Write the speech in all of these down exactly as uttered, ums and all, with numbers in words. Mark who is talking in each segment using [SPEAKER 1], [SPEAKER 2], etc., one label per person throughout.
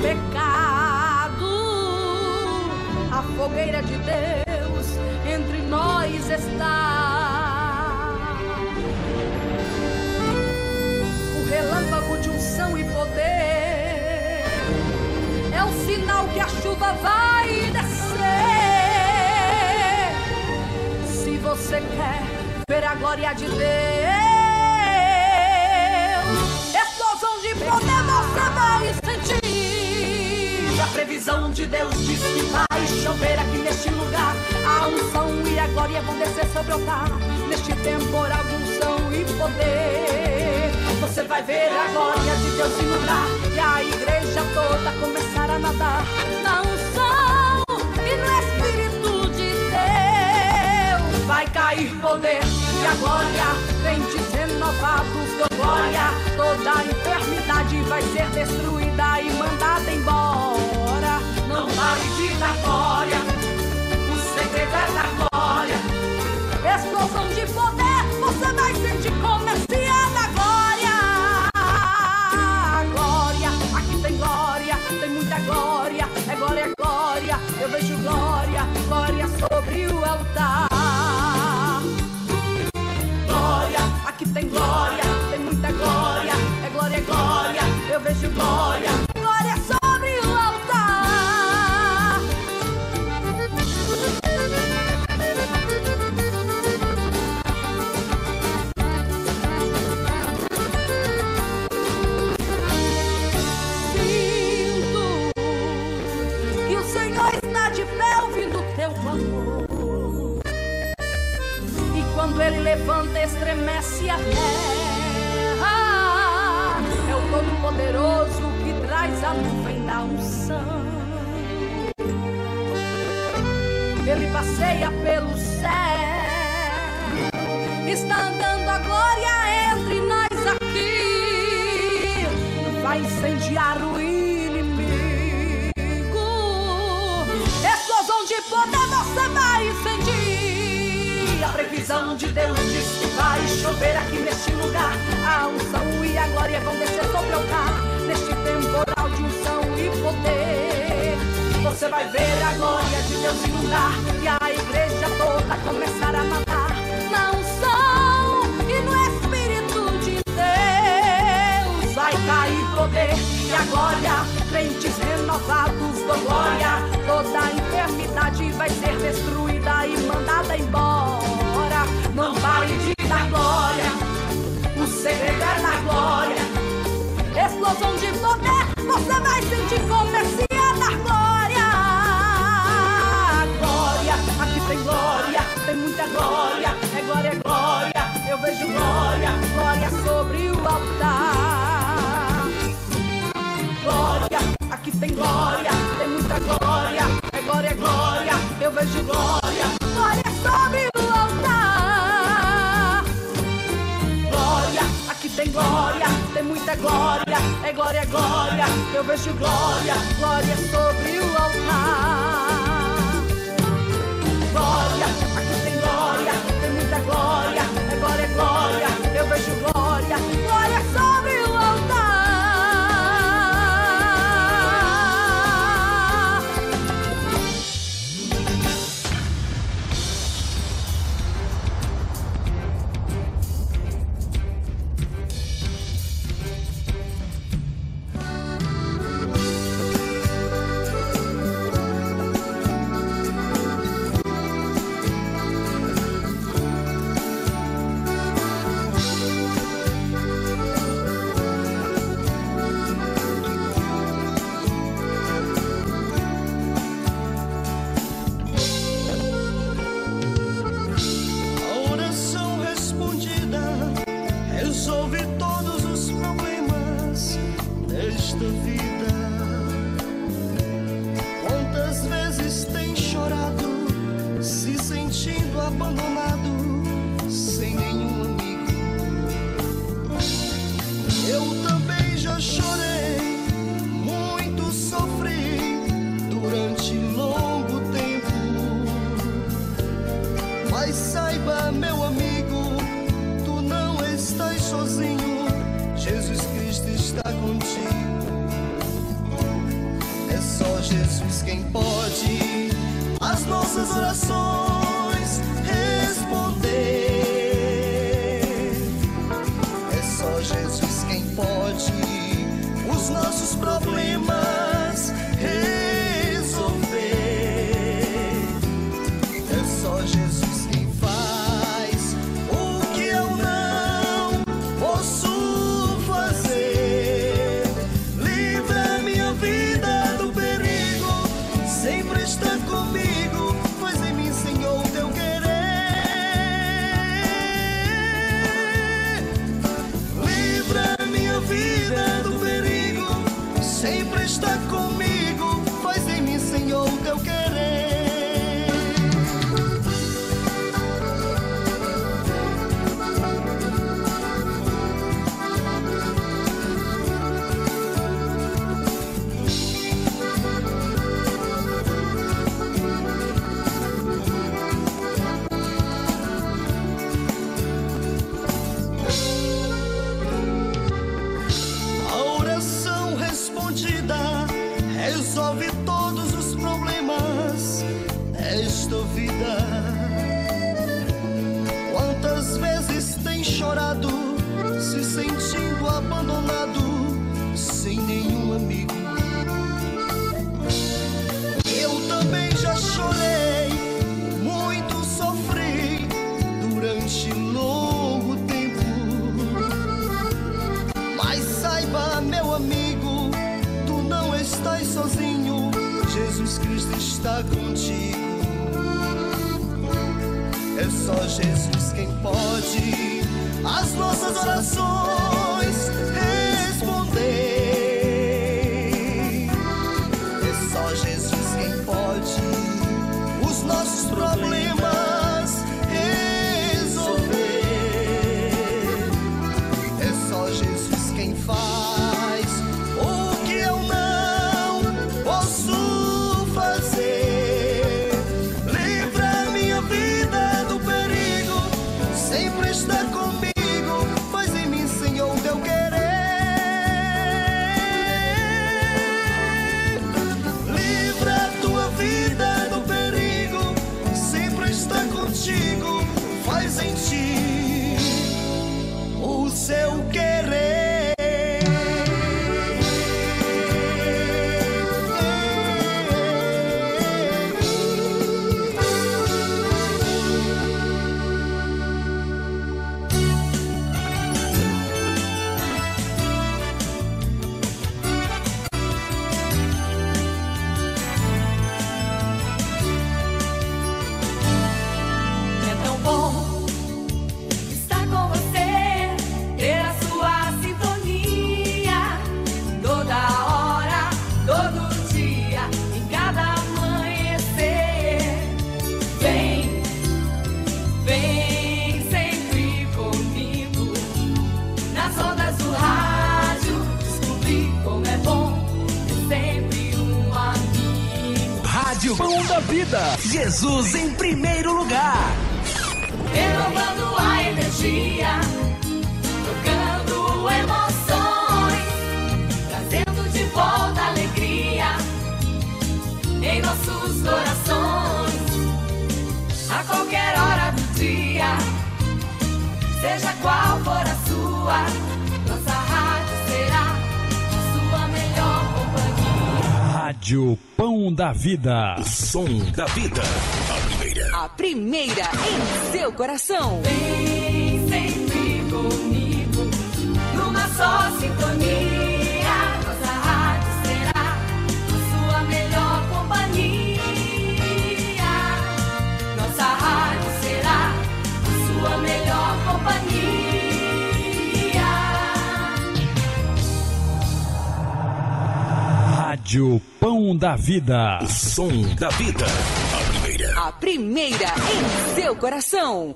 [SPEAKER 1] pecado. A fogueira de Deus entre nós está. O relâmpago de unção e poder é o sinal que a chuva vai descer. Se você quer ver a glória de Deus, explosão de poder você vai sentir. A previsão de Deus diz que vai chover aqui neste lugar. A unção e a glória vão descer sobre o altar. Neste temporal de unção e poder, você vai ver a glória de Deus inundar e a igreja toda começar a nadar na unção e no Espírito de Deus. Vai cair poder e a glória, crentes renovados da glória. Toda a enfermidade vai ser destruída e mandada embora. Não pare de dar glória, o segredo é dar glória. Explosão de poder, você vai sentir como esse é da glória. Glória, aqui tem glória, tem muita glória. É glória, é glória, eu vejo glória, glória sobre o altar. Glória, aqui tem glória, tem muita glória. É glória, é glória, eu vejo glória, glória sobre o altar. Quando ele levanta, estremece a terra. É o Todo-Poderoso que traz a nuvem da unção. Ele passeia pelo céu, está andando a glória entre nós aqui. Vai incendiar o inimigo. Explosão de poder você vai sentir. A previsão de Deus diz que vai chover aqui neste lugar. A unção e a glória vão descer sobre o altar. Neste temporal de unção e poder, você vai ver a glória de Deus inundar e a igreja toda começar a nadar na unção e no Espírito de Deus. Vai cair poder e a glória, crentes renovados da glória. Toda a enfermidade vai ser destruída e mandada embora. Não pare de dar glória, o segredo é dar glória. Explosão de poder, você vai sentir como esse é dar glória. Glória, aqui tem glória, tem muita glória. É glória, é glória, eu vejo glória, glória sobre o altar. Glória, aqui tem glória, tem muita glória. É glória, é glória, eu vejo glória, glória sobre o altar. Glória, aqui tem glória, tem muita glória. É glória, é glória, eu vejo glória, glória sobre o altar. Glória, aqui tem glória, tem muita glória. É glória, é glória, eu vejo glória, glória sobre o altar.
[SPEAKER 2] Jesus quem pode as nossas orações responder. É só Jesus quem pode os nossos problemas resolver. É só Jesus quem faz o que eu não posso fazer. Livra minha vida do perigo, sempre está comigo, faz em mim, Senhor, o teu querer. Livra minha vida do perigo, sempre está comigo, faz em mim, Senhor, o teu querer. Resolve todos os problemas desta vida. Quantas vezes tem chorado, se sentindo abandonado, sem nenhum amigo. Eu também já chorei, muito sofri durante longo tempo. Mas saiba, meu amigo, não estás sozinho, Jesus Cristo está contigo. É só Jesus quem pode as nossas orações responder. É só Jesus quem pode os nossos problemas resolver. É só Jesus quem faz está comigo, faz em mim, Senhor, o teu querer. Livra a tua vida do perigo, sempre está contigo, faz em ti o seu querer.
[SPEAKER 3] Pão da Vida, Jesus em primeiro lugar.
[SPEAKER 1] Renovando a energia, trocando emoções, trazendo de volta a alegria em nossos corações. A qualquer hora do dia, seja qual for a sua, nossa rádio será a sua melhor companhia.
[SPEAKER 3] Rádio Pão da Vida.
[SPEAKER 4] O som da vida. A primeira.
[SPEAKER 5] A primeira em seu coração.
[SPEAKER 1] Vem sempre comigo, numa só sintonia. Nossa rádio será a sua melhor companhia. Nossa rádio será a sua melhor companhia.
[SPEAKER 3] Rádio Pão da Vida.
[SPEAKER 4] O som da vida. A primeira.
[SPEAKER 5] A primeira em seu coração.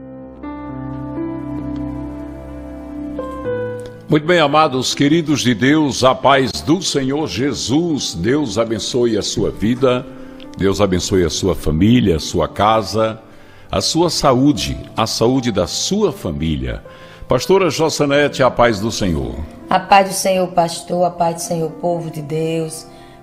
[SPEAKER 6] Muito bem, amados, queridos de Deus, a paz do Senhor Jesus. Deus abençoe a sua vida, Deus abençoe a sua família, a sua casa, a sua saúde, a saúde da sua família. Pastora Jossanete, a paz do Senhor.
[SPEAKER 7] A paz do Senhor, pastor, a paz do Senhor, povo de Deus.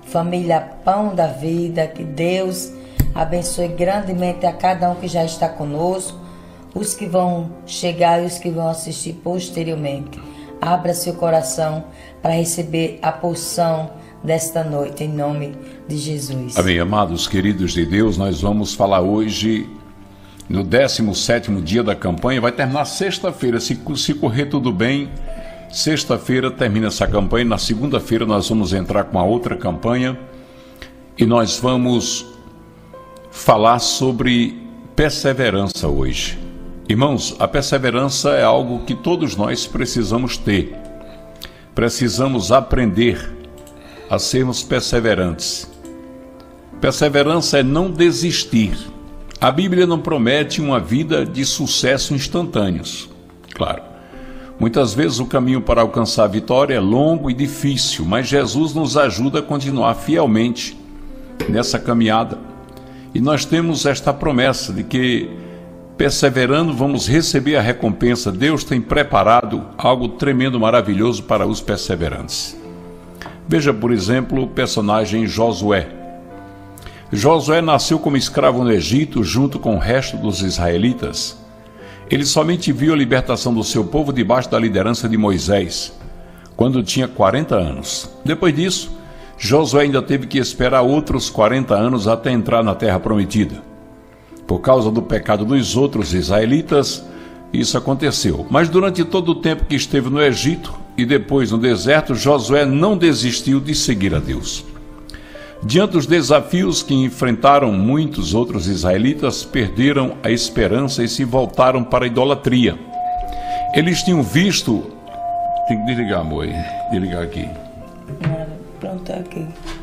[SPEAKER 7] família Pão da Vida, que Deus abençoe grandemente a cada um que já está conosco, os que vão chegar e os que vão assistir posteriormente. Abra seu coração para receber a porção desta noite, em nome de Jesus.
[SPEAKER 6] Amém, amados queridos de Deus, nós vamos falar hoje no décimo sétimo dia da campanha, vai terminar sexta-feira, se, se correr tudo bem, sexta-feira termina essa campanha, na segunda-feira nós vamos entrar com a outra campanha e nós vamos falar sobre perseverança hoje. Irmãos, a perseverança é algo que todos nós precisamos ter. Precisamos aprender a sermos perseverantes. Perseverança é não desistir. A Bíblia não promete uma vida de sucesso instantâneos. Claro, muitas vezes o caminho para alcançar a vitória é longo e difícil, mas Jesus nos ajuda a continuar fielmente nessa caminhada. E nós temos esta promessa de que, perseverando, vamos receber a recompensa. Deus tem preparado algo tremendo, maravilhoso para os perseverantes. Veja, por exemplo, o personagem Josué. Josué nasceu como escravo no Egito, junto com o resto dos israelitas. Ele somente viu a libertação do seu povo debaixo da liderança de Moisés, quando tinha quarenta anos. Depois disso, Josué ainda teve que esperar outros quarenta anos até entrar na terra prometida. Por causa do pecado dos outros israelitas, isso aconteceu. Mas durante todo o tempo que esteve no Egito e depois no deserto, Josué não desistiu de seguir a Deus. Diante dos desafios que enfrentaram, muitos outros israelitas perderam a esperança e se voltaram para a idolatria. Eles tinham visto... Tem que desligar, amor, desligar aqui.
[SPEAKER 7] Pronto, aqui.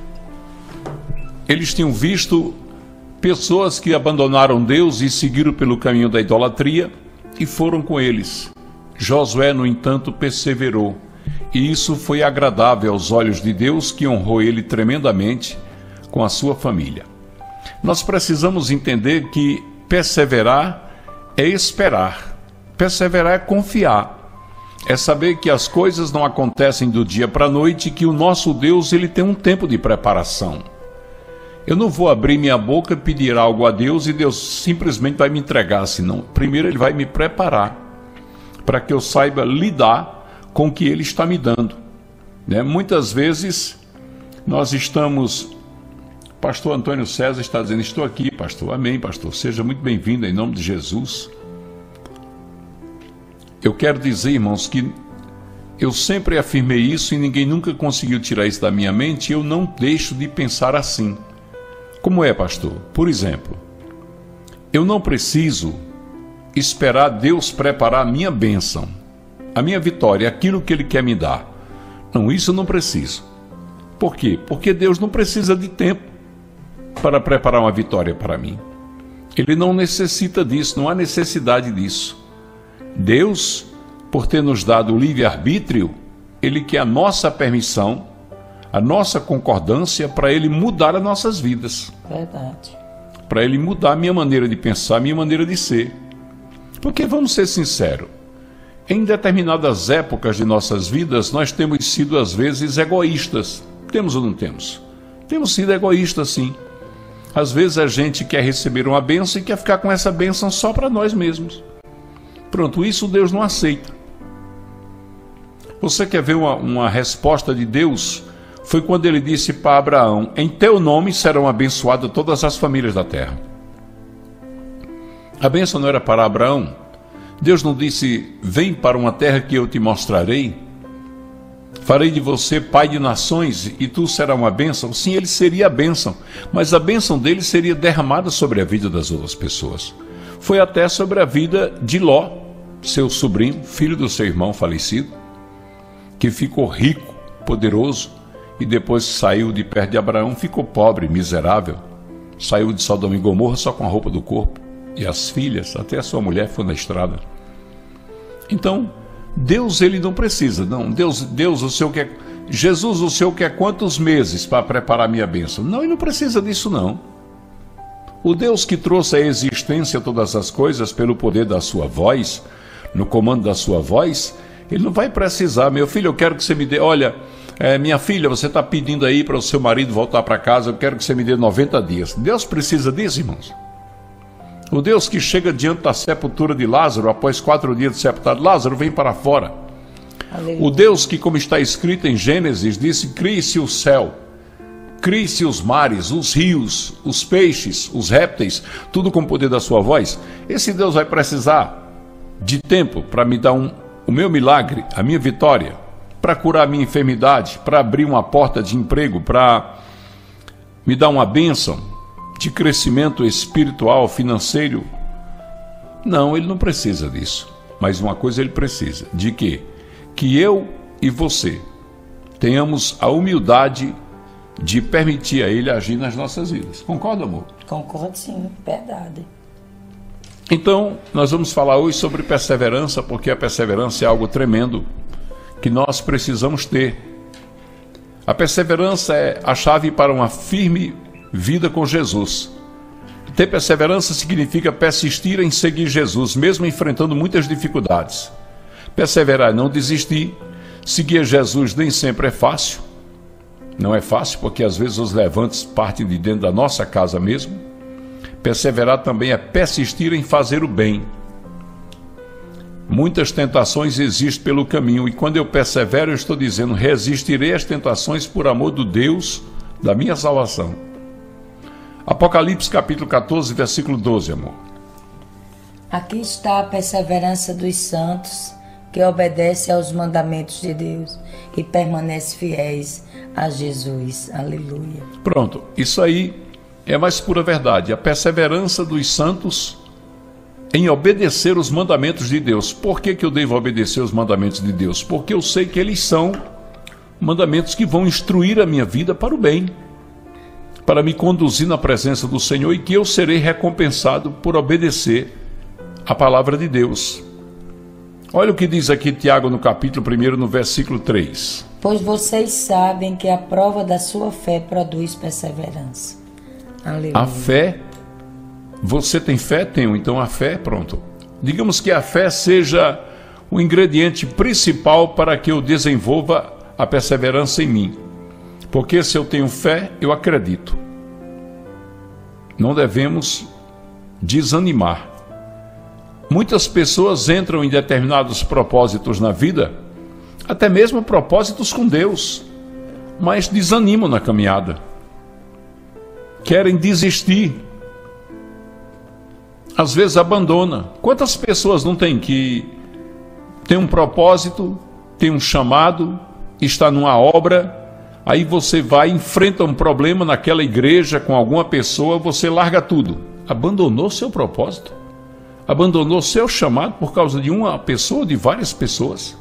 [SPEAKER 6] Eles tinham visto pessoas que abandonaram Deus e seguiram pelo caminho da idolatria e foram com eles. Josué, no entanto, perseverou, e isso foi agradável aos olhos de Deus, que honrou ele tremendamente com a sua família. Nós precisamos entender que perseverar é esperar, perseverar é confiar, é saber que as coisas não acontecem do dia para a noite, que o nosso Deus ele tem um tempo de preparação. Eu não vou abrir minha boca e pedir algo a Deus e Deus simplesmente vai me entregar, senão primeiro Ele vai me preparar para que eu saiba lidar com o que Ele está me dando. Né? Muitas vezes nós estamos... Pastor Antônio César está dizendo, estou aqui, pastor. Amém, pastor. Seja muito bem-vindo em nome de Jesus. Eu quero dizer, irmãos, que eu sempre afirmei isso e ninguém nunca conseguiu tirar isso da minha mente, e eu não deixo de pensar assim. Como é, pastor? Por exemplo, eu não preciso esperar Deus preparar a minha bênção, a minha vitória, aquilo que Ele quer me dar. Não, isso eu não preciso. Por quê? Porque Deus não precisa de tempo para preparar uma vitória para mim. Ele não necessita disso, não há necessidade disso. Deus, por ter nos dado o livre-arbítrio, Ele quer a nossa permissão, a nossa concordância para Ele mudar as nossas vidas.
[SPEAKER 7] Verdade.
[SPEAKER 6] Para Ele mudar a minha maneira de pensar, a minha maneira de ser. Porque, vamos ser sinceros, em determinadas épocas de nossas vidas, nós temos sido, às vezes, egoístas. Temos ou não temos? Temos sido egoístas, sim. Às vezes a gente quer receber uma bênção e quer ficar com essa bênção só para nós mesmos. Pronto, isso Deus não aceita. Você quer ver uma, uma resposta de Deus? Foi quando Ele disse para Abraão, em teu nome serão abençoadas todas as famílias da terra. A bênção não era para Abraão? Deus não disse, vem para uma terra que eu te mostrarei? Farei de você pai de nações e tu serás uma bênção? Sim, ele seria a bênção, mas a bênção dele seria derramada sobre a vida das outras pessoas. Foi até sobre a vida de Ló, seu sobrinho, filho do seu irmão falecido, que ficou rico, poderoso, e depois saiu de perto de Abraão, ficou pobre, miserável, saiu de Sodoma e Gomorra só com a roupa do corpo, e as filhas, até a sua mulher foi na estrada. Então, Deus, ele não precisa, não, Deus, Deus, o Senhor quer, Jesus, o Senhor quer quantos meses para preparar a minha bênção? Não, ele não precisa disso, não. O Deus que trouxe à existência todas as coisas pelo poder da sua voz, no comando da sua voz, ele não vai precisar, meu filho, eu quero que você me dê, olha, É, minha filha, você está pedindo aí para o seu marido voltar para casa, eu quero que você me dê noventa dias. Deus precisa disso, irmãos? O Deus que chega diante da sepultura de Lázaro, após quatro dias de sepultado, Lázaro, vem para fora. Aleluia. O Deus que, como está escrito em Gênesis, disse, crie-se o céu, crie-se os mares, os rios, os peixes, os répteis, tudo com o poder da sua voz. Esse Deus vai precisar de tempo para me dar um, o meu milagre, a minha vitória, para curar a minha enfermidade, para abrir uma porta de emprego, para me dar uma bênção de crescimento espiritual, financeiro. Não, ele não precisa disso. Mas uma coisa ele precisa, de quê? Que eu e você tenhamos a humildade de permitir a ele agir nas nossas vidas. Concorda, amor?
[SPEAKER 7] Concordo, sim, verdade.
[SPEAKER 6] Então, nós vamos falar hoje sobre perseverança, porque a perseverança é algo tremendo que nós precisamos ter. A perseverança é a chave para uma firme vida com Jesus. Ter perseverança significa persistir em seguir Jesus, mesmo enfrentando muitas dificuldades. Perseverar, não desistir. Seguir Jesus nem sempre é fácil. Não é fácil porque às vezes os levantes partem de dentro da nossa casa mesmo. Perseverar também é persistir em fazer o bem. Muitas tentações existem pelo caminho e quando eu persevero eu estou dizendo, resistirei às tentações por amor do Deus da minha salvação. Apocalipse capítulo catorze, versículo doze, amor.
[SPEAKER 7] Aqui está a perseverança dos santos que obedecem aos mandamentos de Deus e permanecem fiéis a Jesus. Aleluia. Pronto,
[SPEAKER 6] isso aí é mais pura verdade. A perseverança dos santos em obedecer os mandamentos de Deus. Por que que eu devo obedecer os mandamentos de Deus? Porque eu sei que eles são mandamentos que vão instruir a minha vida para o bem, para me conduzir na presença do Senhor e que eu serei recompensado por obedecer a palavra de Deus. Olha o que diz aqui Tiago no capítulo primeiro, no versículo três.
[SPEAKER 7] Pois vocês sabem que a prova da sua fé produz perseverança. Aleluia.
[SPEAKER 6] A fé, você tem fé? Tenho, então a fé, pronto. Digamos que a fé seja o ingrediente principal para que eu desenvolva a perseverança em mim. Porque se eu tenho fé, eu acredito. Não devemos desanimar. Muitas pessoas entram em determinados propósitos na vida, até mesmo propósitos com Deus, mas desanimam na caminhada. Querem desistir. Às vezes abandona. Quantas pessoas não tem que tem um propósito, tem um chamado, está numa obra, aí você vai, enfrenta um problema naquela igreja com alguma pessoa, você larga tudo. Abandonou seu propósito. Abandonou seu chamado por causa de uma pessoa, de várias pessoas.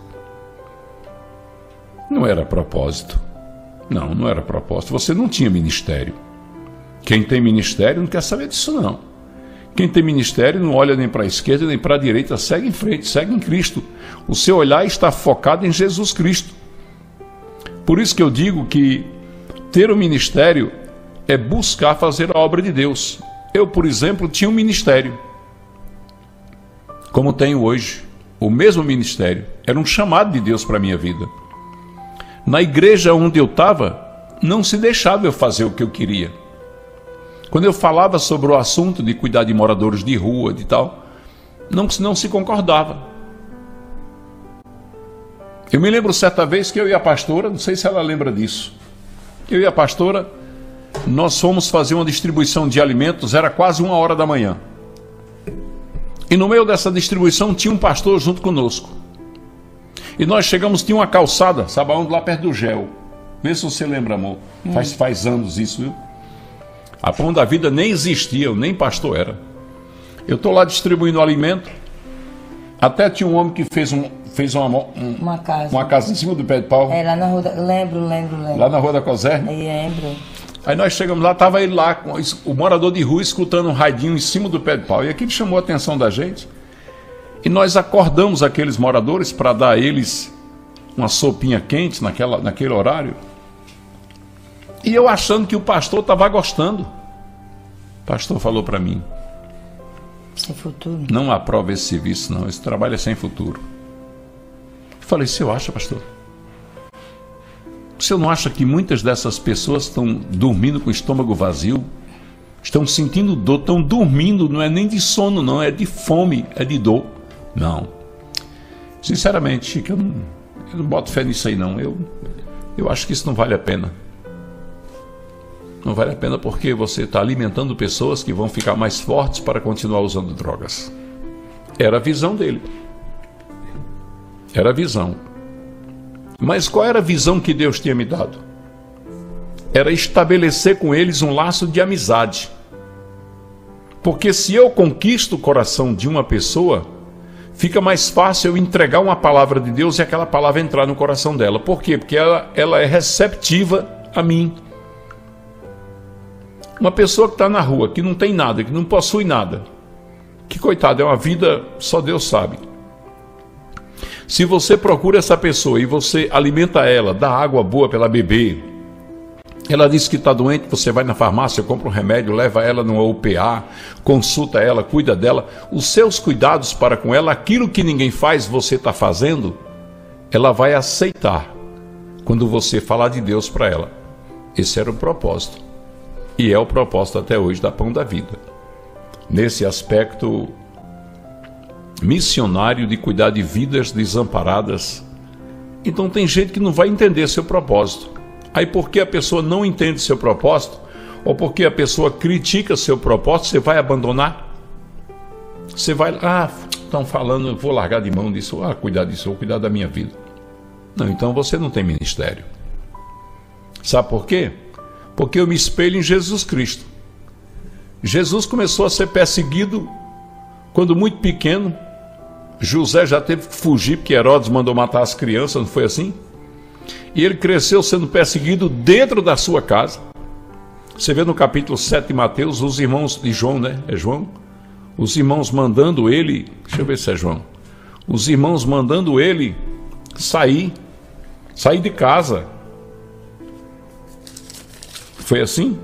[SPEAKER 6] Não era propósito. Não, não era propósito. Você não tinha ministério. Quem tem ministério não quer saber disso, não. Quem tem ministério não olha nem para a esquerda nem para a direita, segue em frente, segue em Cristo. O seu olhar está focado em Jesus Cristo. Por isso que eu digo que ter um ministério é buscar fazer a obra de Deus. Eu, por exemplo, tinha um ministério, como tenho hoje, o mesmo ministério. Era um chamado de Deus para a minha vida. Na igreja onde eu estava, não se deixava eu fazer o que eu queria. Quando eu falava sobre o assunto de cuidar de moradores de rua, de tal, não, não se concordava. Eu me lembro certa vez que eu e a pastora, não sei se ela lembra disso, eu e a pastora, nós fomos fazer uma distribuição de alimentos, era quase uma hora da manhã. E no meio dessa distribuição tinha um pastor junto conosco. E nós chegamos, tinha uma calçada, sabe aonde? Lá perto do Gel. Vê se você lembra, amor. Hum. Faz, faz anos isso, viu? A Pão da Vida nem existia, eu nem pastor era. Eu estou lá distribuindo alimento. Até tinha um homem que fez, um, fez uma, um,
[SPEAKER 7] uma, casa.
[SPEAKER 6] uma casa em cima do pé de pau.
[SPEAKER 7] É, lá na rua da... Lembro, lembro, lembro.
[SPEAKER 6] Lá na rua da Coserne?
[SPEAKER 7] Lembro.
[SPEAKER 6] Aí nós chegamos lá, estava ele lá, com o morador de rua, escutando um radinho em cima do pé de pau. E aquilo chamou a atenção da gente. E nós acordamos aqueles moradores para dar a eles uma sopinha quente naquela, naquele horário. E eu achando que o pastor estava gostando. O pastor falou para mim:
[SPEAKER 7] sem futuro.
[SPEAKER 6] Não aprova esse serviço, não. Esse trabalho é sem futuro. Eu falei: você acha, pastor? Você não acha que muitas dessas pessoas estão dormindo com o estômago vazio? Estão sentindo dor, estão dormindo, não é nem de sono não, é de fome, é de dor. Não. Sinceramente, Chico, eu não, eu não boto fé nisso aí não. Eu, eu acho que isso não vale a pena. Não vale a pena porque você está alimentando pessoas que vão ficar mais fortes para continuar usando drogas. Era a visão dele. Era a visão. Mas qual era a visão que Deus tinha me dado? Era estabelecer com eles um laço de amizade. Porque se eu conquisto o coração de uma pessoa, fica mais fácil eu entregar uma palavra de Deus e aquela palavra entrar no coração dela. Por quê? Porque ela, ela é receptiva a mim. Uma pessoa que está na rua, que não tem nada, que não possui nada, que coitado, é uma vida, só Deus sabe. Se você procura essa pessoa e você alimenta ela, dá água boa para ela beber, ela diz que está doente, você vai na farmácia, compra um remédio, leva ela numa U P A, consulta ela, cuida dela, os seus cuidados para com ela, aquilo que ninguém faz, você está fazendo, ela vai aceitar quando você falar de Deus para ela. Esse era o propósito. E é o propósito até hoje da Pão da Vida. Nesse aspecto missionário de cuidar de vidas desamparadas. Então tem gente que não vai entender seu propósito. Aí porque a pessoa não entende seu propósito, ou porque a pessoa critica seu propósito, você vai abandonar? Você vai, ah, estão falando, eu vou largar de mão disso, ah, cuidar disso, vou cuidar da minha vida. Não, então você não tem ministério. Sabe por quê? Porque eu me espelho em Jesus Cristo. Jesus começou a ser perseguido quando muito pequeno. José já teve que fugir porque Herodes mandou matar as crianças, não foi assim? E ele cresceu sendo perseguido dentro da sua casa. Você vê no capítulo sete de Mateus, os irmãos de João, né? É João? Os irmãos mandando ele, deixa eu ver se é João. Os irmãos mandando ele sair, sair de casa. Foi assim?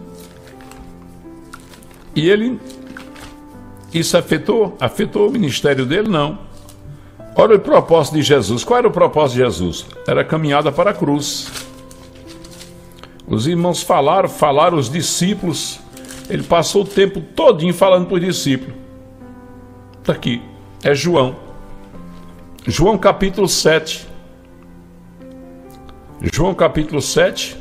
[SPEAKER 6] E ele, isso afetou? Afetou o ministério dele? Não. Olha o propósito de Jesus. Qual era o propósito de Jesus? Era a caminhada para a cruz. Os irmãos falaram, falaram, os discípulos. Ele passou o tempo todinho falando para os discípulos. Está aqui, é João. João capítulo sete. João capítulo sete.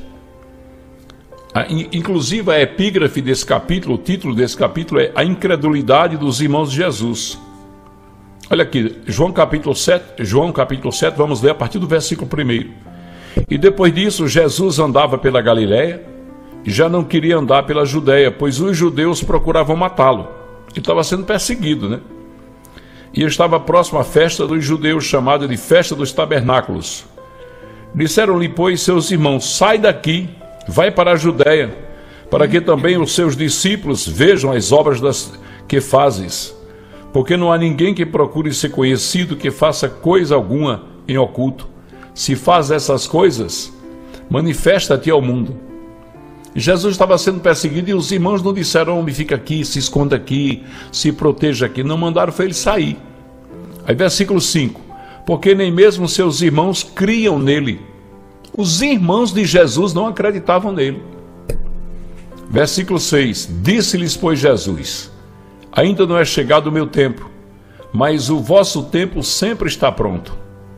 [SPEAKER 6] Inclusive a epígrafe desse capítulo, o título desse capítulo é A Incredulidade dos Irmãos de Jesus. Olha aqui, João capítulo sete, João capítulo sete, vamos ler a partir do versículo primeiro. E depois disso, Jesus andava pela Galiléia e já não queria andar pela Judéia, pois os judeus procuravam matá-lo. Ele estava sendo perseguido, né? E estava próximo à festa dos judeus, chamada de Festa dos Tabernáculos. Disseram-lhe, pois, seus irmãos, sai daqui, vai para a Judéia, para que também os seus discípulos vejam as obras das que fazes. Porque não há ninguém que procure ser conhecido que faça coisa alguma em oculto. Se faz essas coisas, manifesta-te ao mundo. Jesus estava sendo perseguido e os irmãos não disseram, homem, fica aqui, se esconda aqui, se proteja aqui. Não mandaram foi ele sair. Aí versículo cinco. Porque nem mesmo seus irmãos criam nele. Os irmãos de Jesus não acreditavam nele. Versículo seis. Disse-lhes, pois, Jesus, ainda não é chegado o meu tempo, mas o vosso tempo sempre está pronto.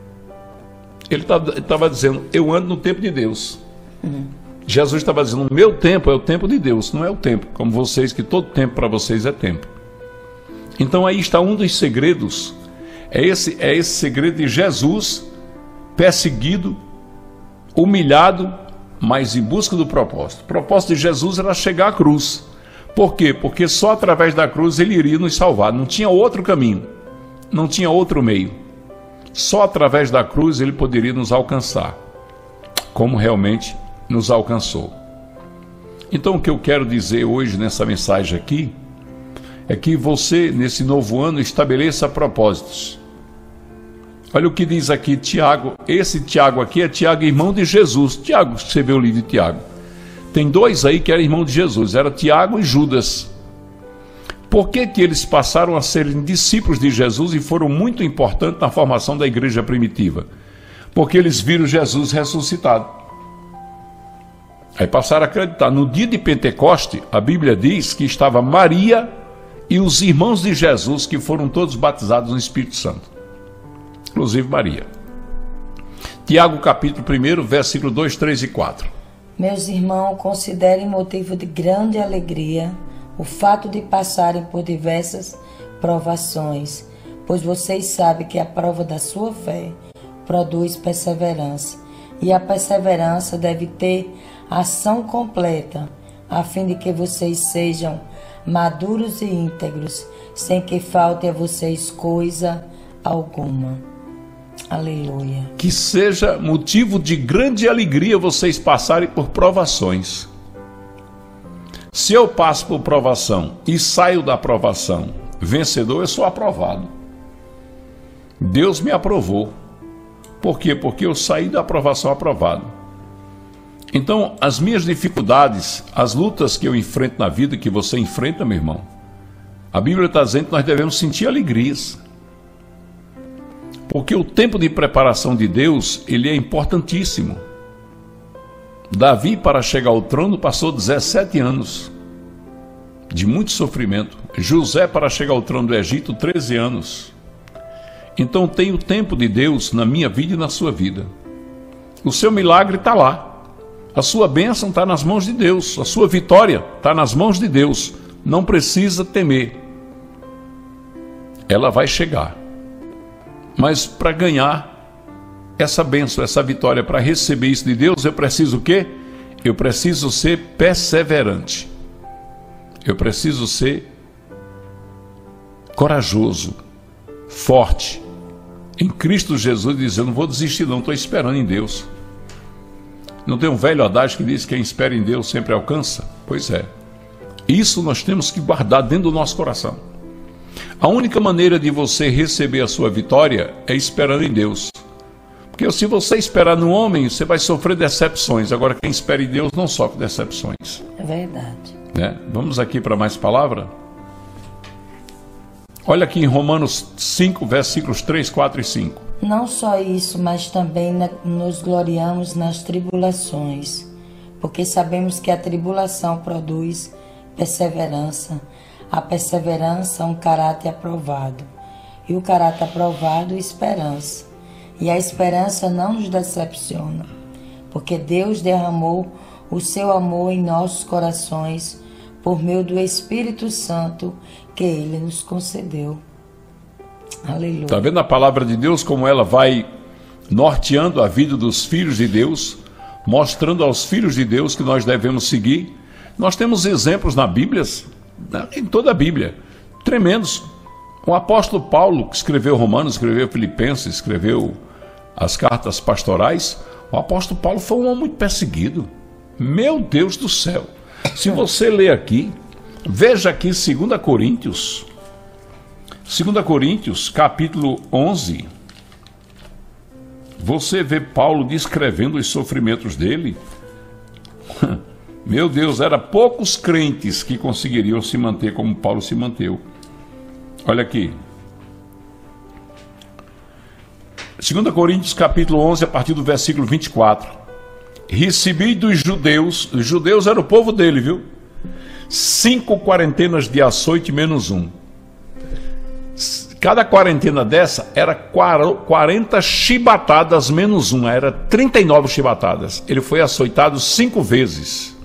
[SPEAKER 6] Ele estava dizendo, eu ando no tempo de Deus. Uhum. Jesus estava dizendo, o meu tempo é o tempo de Deus, não é o tempo, como vocês, que todo tempo para vocês é tempo. Então aí está um dos segredos, é esse, é esse segredo de Jesus perseguido, humilhado, mas em busca do propósito. O propósito de Jesus era chegar à cruz. Por quê? Porque só através da cruz ele iria nos salvar. Não tinha outro caminho, não tinha outro meio. Só através da cruz ele poderia nos alcançar, como realmente nos alcançou. Então o que eu quero dizer hoje nessa mensagem aqui é que você, nesse novo ano, estabeleça propósitos. Olha o que diz aqui Tiago. Esse Tiago aqui é Tiago, irmão de Jesus. Tiago, você vê o livro de Tiago. Tem dois aí que eram irmãos de Jesus. Era Tiago e Judas. Por que que eles passaram a serem discípulos de Jesus e foram muito importantes na formação da igreja primitiva? Porque eles viram Jesus ressuscitado. Aí passaram a acreditar. No dia de Pentecoste, a Bíblia diz que estava Maria e os irmãos de Jesus, que foram todos batizados no Espírito Santo, inclusive Maria. Tiago capítulo um, versículo dois, três e quatro.
[SPEAKER 7] Meus irmãos, considerem motivo de grande alegria o fato de passarem por diversas provações, pois vocês sabem que a prova da sua fé produz perseverança, e a perseverança deve ter ação completa, a fim de que vocês sejam maduros e íntegros, sem que falte a vocês coisa alguma. Aleluia.
[SPEAKER 6] Que seja motivo de grande alegria vocês passarem por provações. Se eu passo por provação e saio da provação vencedor, eu sou aprovado. Deus me aprovou. Por quê? Porque eu saí da aprovação aprovado. Então, as minhas dificuldades, as lutas que eu enfrento na vida, que você enfrenta, meu irmão, a Bíblia está dizendo que nós devemos sentir alegrias. Porque o tempo de preparação de Deus, ele é importantíssimo. Davi, para chegar ao trono, passou dezessete anos de muito sofrimento. José, para chegar ao trono do Egito, treze anos. Então tem o tempo de Deus na minha vida e na sua vida. O seu milagre está lá. A sua bênção está nas mãos de Deus. A sua vitória está nas mãos de Deus. Não precisa temer. Ela vai chegar. Mas para ganhar essa bênção, essa vitória, para receber isso de Deus, eu preciso o quê? Eu preciso ser perseverante. Eu preciso ser corajoso, forte. Em Cristo Jesus, diz, eu não vou desistir não, estou esperando em Deus. Não tem um velho adágio que diz que quem espera em Deus sempre alcança? Pois é. Isso nós temos que guardar dentro do nosso coração. A única maneira de você receber a sua vitória é esperando em Deus. Porque se você esperar no homem, você vai sofrer decepções. Agora, quem espera em Deus não sofre decepções.
[SPEAKER 7] É verdade.
[SPEAKER 6] Né? Vamos aqui para mais palavra? Olha aqui em Romanos cinco, versículos três, quatro e cinco.
[SPEAKER 7] Não só isso, mas também nos gloriamos nas tribulações, porque sabemos que a tribulação produz perseverança. A perseverança, um caráter aprovado. E o caráter aprovado, esperança. E a esperança não nos decepciona, porque Deus derramou o seu amor em nossos corações por meio do Espírito Santo que Ele nos concedeu. Aleluia. Está
[SPEAKER 6] vendo a palavra de Deus como ela vai norteando a vida dos filhos de Deus, mostrando aos filhos de Deus que nós devemos seguir? Nós temos exemplos na Bíblia, em toda a Bíblia, tremendos. O apóstolo Paulo, que escreveu Romanos, escreveu Filipenses, escreveu as cartas pastorais, o apóstolo Paulo foi um homem muito perseguido. Meu Deus do céu! Se você ler aqui, veja aqui dois Coríntios, dois Coríntios, capítulo onze, você vê Paulo descrevendo os sofrimentos dele. Meu Deus, era poucos crentes que conseguiriam se manter como Paulo se manteve. Olha aqui. dois Coríntios, capítulo onze, a partir do versículo vinte e quatro. Recebi dos judeus, os judeus eram o povo dele, viu? Cinco quarentenas de açoite menos um. Cada quarentena dessa era quarenta chibatadas menos uma, era trinta e nove chibatadas. Ele foi açoitado cinco vezes.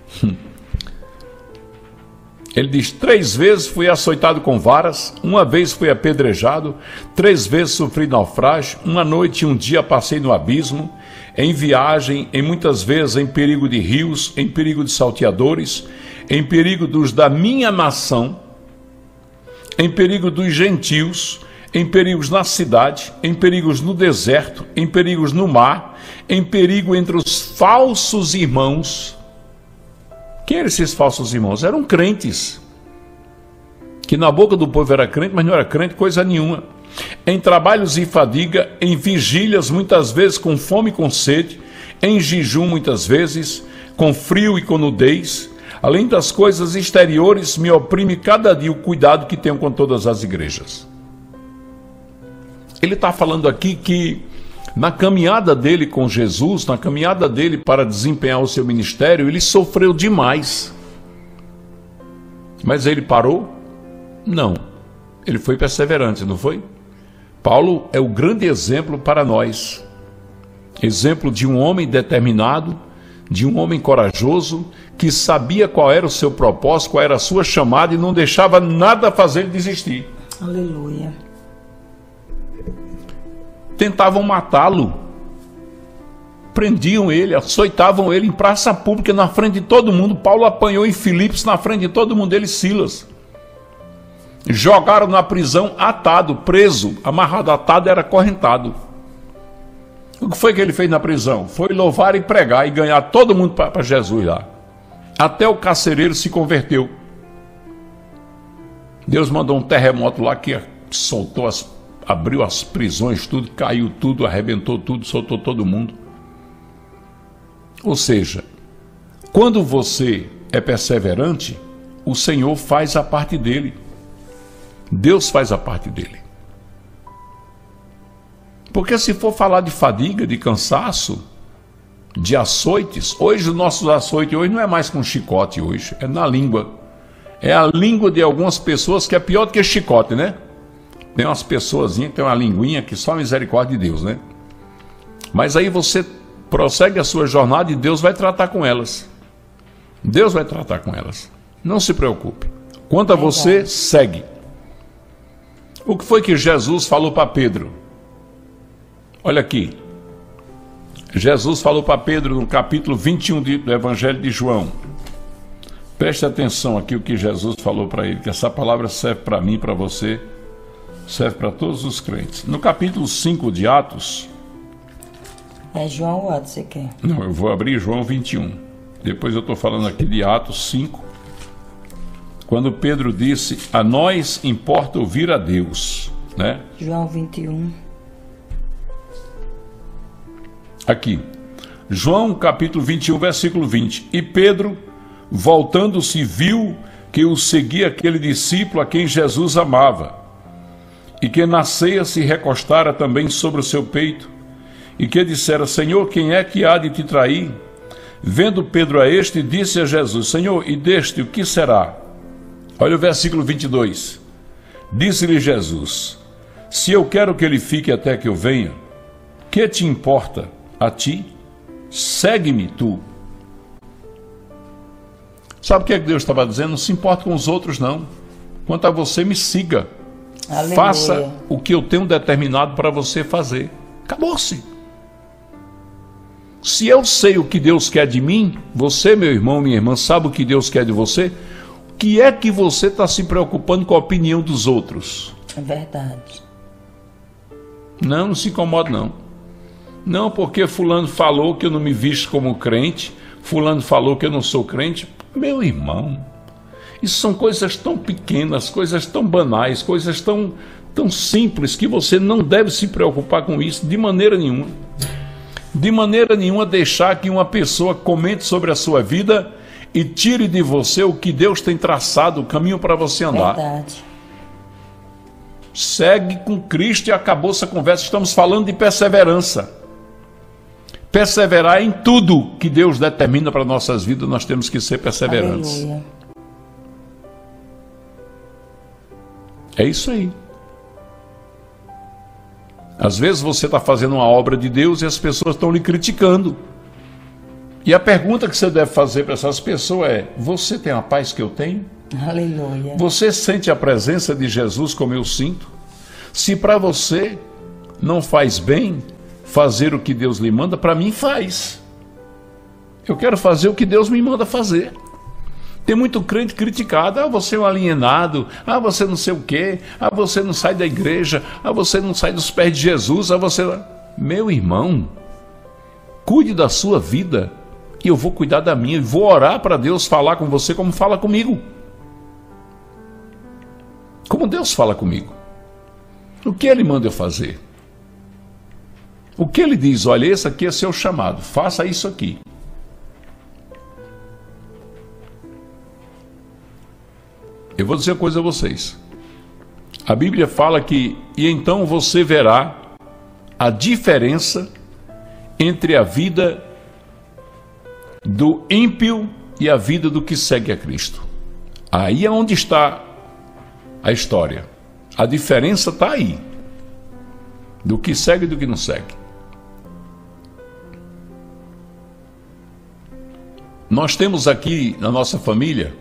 [SPEAKER 6] Ele diz, três vezes fui açoitado com varas, uma vez fui apedrejado, três vezes sofri naufrágio, uma noite e um dia passei no abismo, em viagem, em muitas vezes em perigo de rios, em perigo de salteadores, em perigo dos da minha nação, em perigo dos gentios, em perigos na cidade, em perigos no deserto, em perigos no mar, em perigo entre os falsos irmãos. Quem eram esses falsos irmãos? Eram crentes, que na boca do povo era crente, mas não era crente coisa nenhuma. Em trabalhos e fadiga, em vigílias, muitas vezes com fome e com sede, em jejum muitas vezes, com frio e com nudez. Além das coisas exteriores, me oprime cada dia o cuidado que tenho com todas as igrejas. Ele está falando aqui que Na caminhada dele com Jesus, na caminhada dele para desempenhar o seu ministério, ele sofreu demais. Mas ele parou? Não. Ele foi perseverante, não foi? Paulo é o grande exemplo para nós. Exemplo de um homem determinado, de um homem corajoso, que sabia qual era o seu propósito, qual era a sua chamada e não deixava nada fazer ele desistir.
[SPEAKER 7] Aleluia.
[SPEAKER 6] Tentavam matá-lo, prendiam ele, açoitavam ele em praça pública na frente de todo mundo. Paulo apanhou em Filipos na frente de todo mundo, ele e Silas. Jogaram na prisão atado, preso, amarrado, atado, era acorrentado. O que foi que ele fez na prisão? Foi louvar e pregar e ganhar todo mundo para Jesus lá. Até o carcereiro se converteu. Deus mandou um terremoto lá que soltou as, abriu as prisões, tudo, caiu tudo, arrebentou tudo, soltou todo mundo. Ou seja, quando você é perseverante, o Senhor faz a parte dele. Deus faz a parte dele. Porque se for falar de fadiga, de cansaço, de açoites, hoje os nossos açoites hoje não é mais com chicote hoje, é na língua. É a língua de algumas pessoas que é pior do que chicote, né? Tem umas pessoazinhas que tem uma linguinha que só a misericórdia de Deus, né? Mas aí você prossegue a sua jornada e Deus vai tratar com elas. Deus vai tratar com elas. Não se preocupe. Quanto a você, segue. O que foi que Jesus falou para Pedro? Olha aqui. Jesus falou para Pedro no capítulo vinte e um do Evangelho de João. Preste atenção aqui o que Jesus falou para ele, que essa palavra serve para mim, para você, serve para todos os crentes. No capítulo cinco de Atos...
[SPEAKER 7] É João ou Atos, você quer?
[SPEAKER 6] Não, eu vou abrir João vinte e um. Depois eu estou falando aqui de Atos cinco. Quando Pedro disse, a nós importa ouvir a Deus, né?
[SPEAKER 7] João vinte e um.
[SPEAKER 6] Aqui, João capítulo vinte e um, versículo vinte. E Pedro, voltando-se, viu que o seguia aquele discípulo a quem Jesus amava, e que na ceia se recostara também sobre o seu peito, e que dissera, Senhor, quem é que há de te trair? Vendo Pedro a este, disse a Jesus, Senhor, e deste o que será? Olha o versículo vinte e dois. Disse-lhe Jesus, se eu quero que ele fique até que eu venha, que te importa a ti? Segue-me tu. Sabe o que é que Deus estava dizendo? Não se importa com os outros, não. Quanto a você, me siga. Aleluia. Faça o que eu tenho determinado para você fazer. Acabou-se. Se eu sei o que Deus quer de mim, você, meu irmão, minha irmã, sabe o que Deus quer de você, o que é que você está se preocupando com a opinião dos outros?
[SPEAKER 7] É verdade.
[SPEAKER 6] Não, não se incomoda, não. Não, porque fulano falou que eu não me visto como crente, fulano falou que eu não sou crente. Meu irmão, isso são coisas tão pequenas, coisas tão banais, coisas tão, tão simples, que você não deve se preocupar com isso de maneira nenhuma. De maneira nenhuma deixar que uma pessoa comente sobre a sua vida e tire de você o que Deus tem traçado, o caminho para você andar.
[SPEAKER 7] Verdade.
[SPEAKER 6] Segue com Cristo e acabou essa conversa. Estamos falando de perseverança. Perseverar em tudo que Deus determina para nossas vidas, nós temos que ser perseverantes.
[SPEAKER 7] Aleluia.
[SPEAKER 6] É isso aí. Às vezes você está fazendo uma obra de Deus e as pessoas estão lhe criticando. E a pergunta que você deve fazer para essas pessoas é, você tem a paz que eu tenho?
[SPEAKER 7] Aleluia.
[SPEAKER 6] Você sente a presença de Jesus como eu sinto? Se para você não faz bem fazer o que Deus lhe manda, para mim faz. Eu quero fazer o que Deus me manda fazer. Tem muito crente criticado, ah, você é um alienado, ah, você não sei o quê, ah, você não sai da igreja, ah, você não sai dos pés de Jesus, ah, você... Meu irmão, cuide da sua vida e eu vou cuidar da minha, e vou orar para Deus falar com você como fala comigo. Como Deus fala comigo. O que Ele manda eu fazer? O que Ele diz? Olha, esse aqui é seu chamado, faça isso aqui. Eu vou dizer uma coisa a vocês. A Bíblia fala que, e então você verá a diferença entre a vida do ímpio e a vida do que segue a Cristo. Aí é onde está a história. A diferença está aí, do que segue e do que não segue. Nós temos aqui na nossa família,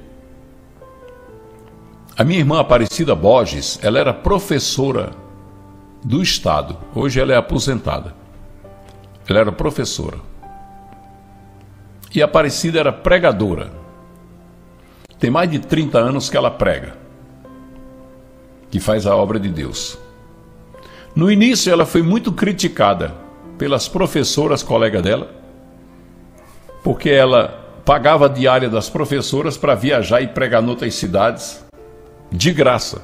[SPEAKER 6] a minha irmã Aparecida Borges, ela era professora do Estado. Hoje ela é aposentada. Ela era professora. E a Aparecida era pregadora. Tem mais de trinta anos que ela prega, que faz a obra de Deus. No início ela foi muito criticada pelas professoras colegas dela, porque ela pagava a diária das professoras para viajar e pregar em outras cidades, de graça.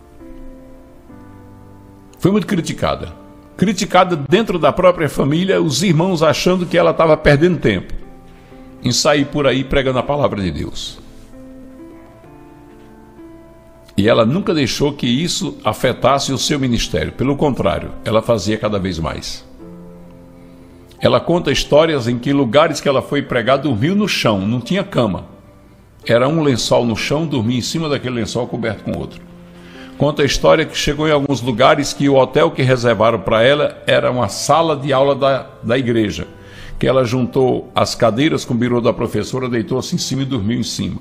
[SPEAKER 6] Foi muito criticada. Criticada dentro da própria família, os irmãos achando que ela estava perdendo tempo em sair por aí pregando a palavra de Deus. E ela nunca deixou que isso afetasse o seu ministério. Pelo contrário, ela fazia cada vez mais. Ela conta histórias em que lugares que ela foi pregar dormiu no chão, não tinha cama. Era um lençol no chão, dormia em cima daquele lençol coberto com outro. Conta a história que chegou em alguns lugares que o hotel que reservaram para ela era uma sala de aula da, da igreja, que ela juntou as cadeiras com o birô da professora, deitou-se em cima e dormiu em cima.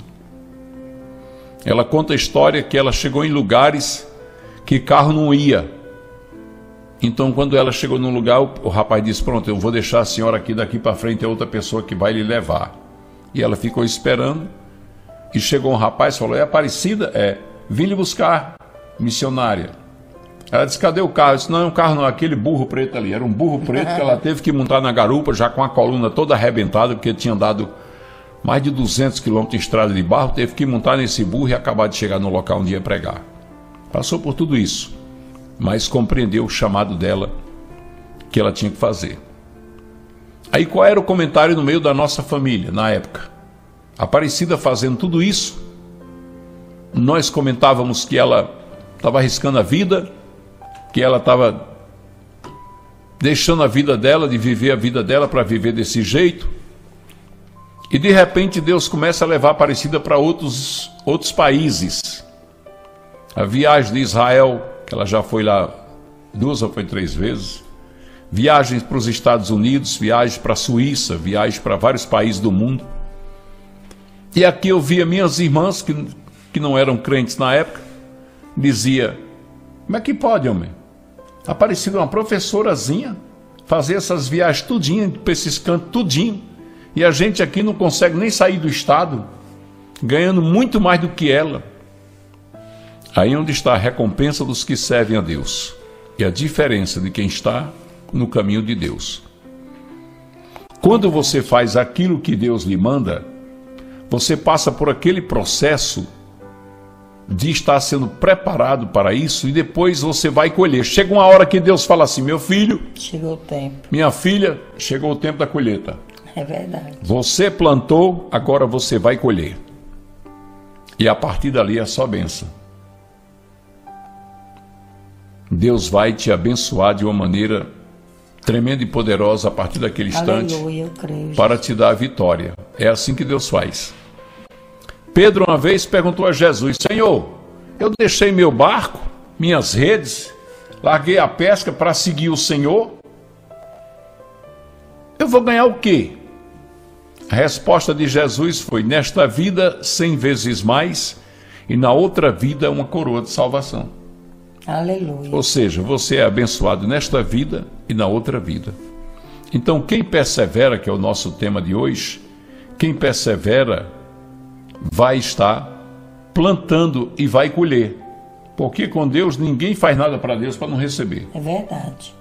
[SPEAKER 6] Ela conta a história que ela chegou em lugares que carro não ia. Então, quando ela chegou num lugar, o, o rapaz disse, pronto, eu vou deixar a senhora aqui, daqui para frente é outra pessoa que vai lhe levar. E ela ficou esperando, e chegou um rapaz e falou, é Aparecida? É, vim lhe buscar, missionária. Ela disse, cadê o carro? Eu disse, não, é um carro não, aquele burro preto ali. Era um burro preto que ela teve que montar na garupa, já com a coluna toda arrebentada, porque tinha dado mais de duzentos quilômetros de estrada de barro, teve que montar nesse burro e acabar de chegar no local onde ia pregar. Passou por tudo isso, mas compreendeu o chamado dela, que ela tinha que fazer. Aí qual era o comentário no meio da nossa família, na época? Aparecida fazendo tudo isso, nós comentávamos que ela estava arriscando a vida, que ela estava deixando a vida dela, de viver a vida dela para viver desse jeito. E de repente Deus começa a levar a Aparecida para outros, outros países. A viagem de Israel, que ela já foi lá duas ou foi três vezes. Viagens para os Estados Unidos, viagens para a Suíça, viagens para vários países do mundo. E aqui eu via minhas irmãs, que, que não eram crentes na época, dizia, como é que pode, homem? Aparecida uma professorazinha, fazer essas viagens tudinho, para esses cantos tudinho. E a gente aqui não consegue nem sair do estado, ganhando muito mais do que ela. Aí onde está a recompensa dos que servem a Deus. E a diferença de quem está no caminho de Deus. Quando você faz aquilo que Deus lhe manda, você passa por aquele processo de estar sendo preparado para isso e depois você vai colher. Chega uma hora que Deus fala assim, meu filho,
[SPEAKER 7] chegou o tempo.
[SPEAKER 6] Minha filha, chegou o tempo da colheita.
[SPEAKER 7] É verdade.
[SPEAKER 6] Você plantou, agora você vai colher. E a partir dali é só bênção. Deus vai te abençoar de uma maneira tremenda e poderosa a partir daquele instante.
[SPEAKER 7] Aleluia, eu creio.
[SPEAKER 6] Para te dar a vitória. É assim que Deus faz. Pedro uma vez perguntou a Jesus, Senhor, eu deixei meu barco, minhas redes, larguei a pesca para seguir o Senhor. Eu vou ganhar o quê? A resposta de Jesus foi, nesta vida cem vezes mais e na outra vida uma coroa de salvação.
[SPEAKER 7] Aleluia.
[SPEAKER 6] Ou seja, você é abençoado nesta vida e na outra vida. Então quem persevera, que é o nosso tema de hoje, quem persevera vai estar plantando e vai colher. Porque com Deus ninguém faz nada para Deus para não receber.
[SPEAKER 7] É verdade.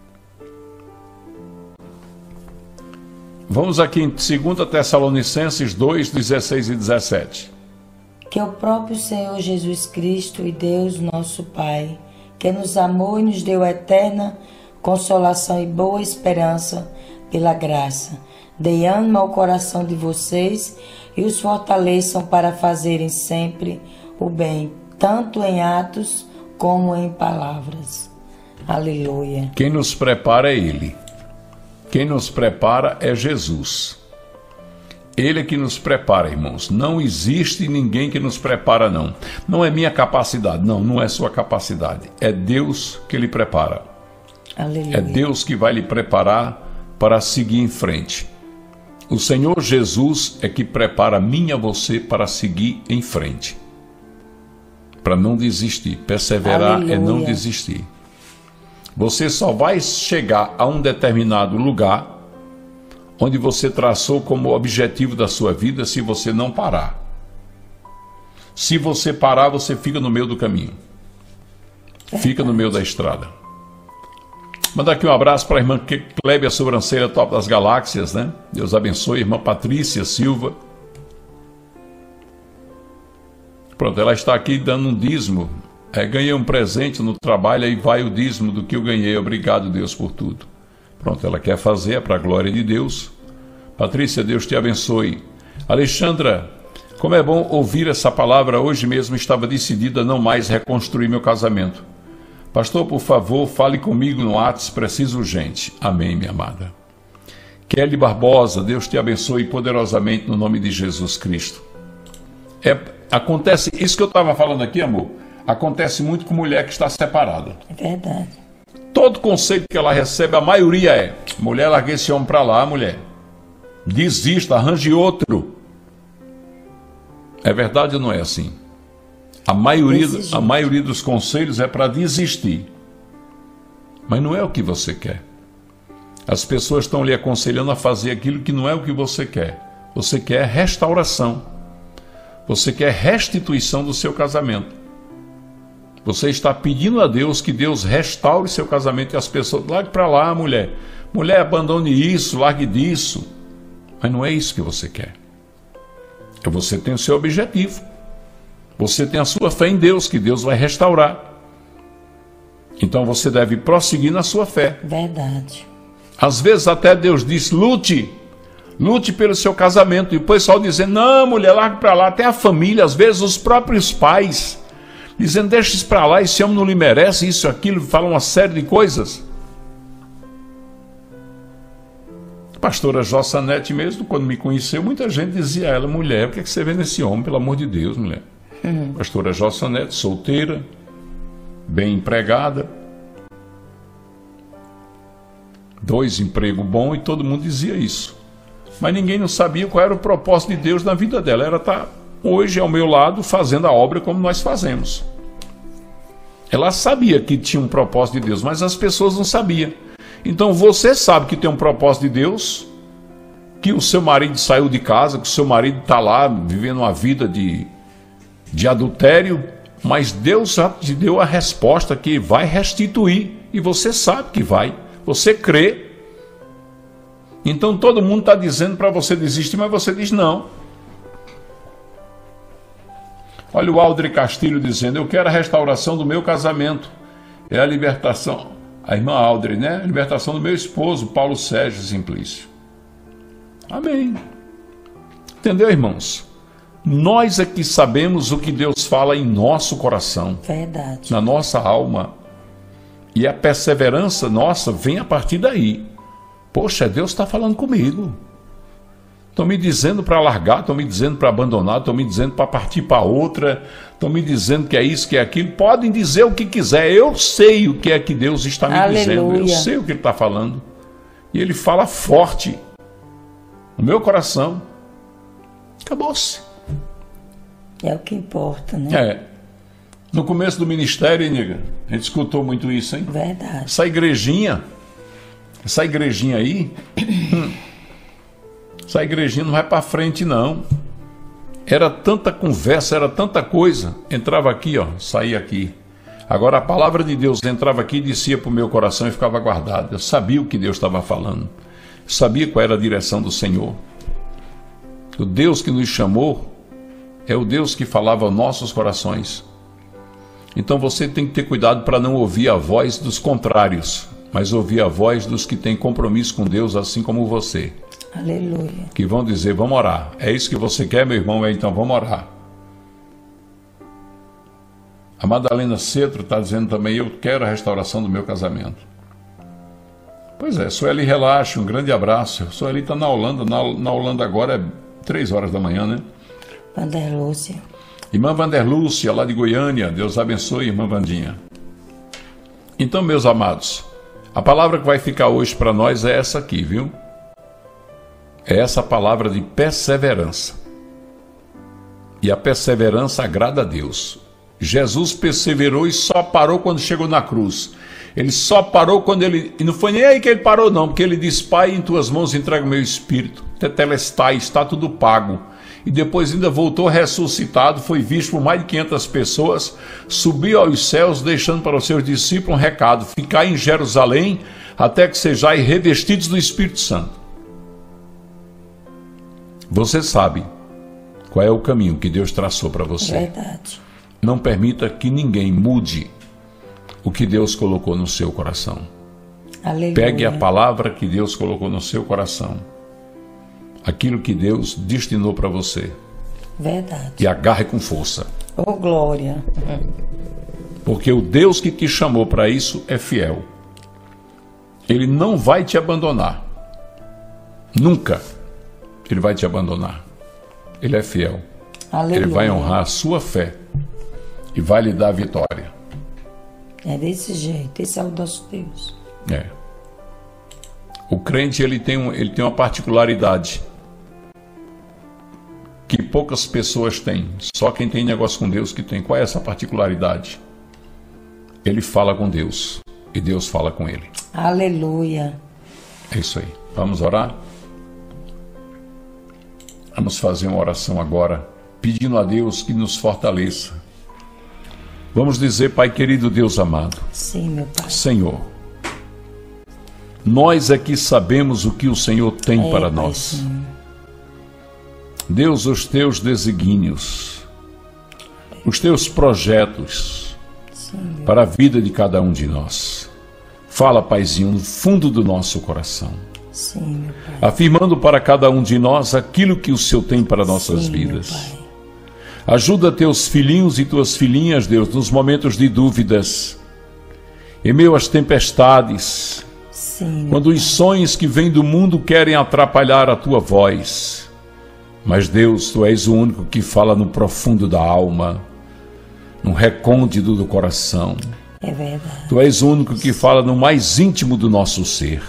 [SPEAKER 6] Vamos aqui em segunda Tessalonicenses dois, dezesseis e dezessete.
[SPEAKER 7] Que o próprio Senhor Jesus Cristo e Deus nosso Pai, que nos amou e nos deu eterna consolação e boa esperança pela graça, dê ânimo ao coração de vocês e os fortaleçam para fazerem sempre o bem, tanto em atos como em palavras. Aleluia.
[SPEAKER 6] Quem nos prepara é Ele. Quem nos prepara é Jesus. Ele é que nos prepara, irmãos. Não existe ninguém que nos prepara, não. Não é minha capacidade, não, não é sua capacidade. É Deus que lhe prepara.
[SPEAKER 7] Aleluia.
[SPEAKER 6] É Deus que vai lhe preparar para seguir em frente. O Senhor Jesus é que prepara a mim e a você para seguir em frente. Para não desistir. Perseverar
[SPEAKER 7] Aleluia.
[SPEAKER 6] é não desistir. Você só vai chegar a um determinado lugar onde você traçou como objetivo da sua vida se você não parar. Se você parar, você fica no meio do caminho. Fica no meio da estrada. Mandar aqui um abraço para a irmã Clébia Sobrancelha, top das galáxias, né? Deus abençoe. Irmã Patrícia Silva. Pronto, ela está aqui dando um dízimo. É, ganhei um presente no trabalho, aí vai o dízimo do que eu ganhei. Obrigado, Deus, por tudo. Pronto, ela quer fazer, é para a glória de Deus. Patrícia, Deus te abençoe. Alexandra, como é bom ouvir essa palavra. Hoje mesmo estava decidida a não mais reconstruir meu casamento. Pastor, por favor, fale comigo no WhatsApp, preciso urgente. Amém, minha amada. Kelly Barbosa, Deus te abençoe poderosamente no nome de Jesus Cristo. É, acontece, isso que eu estava falando aqui, amor, acontece muito com mulher que está separada.
[SPEAKER 7] É verdade.
[SPEAKER 6] Todo conselho que ela recebe, a maioria é: mulher, largue esse homem para lá, mulher. Desista, arranje outro. É verdade ou não é assim? A maioria, a maioria dos conselhos é para desistir. Mas não é o que você quer. As pessoas estão lhe aconselhando a fazer aquilo que não é o que você quer. Você quer restauração. Você quer restituição do seu casamento. Você está pedindo a Deus que Deus restaure seu casamento e as pessoas... Largue para lá, mulher. Mulher, abandone isso, largue disso. Mas não é isso que você quer. Você tem o seu objetivo. Você tem a sua fé em Deus, que Deus vai restaurar. Então você deve prosseguir na sua fé.
[SPEAKER 7] Verdade.
[SPEAKER 6] Às vezes até Deus diz: lute. Lute pelo seu casamento. E o pessoal dizendo: não, mulher, largue para lá. Até a família, às vezes os próprios pais... dizendo: deixa isso para lá, esse homem não lhe merece, isso, aquilo, fala uma série de coisas. A pastora Jossanete mesmo, quando me conheceu, muita gente dizia a ela: mulher, o que é que você vê nesse homem, pelo amor de Deus, mulher? Uhum. Pastora Jossanete, solteira, bem empregada, dois empregos bons, e todo mundo dizia isso. Mas ninguém não sabia qual era o propósito de Deus na vida dela. Ela está hoje ao meu lado fazendo a obra como nós fazemos. Ela sabia que tinha um propósito de Deus, mas as pessoas não sabiam. Então você sabe que tem um propósito de Deus, que o seu marido saiu de casa, que o seu marido está lá vivendo uma vida de, de adultério, mas Deus já te deu a resposta que vai restituir, e você sabe que vai, você crê. Então todo mundo está dizendo para você desistir, mas você diz não. Olha o Aldri Castilho dizendo: eu quero a restauração do meu casamento. É a libertação, a irmã Aldri, né? A libertação do meu esposo, Paulo Sérgio Simplício. Amém. Entendeu, irmãos? Nós é que sabemos o que Deus fala em nosso coração.
[SPEAKER 7] Verdade.
[SPEAKER 6] Na nossa alma. E a perseverança nossa vem a partir daí. Poxa, Deus está falando comigo. Estão me dizendo para largar, estão me dizendo para abandonar, estão me dizendo para partir para outra, estão me dizendo que é isso, que é aquilo. Podem dizer o que quiser, eu sei o que é que Deus está me
[SPEAKER 7] Aleluia.
[SPEAKER 6] dizendo, eu sei o que Ele está falando. E Ele fala forte no meu coração. Acabou-se.
[SPEAKER 7] É o que importa, né?
[SPEAKER 6] É. No começo do ministério, hein, nega? A gente escutou muito isso, hein?
[SPEAKER 7] Verdade.
[SPEAKER 6] Essa igrejinha, essa igrejinha aí... Essa igrejinha não vai para frente, não. Era tanta conversa, era tanta coisa. Entrava aqui, ó, saía aqui. Agora a palavra de Deus entrava aqui, descia para o meu coração e ficava guardada. Eu sabia o que Deus estava falando. Eu sabia qual era a direção do Senhor. O Deus que nos chamou é o Deus que falava aos nossos corações. Então você tem que ter cuidado para não ouvir a voz dos contrários, mas ouvir a voz dos que têm compromisso com Deus, assim como você.
[SPEAKER 7] Aleluia.
[SPEAKER 6] Que vão dizer: vamos orar. É isso que você quer, meu irmão? É, então vamos orar. A Madalena Cetro está dizendo também, eu quero a restauração do meu casamento. Pois é, Sueli, relaxa, um grande abraço. Sueli está na Holanda, na, na Holanda agora é três horas da manhã, né?
[SPEAKER 7] Vanderlúcia.
[SPEAKER 6] Irmã Vanderlúcia, lá de Goiânia, Deus abençoe, irmã Vandinha. Então, meus amados, a palavra que vai ficar hoje para nós é essa aqui, viu? É essa palavra de perseverança. E a perseverança agrada a Deus. Jesus perseverou e só parou quando chegou na cruz. Ele só parou quando ele... E não foi nem aí que ele parou não, porque ele disse, Pai, em tuas mãos entrego o meu espírito. Tetelestai, está tudo pago. E depois ainda voltou ressuscitado, foi visto por mais de quinhentas pessoas, subiu aos céus, deixando para os seus discípulos um recado, ficar em Jerusalém até que sejais revestidos do Espírito Santo. Você sabe qual é o caminho que Deus traçou para você.
[SPEAKER 7] Verdade.
[SPEAKER 6] Não permita que ninguém mude o que Deus colocou no seu coração.
[SPEAKER 7] Aleluia.
[SPEAKER 6] Pegue a palavra que Deus colocou no seu coração. Aquilo que Deus destinou para você.
[SPEAKER 7] Verdade.
[SPEAKER 6] E agarre com força.
[SPEAKER 7] Oh, glória.
[SPEAKER 6] Porque o Deus que te chamou para isso é fiel. Ele não vai te abandonar. Nunca Ele vai te abandonar. Ele é fiel.
[SPEAKER 7] Aleluia.
[SPEAKER 6] Ele vai honrar a sua fé e vai lhe dar a vitória.
[SPEAKER 7] É desse jeito. Esse é o nosso Deus.
[SPEAKER 6] É. O crente ele tem, um, ele tem uma particularidade que poucas pessoas têm. Só quem tem negócio com Deus que tem. Qual é essa particularidade? Ele fala com Deus e Deus fala com ele.
[SPEAKER 7] Aleluia.
[SPEAKER 6] É isso aí. Vamos orar? Vamos fazer uma oração agora, pedindo a Deus que nos fortaleça. Vamos dizer, Pai querido, Deus amado.
[SPEAKER 7] Sim, meu Pai.
[SPEAKER 6] Senhor, nós aqui sabemos o que o Senhor tem
[SPEAKER 7] É,
[SPEAKER 6] para nós.
[SPEAKER 7] Paizinho.
[SPEAKER 6] Deus, os teus desígnios, os teus projetos
[SPEAKER 7] Sim,
[SPEAKER 6] para a vida de cada um de nós. Fala, Paizinho, no fundo do nosso coração,
[SPEAKER 7] sim, meu Pai.
[SPEAKER 6] afirmando para cada um de nós aquilo que o Senhor tem para nossas
[SPEAKER 7] Sim,
[SPEAKER 6] vidas.
[SPEAKER 7] meu Pai.
[SPEAKER 6] Ajuda teus filhinhos e tuas filhinhas, Deus, nos momentos de dúvidas, em meio às tempestades,
[SPEAKER 7] Sim, meu
[SPEAKER 6] quando os sonhos que vêm do mundo querem atrapalhar a tua voz. Mas, Deus, tu és o único que fala no profundo da alma, no recôndito do coração.
[SPEAKER 7] É verdade.
[SPEAKER 6] Tu és o único que fala no mais íntimo do nosso ser.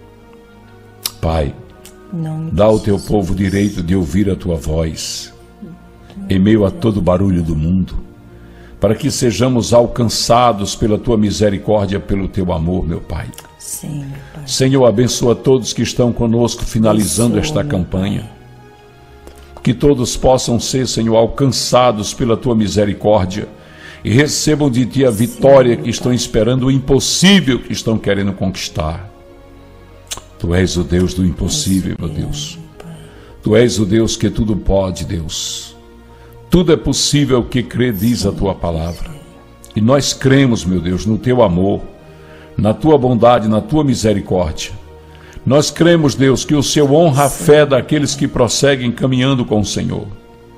[SPEAKER 6] Pai,
[SPEAKER 7] Em nome de
[SPEAKER 6] dá ao teu
[SPEAKER 7] Jesus.
[SPEAKER 6] povo direito de ouvir a tua voz, em meio a todo o barulho do mundo, para que sejamos alcançados pela tua misericórdia, pelo teu amor, meu Pai.
[SPEAKER 7] Sim, meu Pai.
[SPEAKER 6] Senhor, abençoa todos que estão conosco finalizando
[SPEAKER 7] Abençoa,
[SPEAKER 6] esta
[SPEAKER 7] meu
[SPEAKER 6] campanha.
[SPEAKER 7] Pai.
[SPEAKER 6] Que todos possam ser, Senhor, alcançados pela tua misericórdia e recebam de ti a vitória que estão esperando, o impossível que estão querendo conquistar. Tu és o Deus do impossível, meu Deus. Tu és o Deus que tudo pode, Deus. Tudo é possível que crê, diz a tua palavra. E nós cremos, meu Deus, no teu amor, na tua bondade, na tua misericórdia. Nós cremos, Deus, que o Senhor honra a fé daqueles que prosseguem caminhando com o Senhor.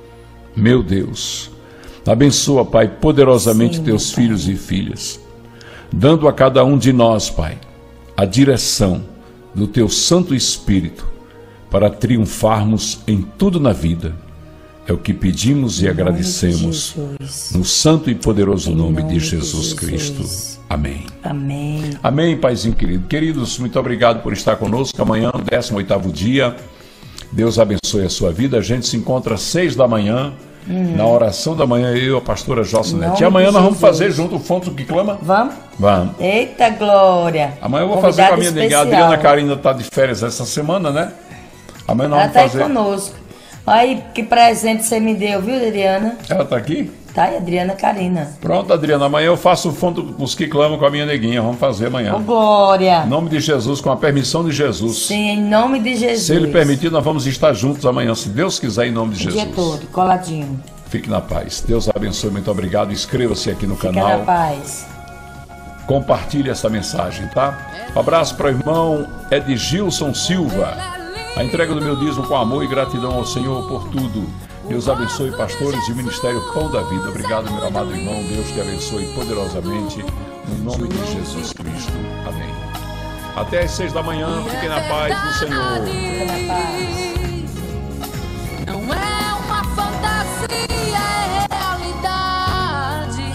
[SPEAKER 6] Meu Deus, abençoa, Pai, poderosamente
[SPEAKER 7] Sim,
[SPEAKER 6] teus
[SPEAKER 7] meu Pai.
[SPEAKER 6] filhos e filhas, dando a cada um de nós, Pai, a direção do teu Santo Espírito para triunfarmos em tudo na vida. É o que pedimos e
[SPEAKER 7] Em nome de
[SPEAKER 6] agradecemos
[SPEAKER 7] Jesus.
[SPEAKER 6] no santo e poderoso
[SPEAKER 7] Em
[SPEAKER 6] nome,
[SPEAKER 7] nome
[SPEAKER 6] de
[SPEAKER 7] de
[SPEAKER 6] Jesus,
[SPEAKER 7] Jesus.
[SPEAKER 6] Cristo. Amém.
[SPEAKER 7] Amém.
[SPEAKER 6] Amém, Paizinho querido. Queridos, muito obrigado por estar conosco. Amanhã, décimo oitavo dia. Deus abençoe a sua vida. A gente se encontra às seis da manhã, na oração da manhã, eu e a pastora Jocelyn.
[SPEAKER 7] nome
[SPEAKER 6] E amanhã
[SPEAKER 7] de
[SPEAKER 6] nós vamos
[SPEAKER 7] Jesus.
[SPEAKER 6] fazer junto o Fonte que Clama?
[SPEAKER 7] Vamos?
[SPEAKER 6] Vamos.
[SPEAKER 7] Eita glória.
[SPEAKER 6] Amanhã eu vou fazer com a minha
[SPEAKER 7] Convidada
[SPEAKER 6] neguinha. A
[SPEAKER 7] especial.
[SPEAKER 6] Adriana Carina está de férias essa semana, né? Amanhã nós
[SPEAKER 7] Ela
[SPEAKER 6] vamos
[SPEAKER 7] tá aí
[SPEAKER 6] fazer.
[SPEAKER 7] conosco. Aí, que presente você me deu, viu, Adriana?
[SPEAKER 6] Ela está aqui?
[SPEAKER 7] Tá aí, Adriana Carina.
[SPEAKER 6] Pronto, Adriana. Amanhã eu faço o Fonte dos que Clamam com a minha neguinha. Vamos fazer amanhã.
[SPEAKER 7] Ô, glória.
[SPEAKER 6] Em nome de Jesus, com a permissão de Jesus.
[SPEAKER 7] Sim, em nome de Jesus.
[SPEAKER 6] Se Ele permitir, nós vamos estar juntos amanhã, se Deus quiser, em nome de
[SPEAKER 7] O dia
[SPEAKER 6] Jesus.
[SPEAKER 7] todo, coladinho.
[SPEAKER 6] Fique na paz. Deus abençoe, muito obrigado. Inscreva-se aqui no
[SPEAKER 7] Fica
[SPEAKER 6] canal.
[SPEAKER 7] na paz.
[SPEAKER 6] Compartilhe essa mensagem, tá? Um abraço para o irmão Edgilson Silva. A entrega do meu dízimo com amor e gratidão ao Senhor por tudo. Deus abençoe pastores e Ministério Pão da Vida. Obrigado, meu amado irmão. Deus te abençoe poderosamente, no nome de Jesus Cristo. Amém. Até às seis da manhã. Fiquem na paz do Senhor.
[SPEAKER 7] Fica na paz.
[SPEAKER 1] Não é uma fantasia, é realidade.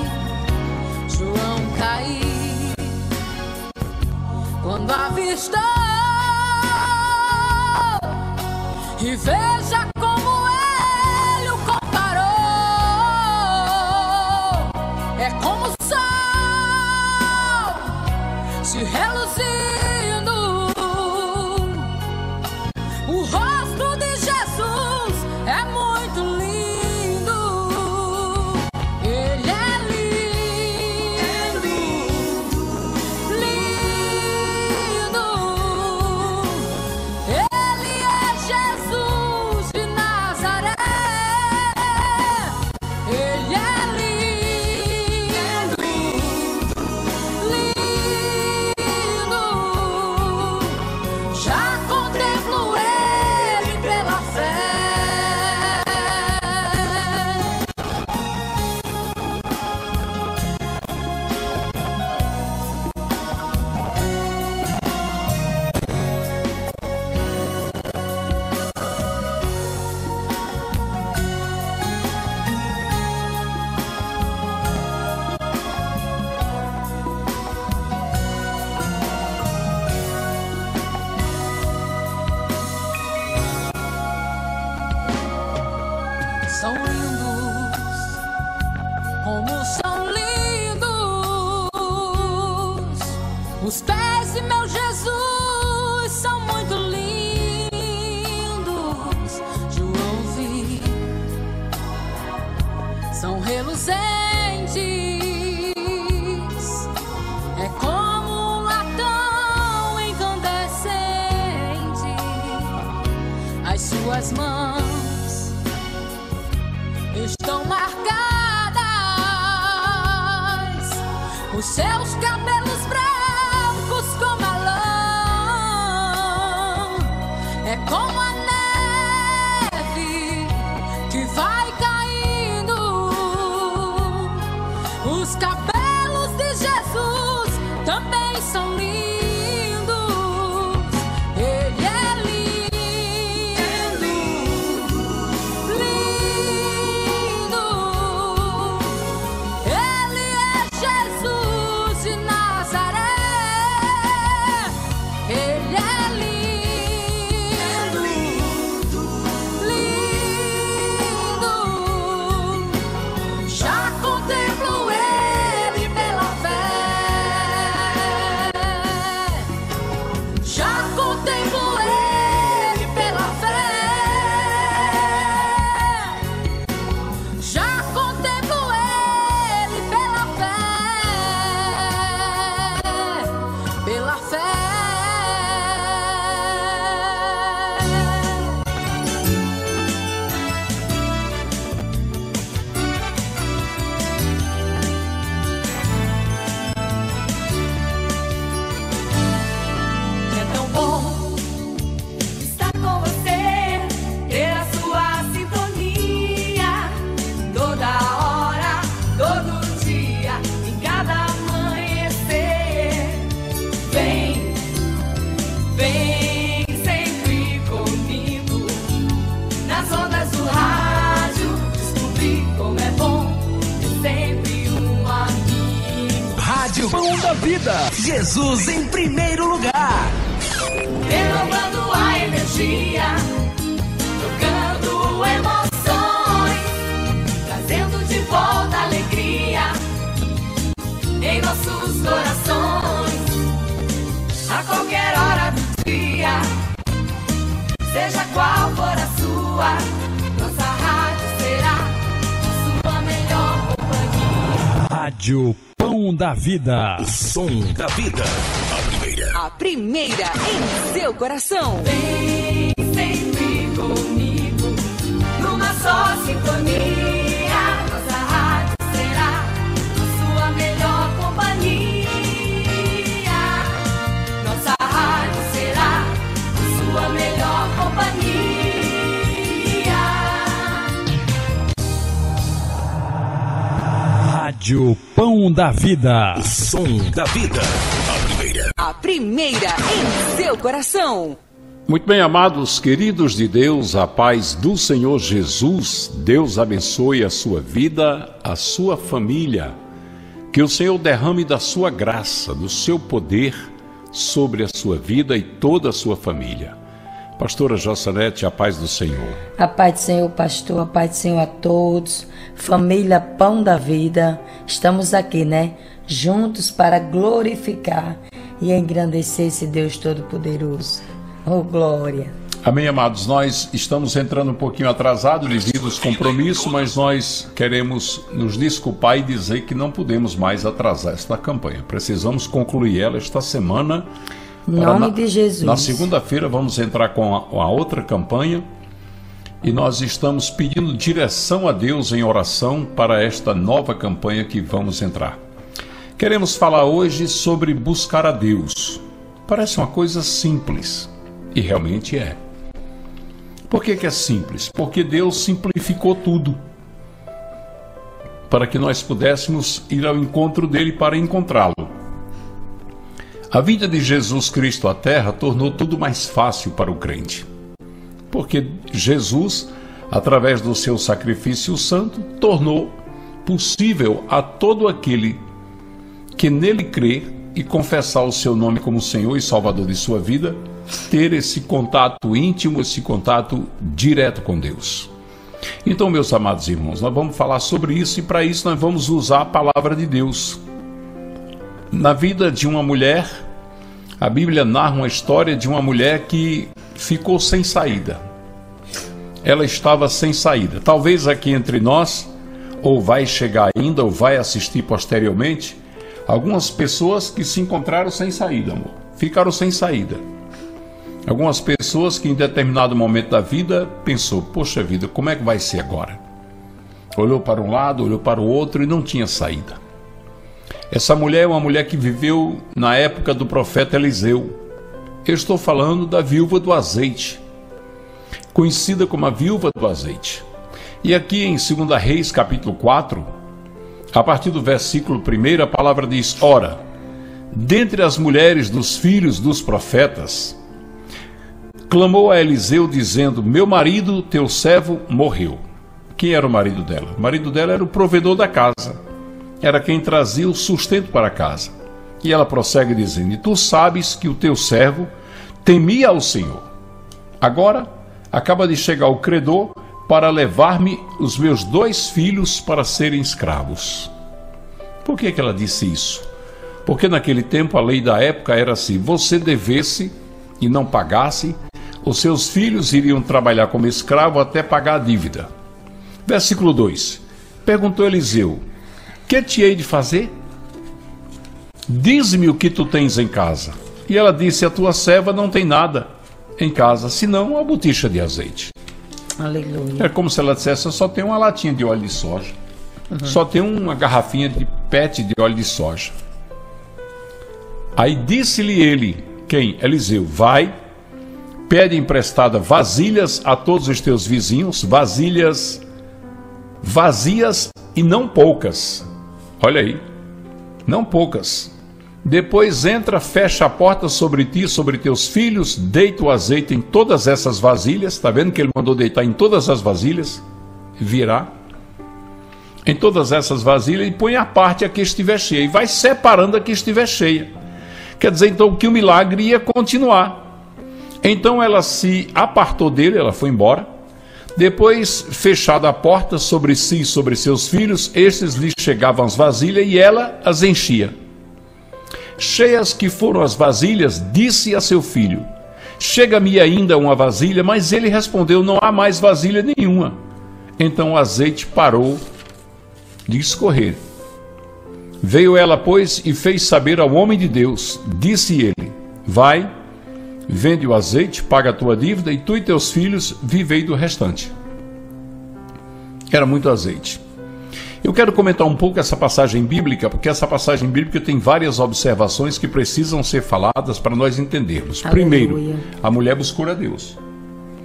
[SPEAKER 1] João caiu quando avistou, e veja como ele o comparou. É como o sol se reluzindo. O rosto de Jesus é muito lindo. Ele é lindo, lindo. Ele é Jesus de Nazaré. Ele é lindo, lindo. Já contemplo ele pela fé. São lindos, como são lindos os pés de meu Jesus, são muito lindos. João vi, são reluzentes, é como um latão incandescente. As suas mãos estão marcadas, os seus cabelos brancos como a lã. É como a neve que vai caindo. Os cabelos de Jesus também são lindos. Ele é lindo, lindo. Ele é Jesus de Nazaré. Ele é lindo, lindo. Já contemplo ele pela fé. Já contemplo ele pela fé. Já contemplo ele pela fé. Pela fé. É tão bom estar com você, ter a sua sintonia, toda hora, todo dia, em cada amanhecer. Vem, vem sempre comigo, nas ondas do rádio, descobrir como é bom ter sempre um amigo.
[SPEAKER 3] Rádio Pão da Vida. Jesus em primeiro lugar.
[SPEAKER 1] Renovando a energia, trocando emoções, trazendo de volta alegria em nossos corações. A qualquer hora do dia, seja qual for a sua, nossa rádio será a sua melhor companhia.
[SPEAKER 3] Rádio Pão da Vida.
[SPEAKER 4] O som da vida. A primeira.
[SPEAKER 5] A primeira em seu coração.
[SPEAKER 1] Vem sempre comigo, numa só sintonia. Nossa rádio será a sua melhor companhia. Nossa rádio será a sua melhor companhia.
[SPEAKER 3] Rádio Pão da Vida.
[SPEAKER 4] O som da vida. A primeira.
[SPEAKER 5] A primeira em seu coração.
[SPEAKER 6] Muito bem, amados, queridos de Deus, a paz do Senhor Jesus. Deus abençoe a sua vida, a sua família. Que o Senhor derrame da sua graça, do seu poder sobre a sua vida e toda a sua família. Pastora Jossanete, a paz do Senhor.
[SPEAKER 7] A paz do Senhor, pastor, a paz do Senhor a todos. Família Pão da Vida, estamos aqui, né? Juntos para glorificar e engrandecer esse Deus Todo-Poderoso. Oh, glória.
[SPEAKER 6] Amém, amados. Nós estamos entrando um pouquinho atrasado devido aos compromissos, mas nós queremos nos desculpar e dizer que não podemos mais atrasar esta campanha. Precisamos concluir ela esta semana.
[SPEAKER 7] Em nome
[SPEAKER 6] na,
[SPEAKER 7] de Jesus.
[SPEAKER 6] Na segunda-feira vamos entrar com a, a outra campanha e nós estamos pedindo direção a Deus em oração para esta nova campanha que vamos entrar. Queremos falar hoje sobre buscar a Deus. Parece uma coisa simples. E realmente é. Por que que é simples? Porque Deus simplificou tudo para que nós pudéssemos ir ao encontro dele para encontrá-lo. A vinda de Jesus Cristo à Terra tornou tudo mais fácil para o crente. Porque Jesus, através do seu sacrifício santo, tornou possível a todo aquele que nele crê e confessar o seu nome como Senhor e Salvador de sua vida, ter esse contato íntimo, esse contato direto com Deus. Então, meus amados irmãos, nós vamos falar sobre isso e para isso nós vamos usar a palavra de Deus. Na vida de uma mulher, a Bíblia narra uma história de uma mulher que ficou sem saída. Ela estava sem saída. Talvez aqui entre nós, ou vai chegar ainda, ou vai assistir posteriormente, algumas pessoas que se encontraram sem saída, amor. Ficaram sem saída. Algumas pessoas que em determinado momento da vida pensou, poxa vida, como é que vai ser agora? Olhou para um lado, olhou para o outro e não tinha saída. Essa mulher é uma mulher que viveu na época do profeta Eliseu. Eu estou falando da viúva do azeite, conhecida como a viúva do azeite. E aqui em segunda Reis, capítulo quatro, a partir do versículo primeiro, a palavra diz, ora, dentre as mulheres dos filhos dos profetas, clamou a Eliseu dizendo, meu marido, teu servo, morreu. Quem era o marido dela? O marido dela era o provedor da casa. Era quem trazia o sustento para a casa. E ela prossegue dizendo, e tu sabes que o teu servo temia ao Senhor. Agora, acaba de chegar o credor para levar-me os meus dois filhos para serem escravos. Por que que ela disse isso? Porque naquele tempo a lei da época era assim, você devesse e não pagasse, os seus filhos iriam trabalhar como escravo até pagar a dívida. Versículo dois. Perguntou Eliseu, que te hei de fazer? Dize-me o que tu tens em casa. E ela disse, a tua serva não tem nada em casa, senão uma botija de azeite.
[SPEAKER 7] Aleluia.
[SPEAKER 6] É como se ela dissesse, eu só tenho uma latinha de óleo de soja. Uhum. Só tenho uma garrafinha de pet de óleo de soja. Aí disse-lhe ele, quem? Eliseu, vai, pede emprestada vasilhas a todos os teus vizinhos, vasilhas vazias e não poucas. Olha aí, não poucas. Depois entra, fecha a porta sobre ti, sobre teus filhos, deita o azeite em todas essas vasilhas. Está vendo que ele mandou deitar em todas as vasilhas? Virá. Em todas essas vasilhas e põe a parte a que estiver cheia. E vai separando a que estiver cheia. Quer dizer, então, que o milagre ia continuar. Então ela se apartou dele, ela foi embora. Depois, fechada a porta sobre si e sobre seus filhos, estes lhe chegavam as vasilhas e ela as enchia. Cheias que foram as vasilhas, disse a seu filho, chega-me ainda uma vasilha, mas ele respondeu, não há mais vasilha nenhuma. Então o azeite parou de escorrer. Veio ela, pois, e fez saber ao homem de Deus, disse ele, vai, vende o azeite, paga a tua dívida, e tu e teus filhos vivei do restante. Era muito azeite. Eu quero comentar um pouco essa passagem bíblica, porque essa passagem bíblica tem várias observações que precisam ser faladas para nós entendermos. Aleluia. Primeiro, a mulher buscou a Deus.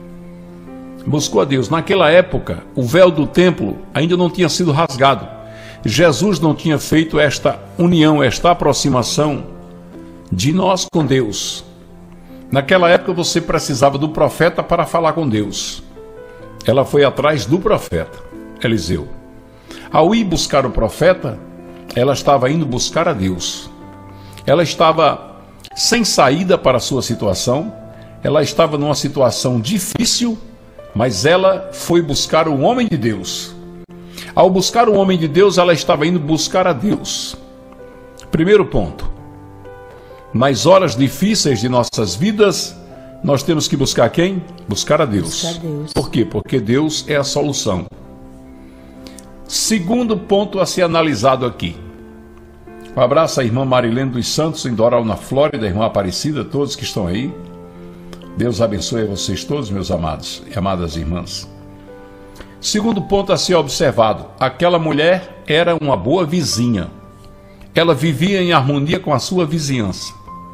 [SPEAKER 6] Buscou a Deus. Naquela época, o véu do templo ainda não tinha sido rasgado. Jesus não tinha feito esta união, esta aproximação de nós com Deus. Naquela época você precisava do profeta para falar com Deus. Ela foi atrás do profeta, Eliseu. Ao ir buscar o profeta, ela estava indo buscar a Deus. Ela estava sem saída para a sua situação, ela estava numa situação difícil, mas ela foi buscar o homem de Deus. Ao buscar o homem de Deus, ela estava indo buscar a Deus. Primeiro ponto. Nas horas difíceis de nossas vidas, nós temos que buscar quem? Buscar a Deus.
[SPEAKER 7] Buscar a Deus.
[SPEAKER 6] Por quê? Porque Deus é a solução. Segundo ponto a ser analisado aqui. Um abraço à irmã Marilene dos Santos, em Doral, na Flórida, irmã Aparecida, todos que estão aí. Deus abençoe a vocês todos, meus amados e amadas irmãs. Segundo ponto a ser observado, aquela mulher era uma boa vizinha. Ela vivia em harmonia com a sua vizinhança.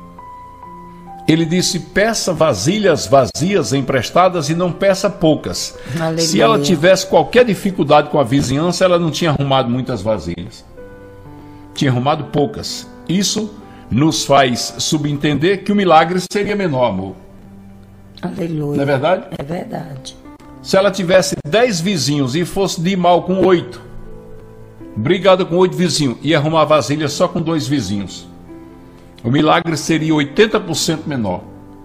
[SPEAKER 6] Ele disse, peça vasilhas vazias emprestadas e não peça poucas. Aleluia. Se ela tivesse qualquer dificuldade com a vizinhança, ela não tinha arrumado muitas vasilhas. Tinha arrumado poucas. Isso nos faz subentender que o milagre seria menor, amor.
[SPEAKER 7] Aleluia.
[SPEAKER 6] Não é verdade?
[SPEAKER 7] É verdade.
[SPEAKER 6] Se ela tivesse dez vizinhos e fosse de mal com oito, brigada com oito vizinhos, e arrumar vasilha só com dois vizinhos, o milagre seria oitenta por cento menor.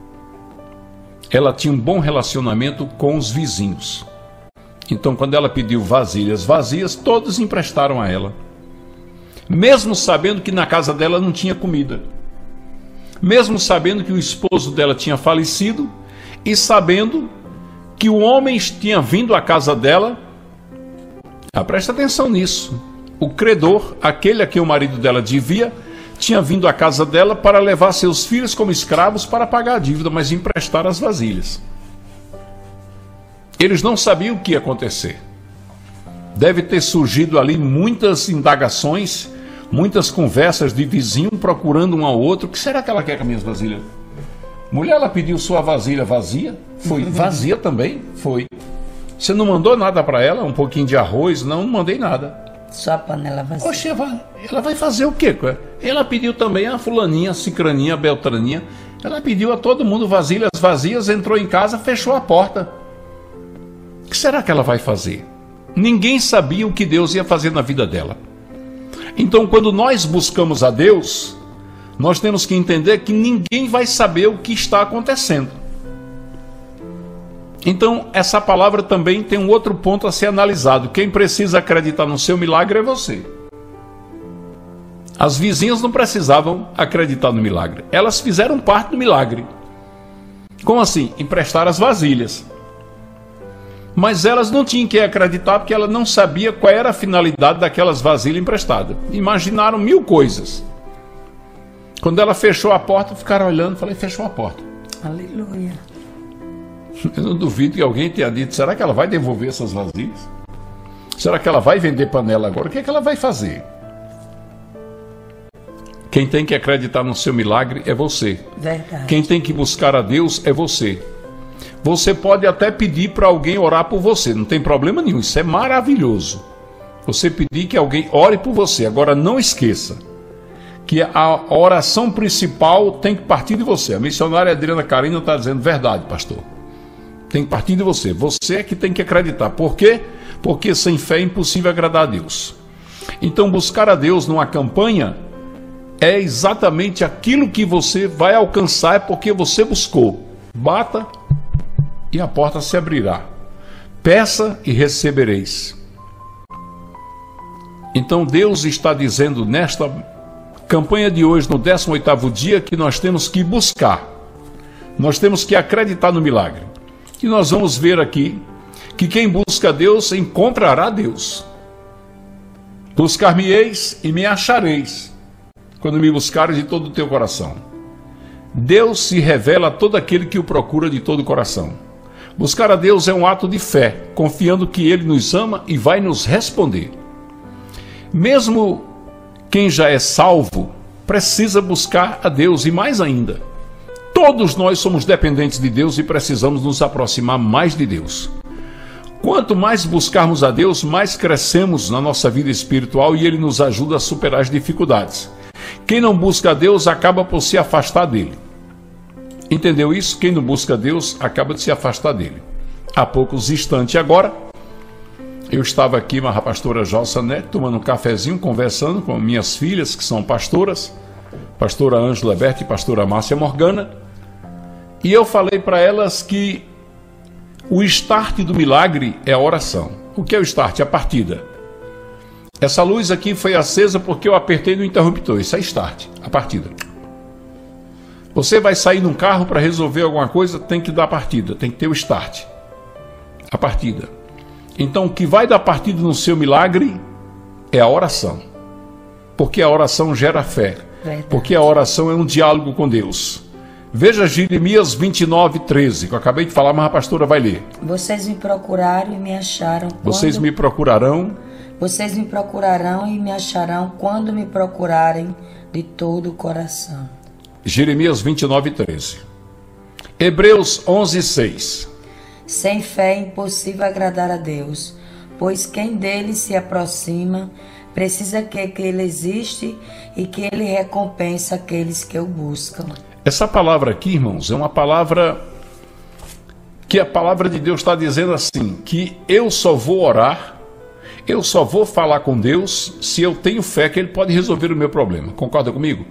[SPEAKER 6] Ela tinha um bom relacionamento com os vizinhos. Então, quando ela pediu vasilhas vazias, todos emprestaram a ela. Mesmo sabendo que na casa dela não tinha comida. Mesmo sabendo que o esposo dela tinha falecido e sabendo que o homem tinha vindo à casa dela. Ah, presta atenção nisso. O credor, aquele a quem o marido dela devia, tinha vindo à casa dela para levar seus filhos como escravos para pagar a dívida, mas emprestar as vasilhas. Eles não sabiam o que ia acontecer. Deve ter surgido ali muitas indagações, muitas conversas de vizinho procurando um ao outro. O que será que ela quer com as minhas vasilhas? Mulher, ela pediu sua vasilha vazia? Foi. Vazia também? Foi. Você não mandou nada para ela? Um pouquinho de arroz? Não, não mandei nada.
[SPEAKER 7] Só a panela vazia.
[SPEAKER 6] Oxe, ela vai fazer o quê? Ela pediu também a fulaninha, a cicraninha, a beltraninha. Ela pediu a todo mundo vasilhas vazias, entrou em casa, fechou a porta. O que será que ela vai fazer? Ninguém sabia o que Deus ia fazer na vida dela. Então, quando nós buscamos a Deus, nós temos que entender que ninguém vai saber o que está acontecendo. Então, essa palavra também tem um outro ponto a ser analisado. Quem precisa acreditar no seu milagre é você. As vizinhas não precisavam acreditar no milagre. Elas fizeram parte do milagre. Como assim? Emprestar as vasilhas. Mas elas não tinham que acreditar porque ela não sabia qual era a finalidade daquelas vasilhas emprestadas. Imaginaram mil coisas. Quando ela fechou a porta, ficaram olhando, falei, fechou a porta.
[SPEAKER 7] Aleluia.
[SPEAKER 6] Eu não duvido que alguém tenha dito, será que ela vai devolver essas vasilhas? Será que ela vai vender panela agora? O que é que ela vai fazer? Quem tem que acreditar no seu milagre é você.
[SPEAKER 7] Verdade.
[SPEAKER 6] Quem tem que buscar a Deus é você. Você pode até pedir para alguém orar por você, não tem problema nenhum, isso é maravilhoso. Você pedir que alguém ore por você. Agora não esqueça que a oração principal tem que partir de você. A missionária Adriana Carina está dizendo verdade, pastor. Tem que partir de você. Você é que tem que acreditar. Por quê? Porque sem fé é impossível agradar a Deus. Então buscar a Deus numa campanha é exatamente aquilo que você vai alcançar, é porque você buscou. Bata e a porta se abrirá. Peça e recebereis. Então Deus está dizendo nesta campanha de hoje, no décimo oitavo dia, que nós temos que buscar. Nós temos que acreditar no milagre. E nós vamos ver aqui que quem busca a Deus encontrará Deus. Buscar-me-eis e me achareis, quando me buscares de todo o teu coração. Deus se revela a todo aquele que o procura de todo o coração. Buscar a Deus é um ato de fé, confiando que Ele nos ama e vai nos responder. Mesmo quem já é salvo precisa buscar a Deus, e mais ainda, todos nós somos dependentes de Deus e precisamos nos aproximar mais de Deus. Quanto mais buscarmos a Deus, mais crescemos na nossa vida espiritual e Ele nos ajuda a superar as dificuldades. Quem não busca a Deus acaba por se afastar dele. Entendeu isso? Quem não busca a Deus acaba de se afastar dele. Há poucos instantes agora, eu estava aqui com a pastora Jossa Neto, tomando um cafezinho, conversando com minhas filhas, que são pastoras, pastora Ângela Berti e pastora Márcia Morgana, e eu falei para elas que o start do milagre é a oração. O que é o start? A partida. Essa luz aqui foi acesa porque eu apertei no interruptor. Isso é start, a partida. Você vai sair num carro para resolver alguma coisa, tem que dar a partida, tem que ter o start. A partida. Então, o que vai dar partida no seu milagre é a oração. Porque a oração gera fé. Verdade. Porque a oração é um diálogo com Deus. Veja Jeremias vinte e nove, treze, que eu acabei de falar, mas a pastora vai ler.
[SPEAKER 7] Vocês me procuraram e me acharam.
[SPEAKER 6] Vocês
[SPEAKER 7] quando...
[SPEAKER 6] me procurarão.
[SPEAKER 7] Vocês me procurarão e me acharão quando me procurarem de todo o coração.
[SPEAKER 6] Jeremias vinte e nove, treze. Hebreus onze, seis.
[SPEAKER 7] Sem fé é impossível agradar a Deus, pois quem dele se aproxima precisa que, que ele existe e que ele recompensa aqueles que o buscam.
[SPEAKER 6] Essa palavra aqui, irmãos, é uma palavra que a palavra de Deus está dizendo assim, que eu só vou orar, eu só vou falar com Deus se eu tenho fé que Ele pode resolver o meu problema. Concorda comigo?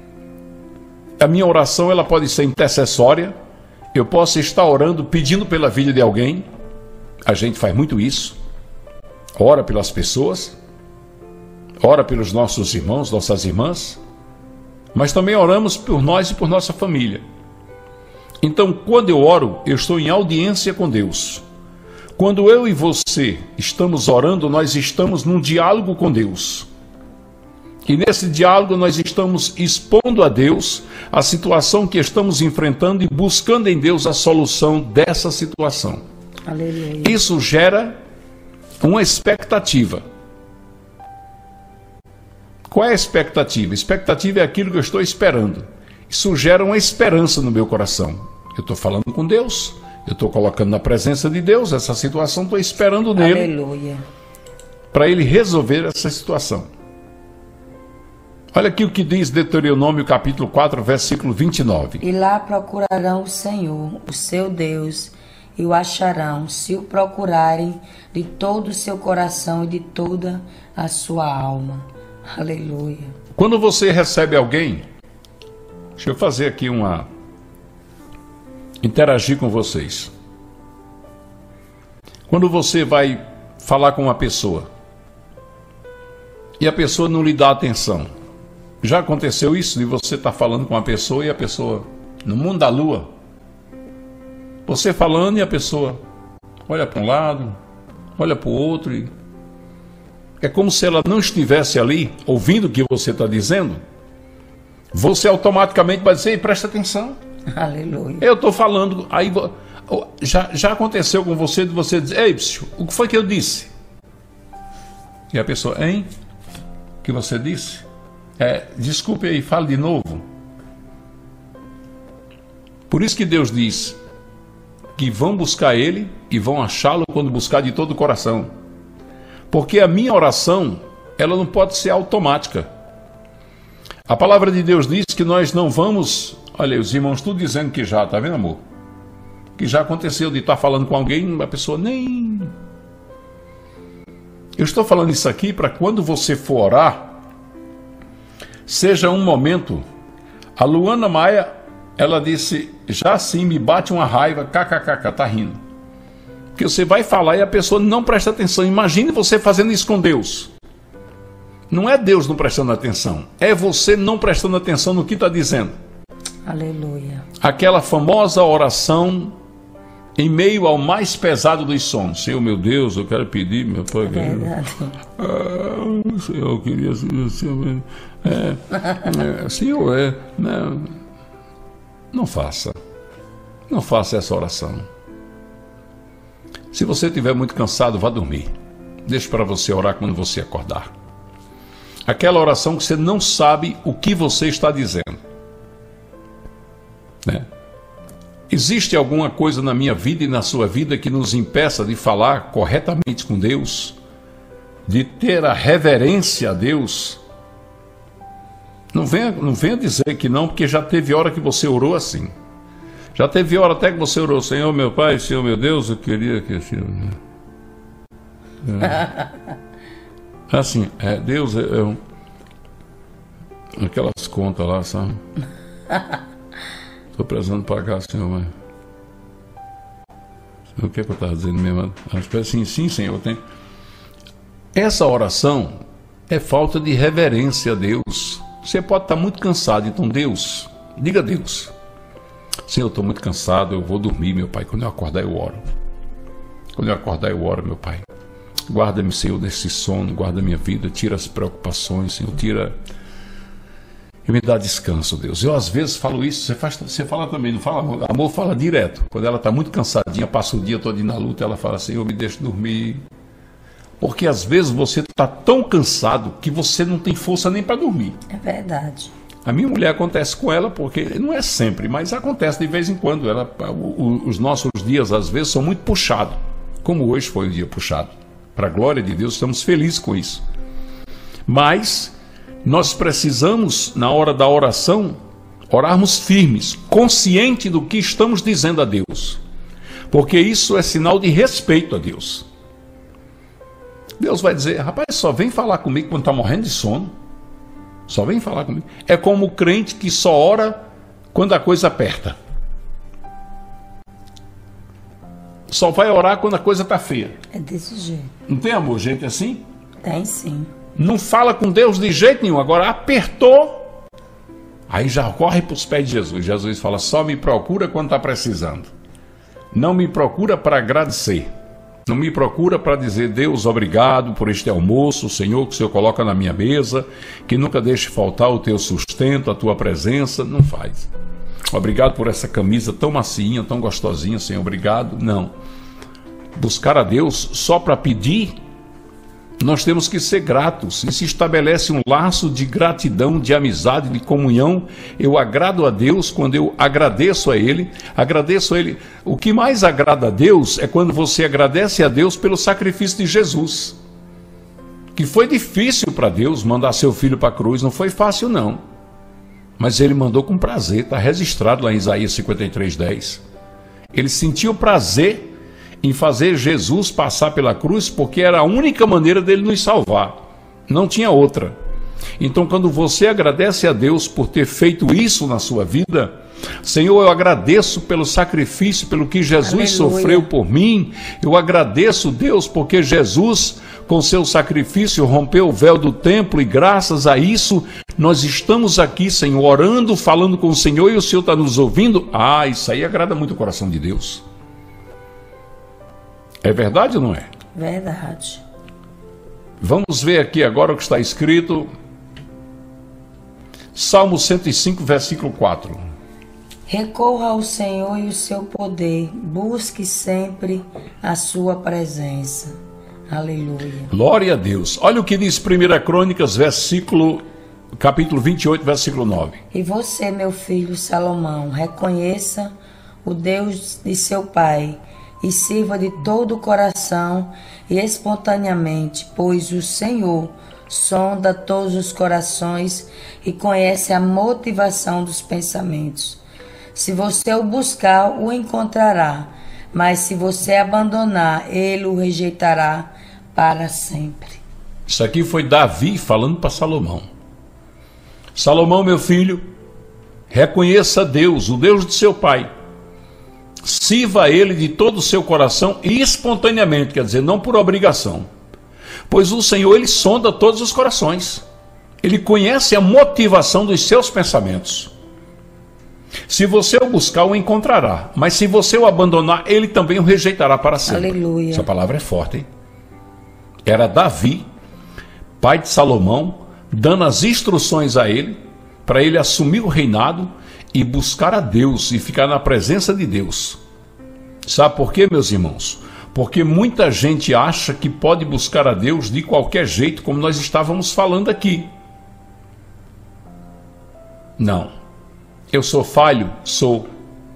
[SPEAKER 6] A minha oração ela pode ser intercessória, eu posso estar orando, pedindo pela vida de alguém, a gente faz muito isso, ora pelas pessoas, ora pelos nossos irmãos, nossas irmãs, mas também oramos por nós e por nossa família. Então, quando eu oro, eu estou em audiência com Deus. Quando eu e você estamos orando, nós estamos num diálogo com Deus. E nesse diálogo nós estamos expondo a Deus a situação que estamos enfrentando e buscando em Deus a solução dessa situação.
[SPEAKER 7] Aleluia.
[SPEAKER 6] Isso gera uma expectativa. Qual é a expectativa? A expectativa é aquilo que eu estou esperando. Isso gera uma esperança no meu coração. Eu estou falando com Deus, eu estou colocando na presença de Deus essa situação, estou esperando nele.
[SPEAKER 7] Aleluia.
[SPEAKER 6] Para ele resolver essa situação. Olha aqui o que diz Deuteronômio capítulo quatro, versículo vinte e nove.
[SPEAKER 7] E lá procurarão o Senhor, o seu Deus, e o acharão, se o procurarem de todo o seu coração e de toda a sua alma. Aleluia.
[SPEAKER 6] Quando você recebe alguém, deixa eu fazer aqui uma... interagir com vocês. Quando você vai falar com uma pessoa e a pessoa não lhe dá atenção, já aconteceu isso de você estar falando com uma pessoa e a pessoa, no mundo da lua, você falando e a pessoa olha para um lado, olha para o outro e é como se ela não estivesse ali ouvindo o que você está dizendo. Você automaticamente vai dizer, ei, presta atenção.
[SPEAKER 7] Aleluia.
[SPEAKER 6] Eu estou falando, aí já, já aconteceu com você de você dizer, ei, psiu, o que foi que eu disse? E a pessoa, hein? O que você disse? É, desculpe aí, fale de novo. Por isso que Deus diz que vão buscar Ele e vão achá-lo quando buscar de todo o coração. Porque a minha oração, ela não pode ser automática. A palavra de Deus diz que nós não vamos... Olha, os irmãos tudo dizendo que já, tá vendo, amor? Que já aconteceu de estar falando com alguém, a pessoa nem... Eu estou falando isso aqui para quando você for orar, seja um momento... A Luana Maia, ela disse, já sim, me bate uma raiva, kkkk, tá rindo. Porque você vai falar e a pessoa não presta atenção. Imagine você fazendo isso com Deus. Não é Deus não prestando atenção, é você não prestando atenção no que está dizendo.
[SPEAKER 7] Aleluia.
[SPEAKER 6] Aquela famosa oração em meio ao mais pesado dos sons. Senhor, meu Deus, eu quero pedir, meu pai.
[SPEAKER 7] Verdade.
[SPEAKER 6] Ah, Senhor, eu queria. Senhor, é, é, Senhor, é, não, não faça. Não faça essa oração. Se você estiver muito cansado, vá dormir. Deixe para você orar quando você acordar. Aquela oração que você não sabe o que você está dizendo. Né? Existe alguma coisa na minha vida e na sua vida que nos impeça de falar corretamente com Deus? De ter a reverência a Deus? Não venha, não venha dizer que não, porque já teve hora que você orou assim. Já teve hora até que você orou: Senhor meu Pai, Senhor meu Deus, eu queria que... É. Assim, é, Deus, é, é, aquelas contas lá, sabe? Estou precisando pagar, Senhor, mas... O que é que eu estava dizendo mesmo? Assim, sim, Senhor, eu tenho... Essa oração é falta de reverência a Deus. Você pode estar muito cansado, então Deus, diga a Deus: Senhor, eu estou muito cansado, eu vou dormir, meu Pai. Quando eu acordar, eu oro. Quando eu acordar, eu oro, meu Pai. Guarda-me, Senhor, desse sono, guarda minha vida, tira as preocupações, Senhor, tira... E me dá descanso, Deus. Eu às vezes falo isso, você, faz, você fala também, não fala, amor? Amor fala direto. Quando ela está muito cansadinha, passa o dia todo na luta, ela fala: Senhor, me deixa dormir. Porque às vezes você está tão cansado que você não tem força nem para dormir.
[SPEAKER 7] É verdade.
[SPEAKER 6] A minha mulher, acontece com ela, porque não é sempre, mas acontece de vez em quando. Ela, o, os nossos dias às vezes são muito puxados, como hoje foi um dia puxado. Para a glória de Deus, estamos felizes com isso. Mas nós precisamos, na hora da oração, orarmos firmes, consciente do que estamos dizendo a Deus, porque isso é sinal de respeito a Deus. Deus vai dizer: rapaz, só vem falar comigo quando está morrendo de sono. Só vem falar comigo. É como o crente que só ora quando a coisa aperta. Só vai orar quando a coisa está feia.
[SPEAKER 7] É desse jeito.
[SPEAKER 6] Não tem, amor, gente assim?
[SPEAKER 7] Tem sim.
[SPEAKER 6] Não fala com Deus de jeito nenhum. Agora apertou, aí já corre para os pés de Jesus. Jesus fala: só me procura quando está precisando. Não me procura para agradecer. Não me procura para dizer: Deus, obrigado por este almoço, Senhor, que o Senhor coloca na minha mesa, que nunca deixe faltar o teu sustento, a tua presença. Não faz. Obrigado por essa camisa tão macinha, tão gostosinha, Senhor, obrigado. Não. Buscar a Deus só para pedir, nós temos que ser gratos. E se estabelece um laço de gratidão, de amizade, de comunhão. Eu agrado a Deus quando eu agradeço a Ele. Agradeço a Ele. O que mais agrada a Deus é quando você agradece a Deus pelo sacrifício de Jesus. Que foi difícil para Deus mandar seu filho para a cruz. Não foi fácil, não. Mas Ele mandou com prazer. Está registrado lá em Isaías cinquenta e três, dez. Ele sentiu prazer em fazer Jesus passar pela cruz, porque era a única maneira dele nos salvar. Não tinha outra. Então, quando você agradece a Deus por ter feito isso na sua vida: Senhor, eu agradeço pelo sacrifício, pelo que Jesus Aleluia. Sofreu por mim. Eu agradeço, Deus, porque Jesus, com seu sacrifício, rompeu o véu do templo, e graças a isso nós estamos aqui, Senhor, orando, falando com o Senhor, e o Senhor está nos ouvindo. Ah, isso aí agrada muito o coração de Deus. É verdade ou não é?
[SPEAKER 7] Verdade.
[SPEAKER 6] Vamos ver aqui agora o que está escrito. Salmo cento e cinco, versículo quatro.
[SPEAKER 7] Recorra ao Senhor e o seu poder. Busque sempre a sua presença. Aleluia.
[SPEAKER 6] Glória a Deus. Olha o que diz primeira Crônicas, versículo, capítulo vinte e oito, versículo nove.
[SPEAKER 7] E você, meu filho Salomão, reconheça o Deus de seu pai, e sirva de todo o coração e espontaneamente, pois o Senhor sonda todos os corações e conhece a motivação dos pensamentos. Se você o buscar, o encontrará, mas se você abandonar, ele o rejeitará para sempre.
[SPEAKER 6] Isso aqui foi Davi falando para Salomão. Salomão, meu filho, reconheça Deus, o Deus de seu pai. Sirva a Ele de todo o seu coração e espontaneamente, quer dizer, não por obrigação. Pois o Senhor, Ele sonda todos os corações. Ele conhece a motivação dos seus pensamentos. Se você o buscar, o encontrará. Mas se você o abandonar, Ele também o rejeitará para sempre.
[SPEAKER 7] Aleluia.
[SPEAKER 6] Essa palavra é forte, hein? Era Davi, pai de Salomão, dando as instruções a ele, para ele assumir o reinado e buscar a Deus e ficar na presença de Deus. Sabe por quê, meus irmãos? Porque muita gente acha que pode buscar a Deus de qualquer jeito, como nós estávamos falando aqui. Não. Eu sou falho? Sou.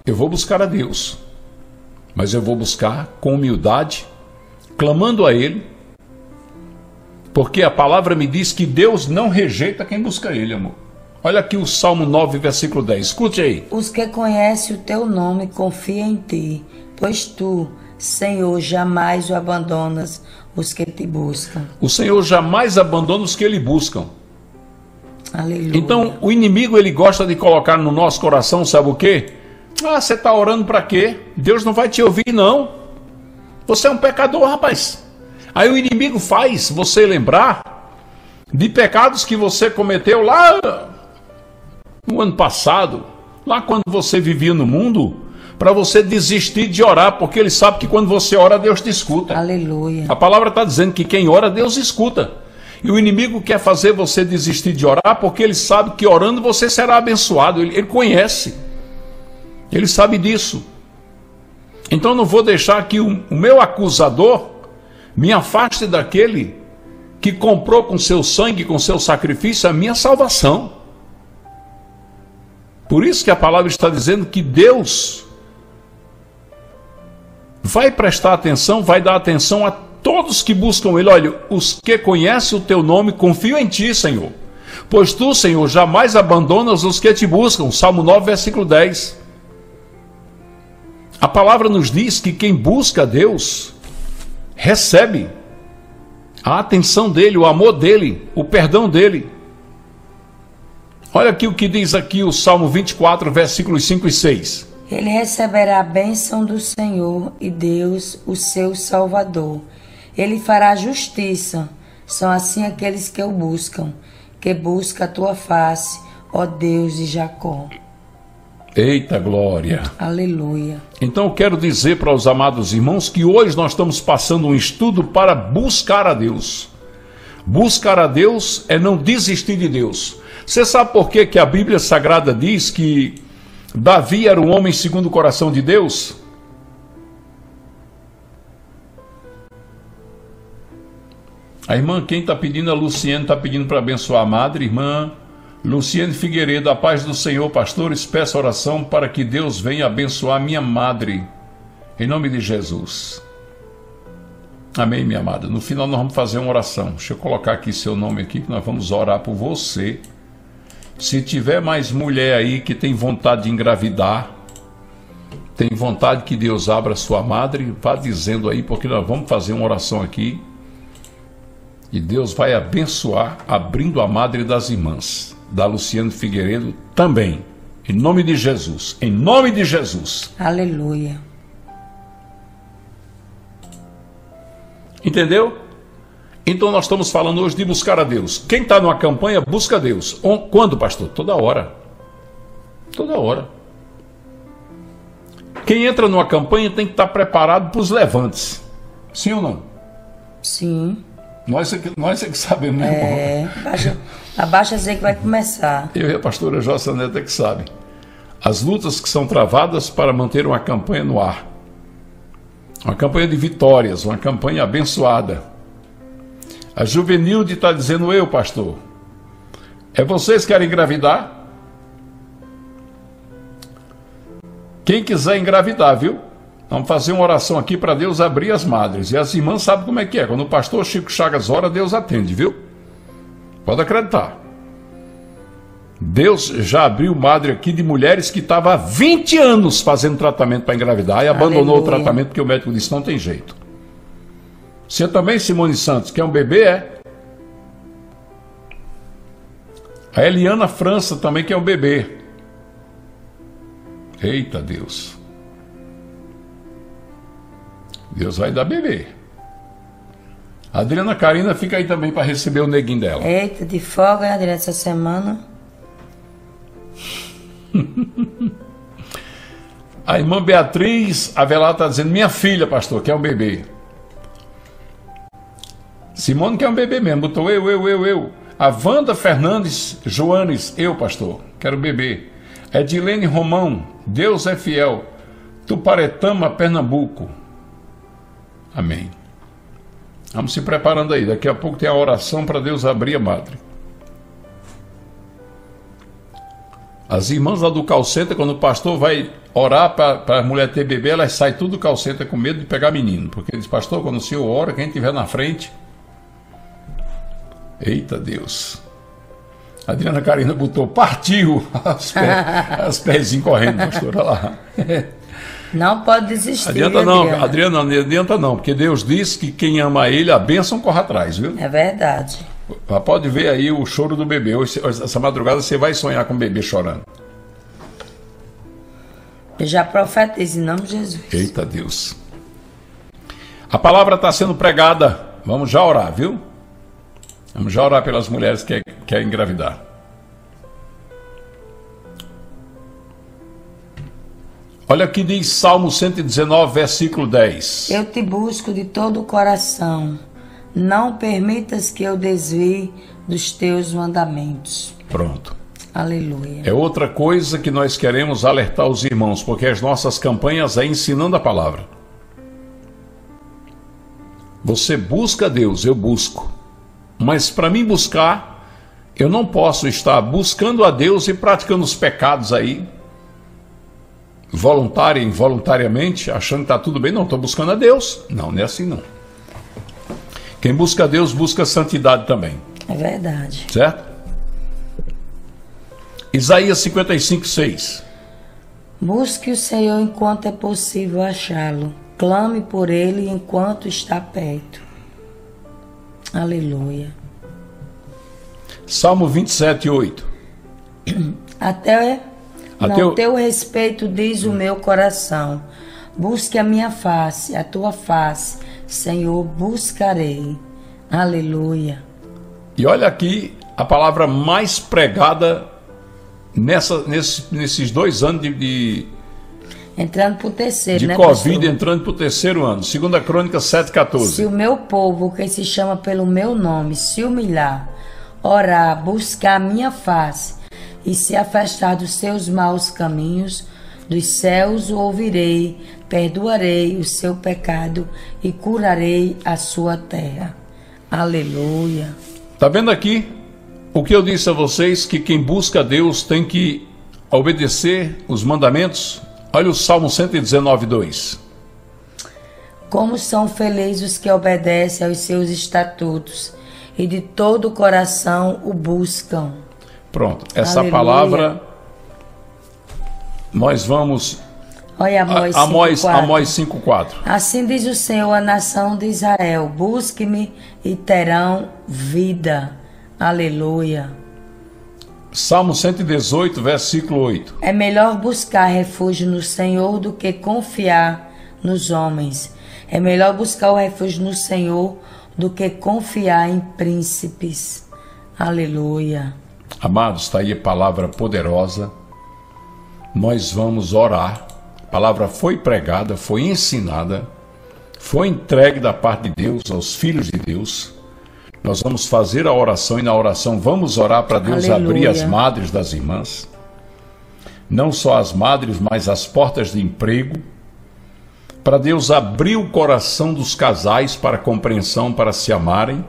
[SPEAKER 6] Eu vou buscar a Deus, mas eu vou buscar com humildade, clamando a Ele, porque a palavra me diz que Deus não rejeita quem busca Ele, amor. Olha aqui o Salmo nove, versículo dez. Escute aí.
[SPEAKER 7] Os que conhecem o teu nome confiam em ti, pois tu, Senhor, jamais o abandonas os que te buscam.
[SPEAKER 6] O Senhor jamais abandona os que Ele buscam.
[SPEAKER 7] Aleluia.
[SPEAKER 6] Então, o inimigo, ele gosta de colocar no nosso coração, sabe o quê? Ah, você está orando para quê? Deus não vai te ouvir, não. Você é um pecador, rapaz. Aí o inimigo faz você lembrar de pecados que você cometeu lá no ano passado, lá quando você vivia no mundo, para você desistir de orar, porque ele sabe que quando você ora, Deus te escuta.
[SPEAKER 7] Aleluia.
[SPEAKER 6] A palavra está dizendo que quem ora, Deus escuta. E o inimigo quer fazer você desistir de orar, porque ele sabe que orando você será abençoado. Ele, ele conhece. Ele sabe disso. Então não vou deixar que o, o meu acusador me afaste daquele que comprou com seu sangue, com seu sacrifício, a minha salvação. Por isso que a palavra está dizendo que Deus vai prestar atenção, vai dar atenção a todos que buscam Ele. Olha, os que conhecem o teu nome confiam em ti, Senhor. Pois tu, Senhor, jamais abandonas os que te buscam. Salmo nove, versículo dez. A palavra nos diz que quem busca a Deus recebe a atenção dele, o amor dele, o perdão dele. Olha aqui o que diz aqui o Salmo vinte e quatro, versículos cinco e seis.
[SPEAKER 7] Ele receberá a bênção do Senhor e Deus, o seu Salvador. Ele fará justiça. São assim aqueles que o buscam, que buscam a tua face, ó Deus de Jacó.
[SPEAKER 6] Eita glória!
[SPEAKER 7] Aleluia!
[SPEAKER 6] Então eu quero dizer para os amados irmãos que hoje nós estamos passando um estudo para buscar a Deus. Buscar a Deus é não desistir de Deus. Você sabe por que que a Bíblia Sagrada diz que Davi era um homem segundo o coração de Deus? A irmã, quem está pedindo, a Luciene está pedindo para abençoar a madre. Irmã Luciene Figueiredo, a paz do Senhor, pastores, peço oração para que Deus venha abençoar minha madre, em nome de Jesus. Amém, minha amada. No final nós vamos fazer uma oração. Deixa eu colocar aqui seu nome aqui, que nós vamos orar por você. Se tiver mais mulher aí que tem vontade de engravidar, tem vontade que Deus abra sua madre, vá dizendo aí, porque nós vamos fazer uma oração aqui. E Deus vai abençoar, abrindo a madre das irmãs, da Luciane Figueiredo também. Em nome de Jesus. Em nome de Jesus.
[SPEAKER 7] Aleluia.
[SPEAKER 6] Entendeu? Então nós estamos falando hoje de buscar a Deus. Quem está numa campanha, busca a Deus. Quando, pastor? Toda hora. Toda hora. Quem entra numa campanha tem que estar preparado para os levantes. Sim ou não?
[SPEAKER 7] Sim.
[SPEAKER 6] Nós é que, nós é que sabemos, né, irmão?
[SPEAKER 7] É, abaixa, abaixa dizer que vai começar.
[SPEAKER 6] Eu e a pastora Jossa Neto é que sabe. As lutas que são travadas para manter uma campanha no ar. Uma campanha de vitórias, uma campanha abençoada. A Juvenilde está dizendo, eu, pastor, é vocês que querem engravidar? Quem quiser engravidar, viu? Vamos fazer uma oração aqui para Deus abrir as madres. E as irmãs sabem como é que é. Quando o pastor Chico Chagas ora, Deus atende, viu? Pode acreditar. Deus já abriu madre aqui de mulheres que estavam há vinte anos fazendo tratamento para engravidar e abandonou Aleluia. O tratamento porque o médico disse, não tem jeito. Você também, Simone Santos, que é um bebê, é? A Eliana França também, que é um bebê. Eita Deus. Deus vai dar bebê. A Adriana Karina fica aí também para receber o neguinho dela.
[SPEAKER 7] Eita, de folga, né, Adriana, essa semana.
[SPEAKER 6] A irmã Beatriz Avelar está dizendo, minha filha, pastor, que é um bebê. Simone que é um bebê mesmo, botou eu, eu, eu, eu. A Wanda Fernandes Joanes, eu, pastor, quero bebê. Edilene Romão, Deus é fiel. Tuparetama, Pernambuco. Amém. Vamos se preparando aí. Daqui a pouco tem a oração para Deus abrir a madre. As irmãs lá do call center, quando o pastor vai orar para a mulher ter bebê, elas saem tudo do call center com medo de pegar menino. Porque diz, pastor, quando o senhor ora, quem estiver na frente... Eita Deus! A Adriana Carina botou, partiu! As, pé, as pezinhos correndo, pastor, olha lá.
[SPEAKER 7] Não pode desistir,
[SPEAKER 6] Adianta não,
[SPEAKER 7] Adriana.
[SPEAKER 6] Adriana, não adianta não, porque Deus diz que quem ama ele, a bênção corre atrás, viu?
[SPEAKER 7] É verdade.
[SPEAKER 6] Pode ver aí o choro do bebê. Hoje, essa madrugada você vai sonhar com o bebê chorando.
[SPEAKER 7] Eu já profetizo em nome de Jesus.
[SPEAKER 6] Eita Deus. A palavra está sendo pregada. Vamos já orar, viu? Vamos já orar pelas mulheres que querem engravidar. Olha o que diz Salmo cento e dezenove, versículo dez.
[SPEAKER 7] Eu te busco de todo o coração. Não permitas que eu desvie dos teus mandamentos.
[SPEAKER 6] Pronto.
[SPEAKER 7] Aleluia.
[SPEAKER 6] É outra coisa que nós queremos alertar os irmãos, porque as nossas campanhas é ensinando a palavra. Você busca Deus, eu busco. Mas para mim buscar, eu não posso estar buscando a Deus e praticando os pecados aí, voluntária e involuntariamente, achando que está tudo bem. Não, estou buscando a Deus. Não, não é assim não. Quem busca a Deus, busca a santidade também.
[SPEAKER 7] É verdade.
[SPEAKER 6] Certo? Isaías cinquenta e cinco, seis.
[SPEAKER 7] Busque o Senhor enquanto é possível achá-lo. Clame por ele enquanto está perto. Aleluia.
[SPEAKER 6] Salmo vinte e sete, oito.
[SPEAKER 7] Até,
[SPEAKER 6] Até
[SPEAKER 7] não
[SPEAKER 6] o...
[SPEAKER 7] teu respeito diz o meu coração. Busque a minha face, a tua face, Senhor, buscarei. Aleluia.
[SPEAKER 6] E olha aqui a palavra mais pregada nessa, nesse, nesses dois anos de, de,
[SPEAKER 7] entrando para o terceiro,
[SPEAKER 6] de
[SPEAKER 7] né,
[SPEAKER 6] Covid,
[SPEAKER 7] pastor?
[SPEAKER 6] entrando para o terceiro ano. Segunda Crônica sete,
[SPEAKER 7] Se
[SPEAKER 6] quatorze.
[SPEAKER 7] o meu povo, que se chama pelo meu nome, se humilhar, orar, buscar a minha face e se afastar dos seus maus caminhos, dos céus o ouvirei, perdoarei o seu pecado e curarei a sua terra. Aleluia.
[SPEAKER 6] Está vendo aqui o que eu disse a vocês, que quem busca a Deus tem que obedecer os mandamentos? Olha o Salmo cento e dezenove, dois.
[SPEAKER 7] Como são felizes os que obedecem aos seus estatutos e de todo o coração o buscam.
[SPEAKER 6] Pronto, essa
[SPEAKER 7] Aleluia.
[SPEAKER 6] Palavra nós vamos...
[SPEAKER 7] Olha Amós,
[SPEAKER 6] Amós, Amós
[SPEAKER 7] cinco,
[SPEAKER 6] cinco, quatro.
[SPEAKER 7] Assim diz o Senhor à nação de Israel: busque-me e terão vida. Aleluia.
[SPEAKER 6] Salmo cento e dezoito, versículo oito.
[SPEAKER 7] É melhor buscar refúgio no Senhor do que confiar nos homens. É melhor buscar o refúgio no Senhor do que confiar em príncipes. Aleluia.
[SPEAKER 6] Amados, está aí a palavra poderosa. Nós vamos orar. A palavra foi pregada, foi ensinada, foi entregue da parte de Deus aos filhos de Deus. Nós vamos fazer a oração e na oração vamos orar para Deus
[SPEAKER 7] Aleluia.
[SPEAKER 6] Abrir as madres das irmãs. Não só as madres, mas as portas de emprego. Para Deus abrir o coração dos casais para compreensão, para se amarem.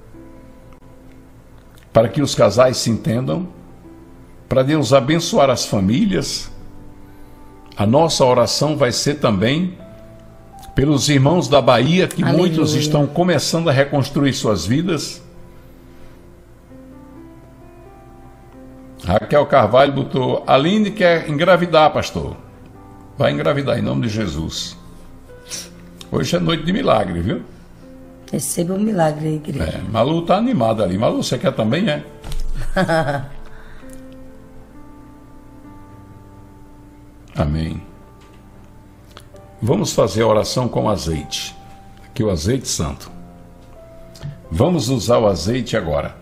[SPEAKER 6] Para que os casais se entendam. Para Deus abençoar as famílias. A nossa oração vai ser também pelos irmãos da Bahia, que
[SPEAKER 7] Aleluia.
[SPEAKER 6] Muitos estão começando a reconstruir suas vidas. Raquel Carvalho botou: Aline quer engravidar, pastor. Vai engravidar em nome de Jesus. Hoje é noite de milagre, viu?
[SPEAKER 7] Receba um milagre aí, igreja.
[SPEAKER 6] É, Malu tá animada ali. Malu, você quer também, é? Amém. Vamos fazer a oração com azeite. Aqui o azeite santo. Vamos usar o azeite agora.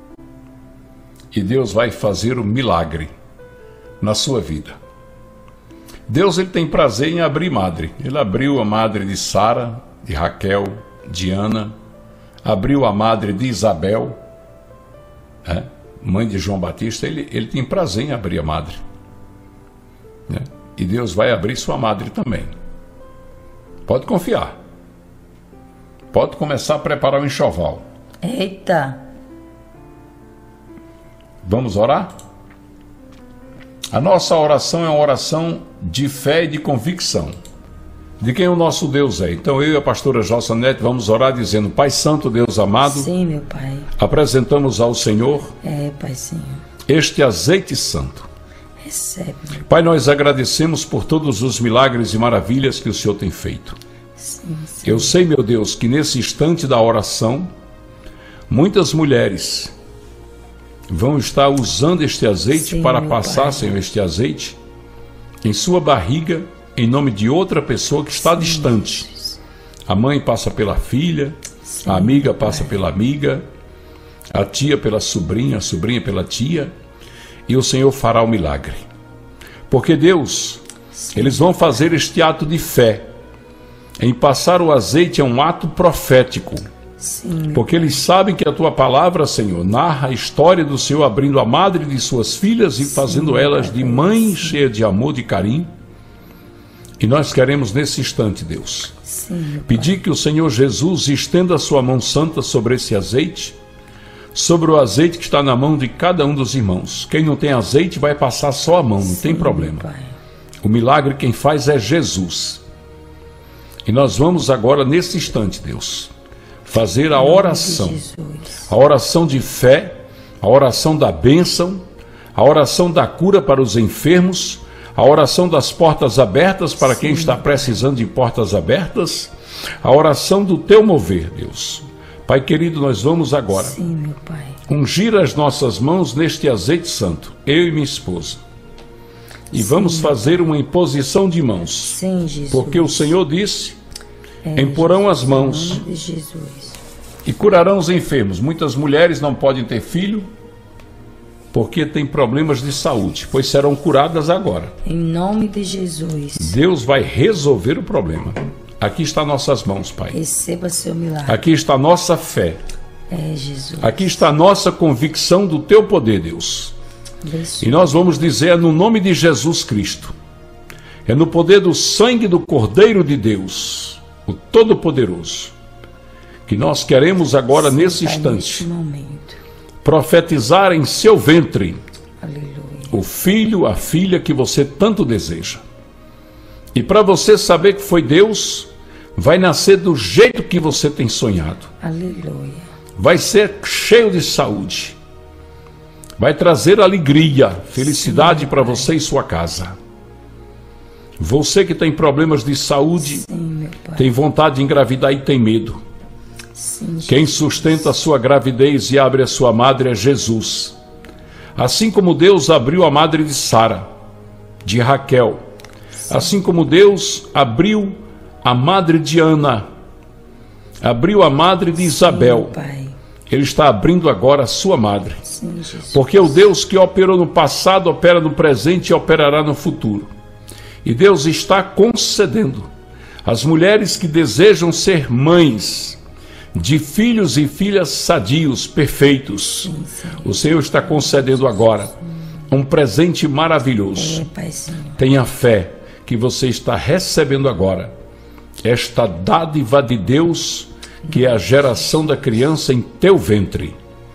[SPEAKER 6] E Deus vai fazer o milagre na sua vida. Deus, ele tem prazer em abrir madre. Ele abriu a madre de Sara, de Raquel, de Ana. Abriu a madre de Isabel, né? Mãe de João Batista. Ele, ele tem prazer em abrir a madre, né? E Deus vai abrir sua madre também. Pode confiar. Pode começar a preparar o enxoval.
[SPEAKER 7] Eita.
[SPEAKER 6] Vamos orar? A nossa oração é uma oração de fé e de convicção de quem o nosso Deus é. Então eu e a pastora Jossanete vamos orar dizendo: Pai Santo, Deus amado,
[SPEAKER 7] Sim, meu Pai.
[SPEAKER 6] apresentamos ao Senhor
[SPEAKER 7] É, Pai Senhor.
[SPEAKER 6] este azeite santo.
[SPEAKER 7] Recebe, meu
[SPEAKER 6] Pai, nós agradecemos por todos os milagres e maravilhas que o Senhor tem feito.
[SPEAKER 7] Sim, Senhor.
[SPEAKER 6] Eu sei, meu Deus, que nesse instante da oração, muitas mulheres vão estar usando este azeite
[SPEAKER 7] Sim,
[SPEAKER 6] para
[SPEAKER 7] meu
[SPEAKER 6] passar,
[SPEAKER 7] Pai.
[SPEAKER 6] Senhor, este azeite em sua barriga, em nome de outra pessoa que está
[SPEAKER 7] Sim,
[SPEAKER 6] distante.
[SPEAKER 7] Jesus.
[SPEAKER 6] A mãe passa pela filha,
[SPEAKER 7] Sim,
[SPEAKER 6] a amiga
[SPEAKER 7] meu
[SPEAKER 6] passa
[SPEAKER 7] Pai.
[SPEAKER 6] pela amiga, a tia pela sobrinha, a sobrinha pela tia, e o Senhor fará o milagre. Porque Deus,
[SPEAKER 7] Sim.
[SPEAKER 6] eles vão fazer este ato de fé. Em passar o azeite é um ato profético.
[SPEAKER 7] Sim, meu
[SPEAKER 6] Porque eles sabem que a tua palavra, Senhor, narra a história do Senhor abrindo a madre de suas filhas e fazendo elas de mãe cheia de amor, de carinho. E nós queremos nesse instante, Deus,
[SPEAKER 7] Sim, meu
[SPEAKER 6] pedir que o Senhor Jesus estenda a sua mão santa sobre esse azeite, sobre o azeite que está na mão de cada um dos irmãos. Quem não tem azeite vai passar só a mão, não tem problema.
[SPEAKER 7] Pai.
[SPEAKER 6] O milagre quem faz é Jesus. E nós vamos agora, nesse instante, Deus, fazer a oração.
[SPEAKER 7] Jesus.
[SPEAKER 6] A oração de fé, a oração da bênção, a oração da cura para os enfermos, a oração das portas abertas para quem está precisando de portas abertas, a oração do teu mover, Deus. Pai querido, nós vamos agora
[SPEAKER 7] Sim, meu Pai.
[SPEAKER 6] ungir as nossas mãos neste azeite santo, eu e minha esposa. E vamos fazer uma imposição de mãos,
[SPEAKER 7] Sim, Jesus.
[SPEAKER 6] porque o Senhor disse:
[SPEAKER 7] É,
[SPEAKER 6] imporão as
[SPEAKER 7] Em
[SPEAKER 6] mãos
[SPEAKER 7] nome de Jesus.
[SPEAKER 6] e curarão os enfermos. Muitas mulheres não podem ter filho porque têm problemas de saúde, pois serão curadas agora.
[SPEAKER 7] Em nome de Jesus.
[SPEAKER 6] Deus vai resolver o problema. Aqui está nossas mãos, Pai.
[SPEAKER 7] Receba seu milagre.
[SPEAKER 6] Aqui está nossa fé.
[SPEAKER 7] É, Jesus.
[SPEAKER 6] Aqui está nossa convicção do teu poder, Deus.
[SPEAKER 7] Abençoe.
[SPEAKER 6] E nós vamos dizer no nome de Jesus Cristo. É no poder do sangue do Cordeiro de Deus, o Todo-Poderoso, que nós queremos agora, nesse
[SPEAKER 7] Pai,
[SPEAKER 6] instante,
[SPEAKER 7] neste momento.
[SPEAKER 6] profetizar em seu ventre
[SPEAKER 7] Aleluia.
[SPEAKER 6] o filho, a filha que você tanto deseja. E para você saber que foi Deus, vai nascer do jeito que você tem sonhado.
[SPEAKER 7] Aleluia.
[SPEAKER 6] Vai ser cheio de saúde. Vai trazer alegria, felicidade para você e sua casa. Você que tem problemas de saúde,
[SPEAKER 7] Sim, meu Pai.
[SPEAKER 6] tem vontade de engravidar e tem medo.
[SPEAKER 7] Sim,
[SPEAKER 6] Quem sustenta a sua gravidez e abre a sua madre é Jesus. Assim como Deus abriu a madre de Sara, de Raquel. Assim como Deus abriu a madre de Ana, abriu a madre de Isabel.
[SPEAKER 7] Pai.
[SPEAKER 6] Ele está abrindo agora a sua madre.
[SPEAKER 7] Sim, Jesus.
[SPEAKER 6] Porque o Deus que operou no passado, opera no presente e operará no futuro. E Deus está concedendo às mulheres que desejam ser mães de filhos e filhas sadios, perfeitos. O Senhor está concedendo agora um presente maravilhoso.
[SPEAKER 7] É, Pai Senhor.
[SPEAKER 6] Tenha fé que você está recebendo agora esta dádiva de Deus, que é a geração da criança em teu ventre.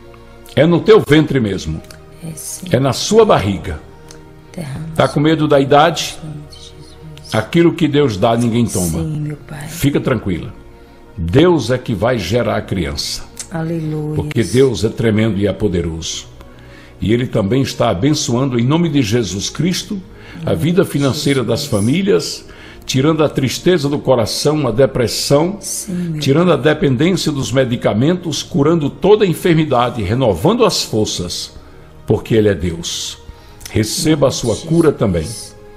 [SPEAKER 6] É no teu ventre mesmo.
[SPEAKER 7] É, sim.
[SPEAKER 6] É na sua barriga.
[SPEAKER 7] Derrama.
[SPEAKER 6] Está com medo da idade?
[SPEAKER 7] Em nome de Jesus.
[SPEAKER 6] Aquilo que Deus dá, ninguém toma.
[SPEAKER 7] Sim, meu Pai.
[SPEAKER 6] Fica tranquila. Deus é que vai gerar a criança.
[SPEAKER 7] Aleluia.
[SPEAKER 6] Porque Deus é tremendo e é poderoso. E Ele também está abençoando, em nome de Jesus Cristo, a vida financeira das famílias, tirando a tristeza do coração, a depressão,
[SPEAKER 7] Sim, meu
[SPEAKER 6] tirando a dependência dos medicamentos, curando toda a enfermidade, renovando as forças, porque Ele é Deus. Receba a sua cura também.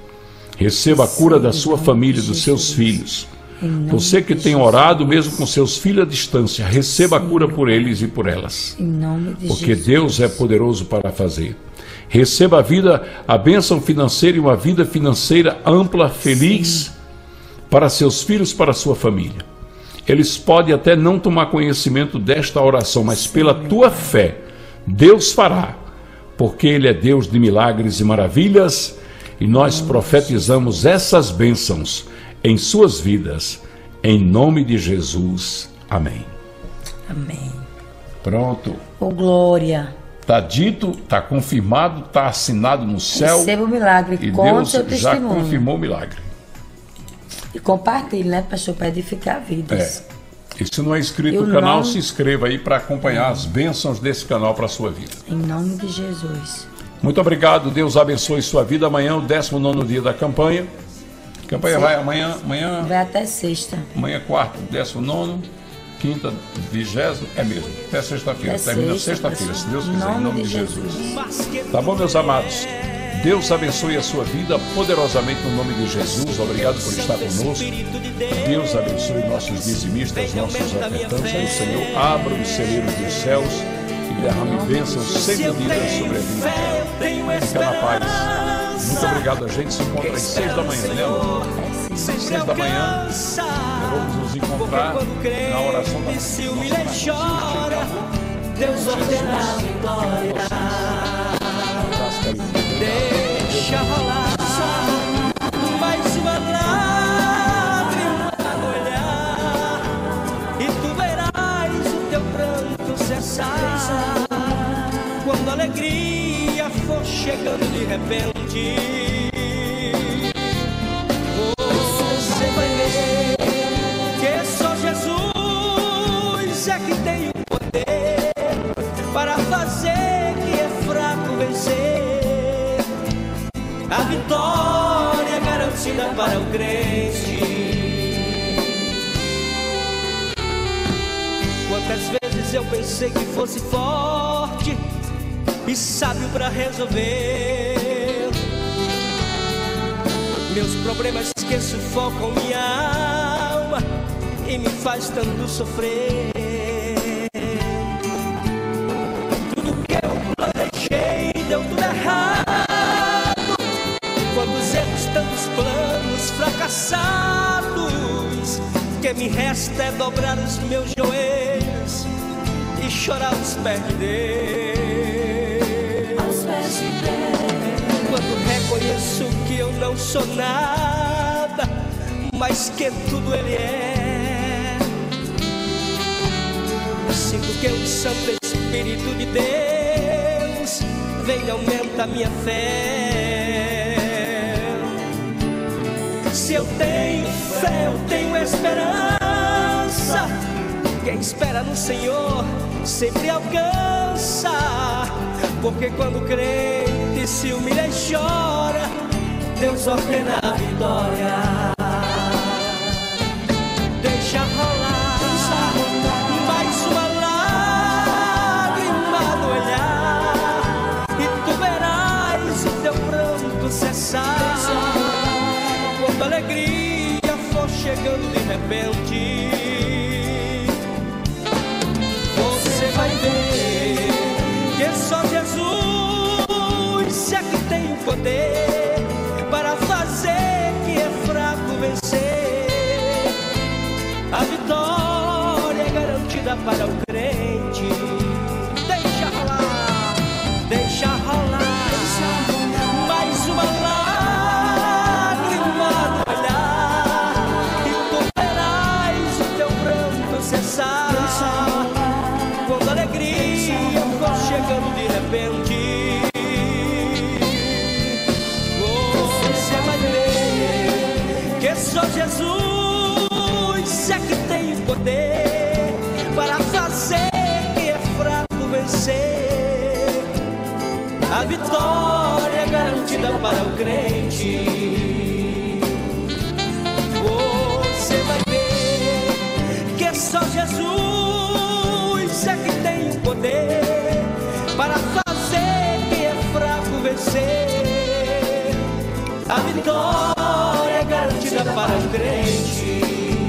[SPEAKER 6] Receba a cura da sua família, dos seus filhos. Você que tem orado mesmo com seus filhos à distância, receba a cura por eles e por elas.
[SPEAKER 7] Em nome de
[SPEAKER 6] Porque
[SPEAKER 7] Jesus.
[SPEAKER 6] Deus é poderoso para fazer. Receba a vida, a bênção financeira e uma vida financeira ampla, feliz, para seus filhos, para sua família. Eles podem até não tomar conhecimento desta oração, mas pela tua fé, Deus fará. Porque Ele é Deus de milagres e maravilhas, e nós profetizamos essas bênçãos em suas vidas, em nome de Jesus. Amém.
[SPEAKER 7] Amém.
[SPEAKER 6] Pronto.
[SPEAKER 7] Ô, glória.
[SPEAKER 6] Está dito, está confirmado, está assinado no céu.
[SPEAKER 7] Receba o milagre,
[SPEAKER 6] e
[SPEAKER 7] conte
[SPEAKER 6] Deus
[SPEAKER 7] seu
[SPEAKER 6] já
[SPEAKER 7] testemunho.
[SPEAKER 6] confirmou o milagre.
[SPEAKER 7] E compartilhe, né, pastor, para edificar vidas.
[SPEAKER 6] É. E se não é inscrito no canal, se inscreva aí para acompanhar as bênçãos desse canal para a sua vida.
[SPEAKER 7] Em nome de Jesus.
[SPEAKER 6] Muito obrigado, Deus abençoe sua vida. Amanhã, o décimo nono dia da campanha. A campanha Sim. vai amanhã, amanhã.
[SPEAKER 7] Vai até sexta.
[SPEAKER 6] Amanhã, quarto, décimo nono, quinta, vigésimo, é mesmo. Até sexta-feira. Termina sexta-feira, se Deus quiser, em nome de Jesus. Tá bom, meus amados? Deus abençoe a sua vida poderosamente no nome de Jesus. Obrigado por estar conosco. Deus abençoe nossos dizimistas, nossos ofertantes. Que o Senhor abra os celeiros dos céus e derrame bênçãos sem medidas sobre a vida. Fica na paz. Muito obrigado. A gente se encontra às seis da manhã, né, Lu? Seis da manhã. Nós vamos nos encontrar na oração da manhã.
[SPEAKER 2] Deus ordena a vitória. Deixa rolar mais uma lágrima no olhar, e tu verás o teu pranto cessar, quando a alegria for chegando de repente. Você vai ver que só Jesus é que tem o poder para fazer que é fraco vencer. A vitória é garantida para o crente. Quantas vezes eu pensei que fosse forte e sábio para resolver meus problemas que sufocam minha alma e me faz tanto sofrer. Tudo que eu planejei deu tudo errado. Quantos erros, tantos planos fracassados. O que me resta é dobrar os meus joelhos e chorar aos pés de Deus. Aos pés de Deus. Quando reconheço que eu não sou nada, mas que tudo Ele é. Sinto que o Santo Espírito de Deus vem e aumenta a minha fé. Se eu tenho fé, eu tenho esperança. Quem espera no Senhor sempre alcança. Porque quando o crente se humilha e chora, Deus ordena a vitória. Deixa rolar, mais uma lágrima no olhar, e tu verás o teu pranto cessar. Quando a alegria for chegando de repente, você vai ver que só Jesus é que tem o poder para fazer que é fraco vencer. A vitória é garantida para o crente. Deixa rolar, deixa rolar, mais uma lágrima no olhar, e tu verás o teu pranto cessar. Quando a alegria for chegando de repente, você vai ver que só Jesus é que tem o poder para fazer que é fraco vencer. A vitória é garantida para o crente. Você vai ver que só Jesus é que tem o poder para fazer que é fraco vencer. A vitória é garantida para o crente.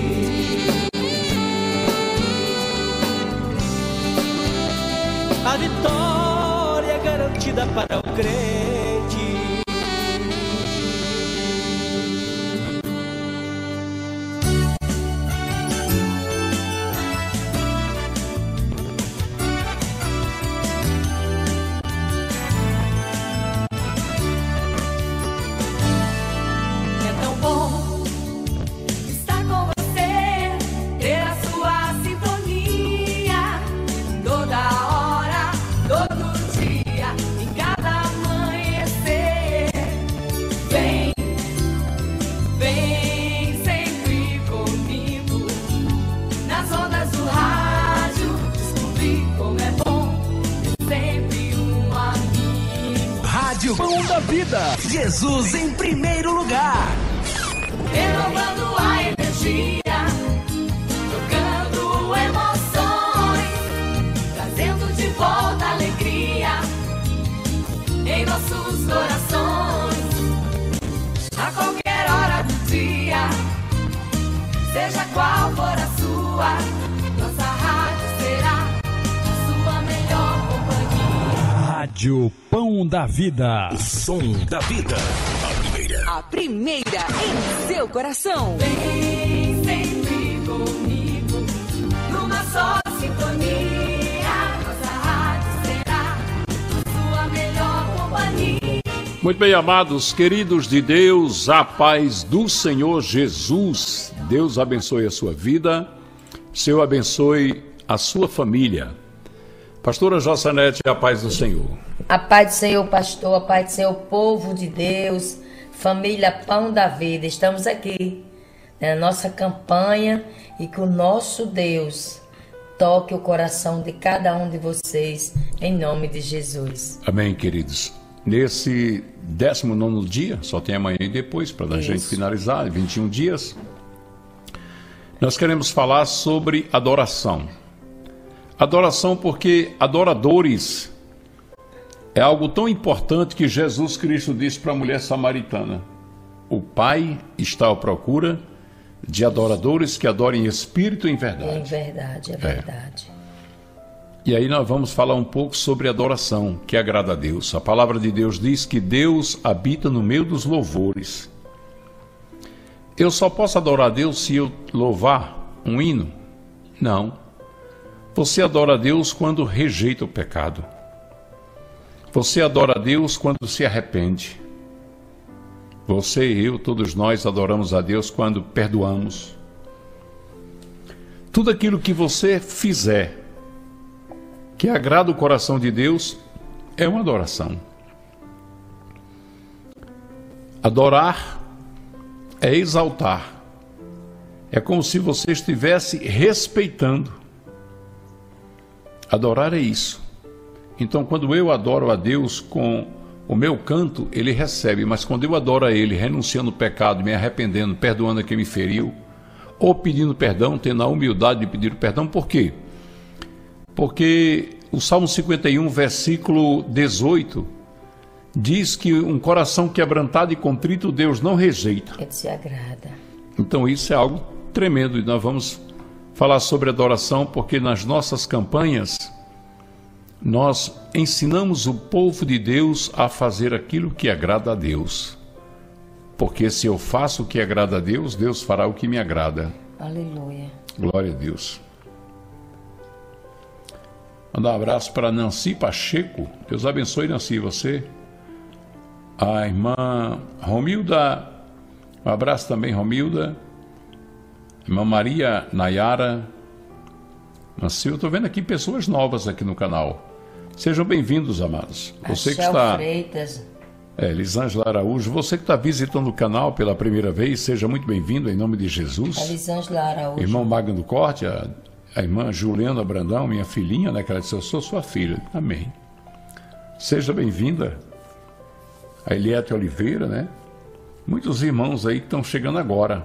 [SPEAKER 2] A vitória é garantida para o crente.
[SPEAKER 1] É tão bom estar com você, ter a sua sintonia toda hora, todo dia.
[SPEAKER 3] Rádio Pão da Vida. Jesus em primeiro lugar.
[SPEAKER 1] Renovando a energia, trocando emoções, trazendo de volta a alegria em nossos corações. A qualquer hora do dia, seja qual for a sua, nossa rádio será a sua melhor companhia.
[SPEAKER 3] Rádio Pão da Vida.
[SPEAKER 4] O som da vida. A primeira.
[SPEAKER 5] A primeira em seu coração.
[SPEAKER 1] Vem sempre comigo, numa só sintonia. Nossa rádio será a sua melhor companhia.
[SPEAKER 6] Muito bem, amados, queridos de Deus, a paz do Senhor Jesus. Deus abençoe a sua vida, Senhor abençoe a sua família. Pastora Jossanete, a paz do Senhor.
[SPEAKER 7] A paz do Senhor, pastor, a paz do Senhor, povo de Deus, família Pão da Vida. Estamos aqui na nossa campanha e que o nosso Deus toque o coração de cada um de vocês, em nome de Jesus.
[SPEAKER 6] Amém, queridos. Nesse décimo nono dia, só tem amanhã e depois, para a gente finalizar, vinte e um dias, nós queremos falar sobre adoração. Adoração porque adoradores é algo tão importante que Jesus Cristo disse para a mulher samaritana: o Pai está à procura de adoradores que adorem em espírito e em verdade.
[SPEAKER 7] É verdade, é verdade.
[SPEAKER 6] É. E aí nós vamos falar um pouco sobre adoração, que agrada a Deus. A palavra de Deus diz que Deus habita no meio dos louvores. Eu só posso adorar a Deus se eu louvar um hino? Não. Você adora a Deus quando rejeita o pecado. Você adora a Deus quando se arrepende. Você e eu, todos nós adoramos a Deus quando perdoamos. Tudo aquilo que você fizer que agrada o coração de Deus é uma adoração. Adorar é exaltar. É como se você estivesse respeitando. Adorar é isso. Então, quando eu adoro a Deus com o meu canto, Ele recebe. Mas quando eu adoro a Ele, renunciando ao pecado, me arrependendo, perdoando a quem me feriu, ou pedindo perdão, tendo a humildade de pedir perdão, por quê? Porque o Salmo cinquenta e um, versículo dezoito, diz que um coração quebrantado e contrito Deus não rejeita.
[SPEAKER 7] Ele se agrada.
[SPEAKER 6] Então isso é algo tremendo e nós vamos falar sobre adoração porque nas nossas campanhas nós ensinamos o povo de Deus a fazer aquilo que agrada a Deus. Porque se eu faço o que agrada a Deus, Deus fará o que me agrada.
[SPEAKER 7] Aleluia.
[SPEAKER 6] Glória a Deus. Mandar um abraço para Nancy Pacheco. Deus abençoe, Nancy, você. A irmã Romilda. Um abraço também, Romilda. Irmã Maria Nayara. Nancy, eu estou vendo aqui pessoas novas aqui no canal. Sejam bem-vindos, amados. Você que está...
[SPEAKER 7] Freitas.
[SPEAKER 6] É, Lisângela Araújo. Você que está visitando o canal pela primeira vez, seja muito bem-vindo em nome de Jesus.
[SPEAKER 7] A Lisângela Araújo.
[SPEAKER 6] Irmão Magno do Corte, a... A irmã Juliana Brandão, minha filhinha, né, que ela disse, eu sou sua filha. Amém. Seja bem-vinda. A Eliette Oliveira, né? Muitos irmãos aí que estão chegando agora.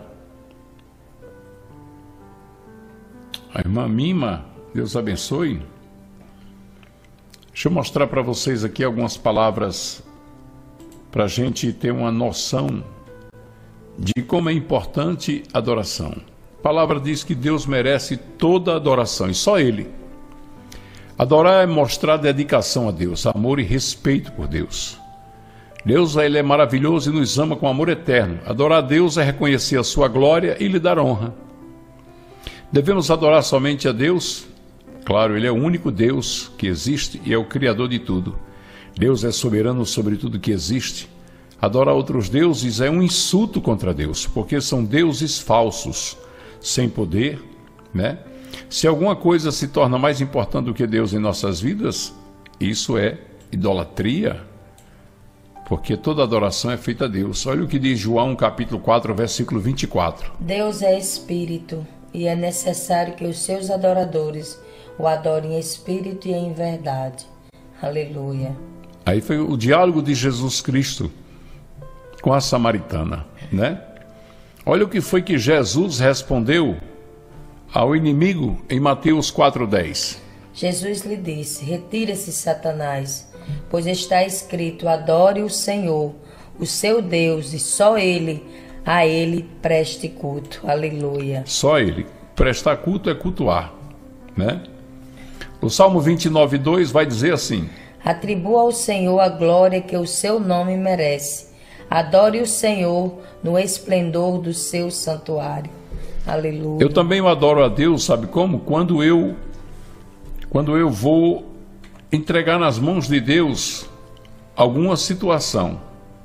[SPEAKER 6] A irmã Mima, Deus abençoe. Deixa eu mostrar para vocês aqui algumas palavras para a gente ter uma noção de como é importante a adoração. A palavra diz que Deus merece toda a adoração, e só Ele. Adorar é mostrar dedicação a Deus, amor e respeito por Deus. Deus, Ele é maravilhoso e nos ama com amor eterno. Adorar a Deus é reconhecer a sua glória e lhe dar honra. Devemos adorar somente a Deus? Claro, Ele é o único Deus que existe e é o Criador de tudo. Deus é soberano sobre tudo que existe. Adorar outros deuses é um insulto contra Deus, porque são deuses falsos, sem poder, né? Se alguma coisa se torna mais importante do que Deus em nossas vidas, isso é idolatria, porque toda adoração é feita a Deus. Olha o que diz João capítulo quatro, versículo vinte e quatro.
[SPEAKER 7] Deus é espírito e é necessário que os seus adoradores o adorem em espírito e em verdade. Aleluia.
[SPEAKER 6] Aí foi o diálogo de Jesus Cristo com a samaritana, né? Olha o que foi que Jesus respondeu ao inimigo em Mateus quatro, dez.
[SPEAKER 7] Jesus lhe disse: retira-se, Satanás, pois está escrito: adore o Senhor, o seu Deus, e só Ele, a Ele preste culto. Aleluia.
[SPEAKER 6] Só Ele. Prestar culto é cultuar, né? O Salmo vinte e nove, dois vai dizer assim:
[SPEAKER 7] atribua ao Senhor a glória que o seu nome merece. Adore o Senhor no esplendor do seu santuário. Aleluia.
[SPEAKER 6] Eu também adoro a Deus, sabe como? Quando eu, quando eu vou entregar nas mãos de Deus alguma situação.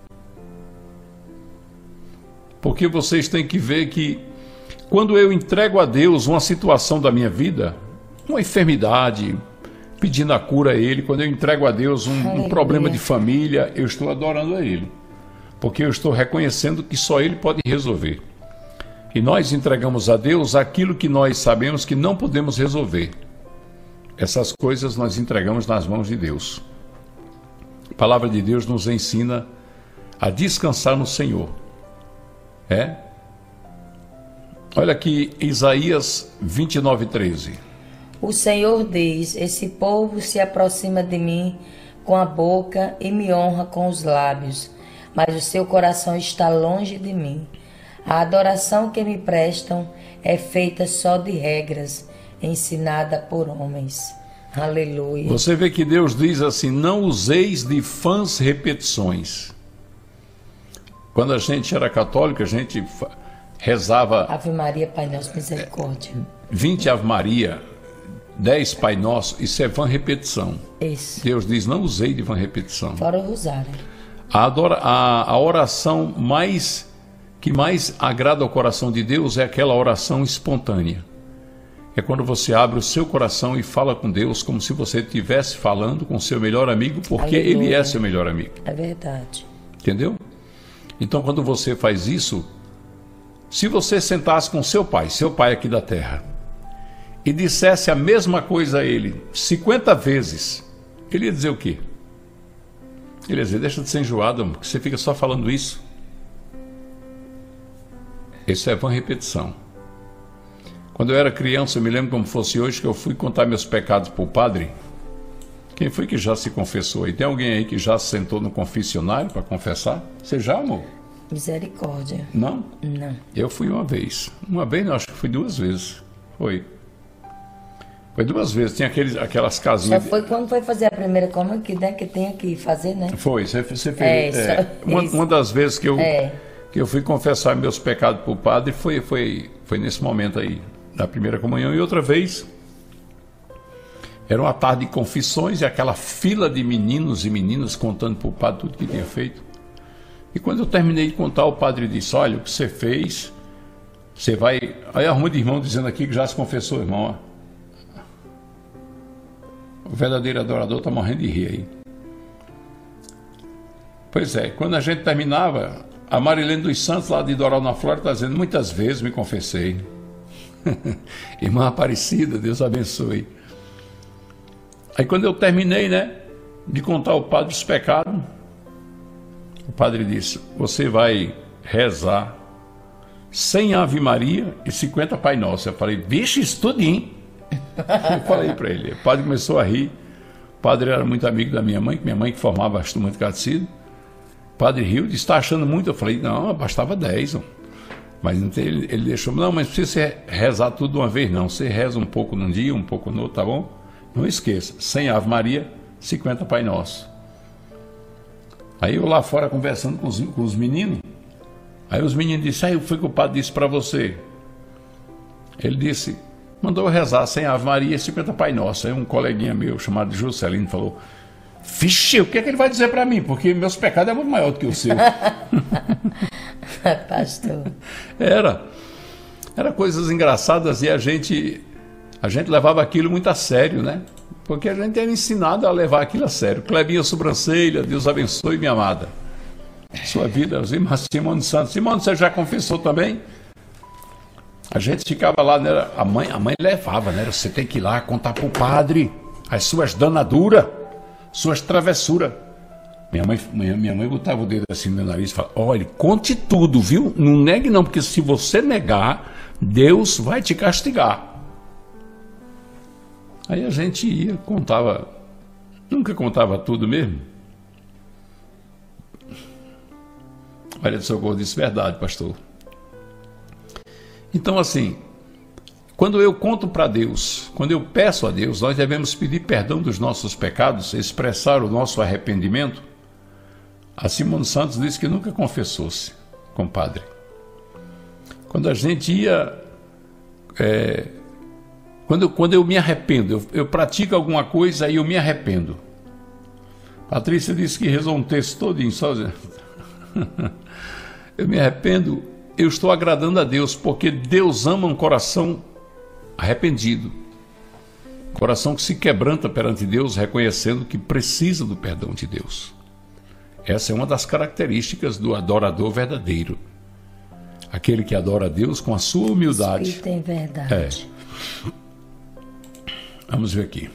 [SPEAKER 6] Porque vocês têm que ver que quando eu entrego a Deus uma situação da minha vida, uma enfermidade, pedindo a cura a Ele, quando eu entrego a Deus um, um problema de família, eu estou adorando a Ele. Porque eu estou reconhecendo que só Ele pode resolver. E nós entregamos a Deus aquilo que nós sabemos que não podemos resolver. Essas coisas nós entregamos nas mãos de Deus. A palavra de Deus nos ensina a descansar no Senhor. É? Olha aqui, Isaías vinte e nove, treze.
[SPEAKER 7] O Senhor diz: esse povo se aproxima de mim com a boca e me honra com os lábios, mas o seu coração está longe de mim. A adoração que me prestam é feita só de regras, ensinada por homens. Aleluia.
[SPEAKER 6] Você vê que Deus diz assim: não useis de vãs repetições. Quando a gente era católico, a gente rezava
[SPEAKER 7] Ave Maria, Pai Nosso, misericórdia.
[SPEAKER 6] vinte Ave Maria, dez Pai Nosso, isso é vã repetição.
[SPEAKER 7] Isso.
[SPEAKER 6] Deus diz: não usei de vã repetição.
[SPEAKER 7] Fora o rosário.
[SPEAKER 6] A, adora, a, a oração mais que mais agrada ao coração de Deus é aquela oração espontânea. É quando você abre o seu coração e fala com Deus como se você estivesse falando com seu melhor amigo, porque
[SPEAKER 7] Aleluia.
[SPEAKER 6] Ele é seu melhor amigo.
[SPEAKER 7] É verdade.
[SPEAKER 6] Entendeu? Então, quando você faz isso, se você sentasse com seu pai, seu pai aqui da terra, e dissesse a mesma coisa a ele cinquenta vezes, ele ia dizer o quê? Ele ia dizer: deixa de ser enjoado, porque você fica só falando isso. Isso é vã repetição. Quando eu era criança, eu me lembro como fosse hoje, que eu fui contar meus pecados para o padre. Quem foi que já se confessou aí? Tem alguém aí que já se sentou no confessionário para confessar? Você já, amor?
[SPEAKER 7] Misericórdia.
[SPEAKER 6] Não?
[SPEAKER 7] Não.
[SPEAKER 6] Eu fui uma vez. Uma vez não, acho que fui duas vezes. Foi. Foi duas vezes. Tinha aqueles, aquelas casinhas...
[SPEAKER 7] Só foi quando foi fazer a primeira comunhão que, né, que tem que fazer, né?
[SPEAKER 6] Foi, você, você fez.
[SPEAKER 7] É,
[SPEAKER 6] é,
[SPEAKER 7] só
[SPEAKER 6] uma,
[SPEAKER 7] isso.
[SPEAKER 6] uma das vezes que eu,
[SPEAKER 7] É.
[SPEAKER 6] que eu fui confessar meus pecados para o padre foi, foi, foi nesse momento aí, da primeira comunhão. E outra vez, era uma tarde de confissões e aquela fila de meninos e meninas contando para o padre tudo que tinha feito. E quando eu terminei de contar, o padre disse: olha, o que você fez, você vai... Aí arruma de irmão dizendo aqui que já se confessou, irmão. Ó. O verdadeiro adorador está morrendo de rir aí. Pois é, quando a gente terminava, a Marilene dos Santos, lá de Doral na Flórida, está dizendo: muitas vezes me confessei. Irmã Aparecida, Deus abençoe. Aí quando eu terminei, né, de contar ao padre os pecados, o padre disse: você vai rezar cem Ave Maria e cinquenta Pai Nosso. Eu falei: vixe, isso tudinho. Eu falei para ele. O padre começou a rir. O padre era muito amigo da minha mãe, que minha mãe que formava a turma de catecismo. O padre riu, disse: está achando muito? Eu falei: não, bastava dez. Ó. Mas ele, ele deixou: não, mas não precisa rezar tudo de uma vez, não. Você reza um pouco num dia, um pouco no outro, tá bom? Não esqueça, cem Ave Maria, cinquenta Pai Nosso. Aí eu lá fora conversando com os, com os meninos. Aí os meninos disseram: aí foi que o padre disse para você? Ele disse: mandou eu rezar cem Ave Maria e cinquenta Pai Nosso. Aí um coleguinha meu chamado Juscelino falou: vixe, o que é que ele vai dizer para mim? Porque meus pecados é muito maior do que o seu.
[SPEAKER 7] Pastor.
[SPEAKER 6] Era. Era coisas engraçadas e a gente, a gente levava aquilo muito a sério, né? Porque a gente era ensinado a levar aquilo a sério. Clebinha Sobrancelha, Deus abençoe, minha amada. Sua vida, os irmãos Simone Santos. Simone, você já confessou também? A gente ficava lá, né? a, mãe, a mãe levava, né? Você tem que ir lá contar para o padre as suas danaduras, suas travessuras. Minha mãe, minha, minha mãe botava o dedo assim no nariz e falava, olha, conte tudo, viu? Não negue não, porque se você negar, Deus vai te castigar. Aí a gente ia, contava, nunca contava tudo mesmo. Maria do Socorro disse, verdade, pastor. Então assim, quando eu conto para Deus, quando eu peço a Deus, nós devemos pedir perdão dos nossos pecados, expressar o nosso arrependimento. A Simone Santos disse que nunca confessou-se, compadre. Quando a gente ia... É, quando, quando eu me arrependo, eu, eu pratico alguma coisa, aí eu me arrependo. Patrícia disse que rezou um texto todinho, só... eu me arrependo, eu estou agradando a Deus, porque Deus ama um coração arrependido. Coração que se quebranta perante Deus, reconhecendo que precisa do perdão de Deus. Essa é uma das características do adorador verdadeiro. Aquele que adora a Deus com a sua humildade.
[SPEAKER 7] Espírito em verdade.
[SPEAKER 6] É. Vamos ver aqui.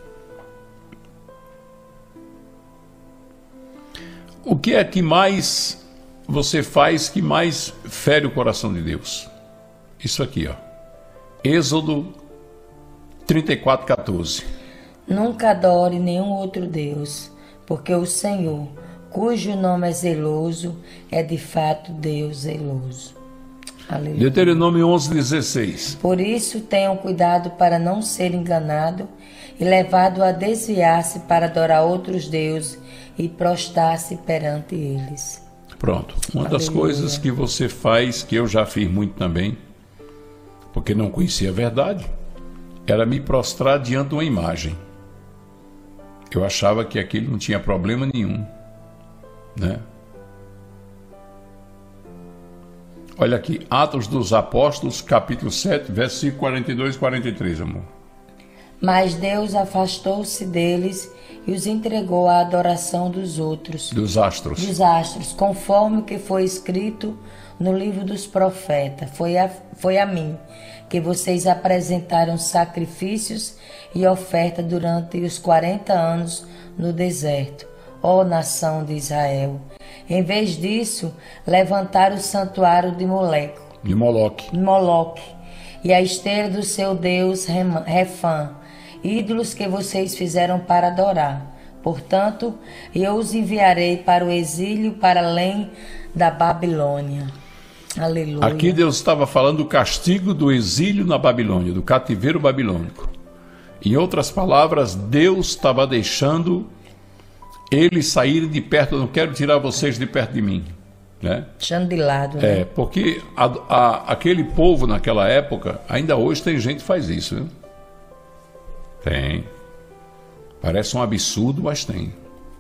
[SPEAKER 6] O que é que mais você faz que mais fere o coração de Deus? Isso aqui, ó. Êxodo trinta e quatro, quatorze. Nunca
[SPEAKER 7] adore nenhum outro Deus, porque o Senhor, cujo nome é zeloso, é de fato Deus zeloso. Aleluia.
[SPEAKER 6] Deuteronômio onze, dezesseis.
[SPEAKER 7] Por isso tenham cuidado para não ser enganado e levado a desviar-se para adorar outros deuses e prostrar-se perante eles.
[SPEAKER 6] Pronto. Uma Aleluia. Das coisas que você faz, que eu já fiz muito também, porque não conhecia a verdade, era me prostrar diante de uma imagem. Eu achava que aquilo não tinha problema nenhum. Né? Olha aqui, Atos dos Apóstolos, capítulo sete, versículo quarenta e dois e quarenta e três, amor.
[SPEAKER 7] Mas Deus afastou-se deles e os entregou à adoração dos outros.
[SPEAKER 6] Dos astros.
[SPEAKER 7] Dos astros, conforme o que foi escrito no livro dos profetas. Foi a, foi a mim que vocês apresentaram sacrifícios e oferta durante os quarenta anos no deserto, ó nação de Israel. Em vez disso, levantaram o santuário de Moleco.
[SPEAKER 6] De Moloque.
[SPEAKER 7] Moloque. E a esteira do seu deus Refã, ídolos que vocês fizeram para adorar. Portanto, eu os enviarei para o exílio para além da Babilônia. Aleluia.
[SPEAKER 6] Aqui Deus estava falando do castigo do exílio na Babilônia, do cativeiro babilônico. Em outras palavras, Deus estava deixando eles saírem de perto. Eu não quero tirar vocês de perto de mim, né?
[SPEAKER 7] Deixando de lado, né?
[SPEAKER 6] É, porque a, a, aquele povo naquela época, ainda hoje tem gente que faz isso, viu? Tem. Parece um absurdo, mas tem.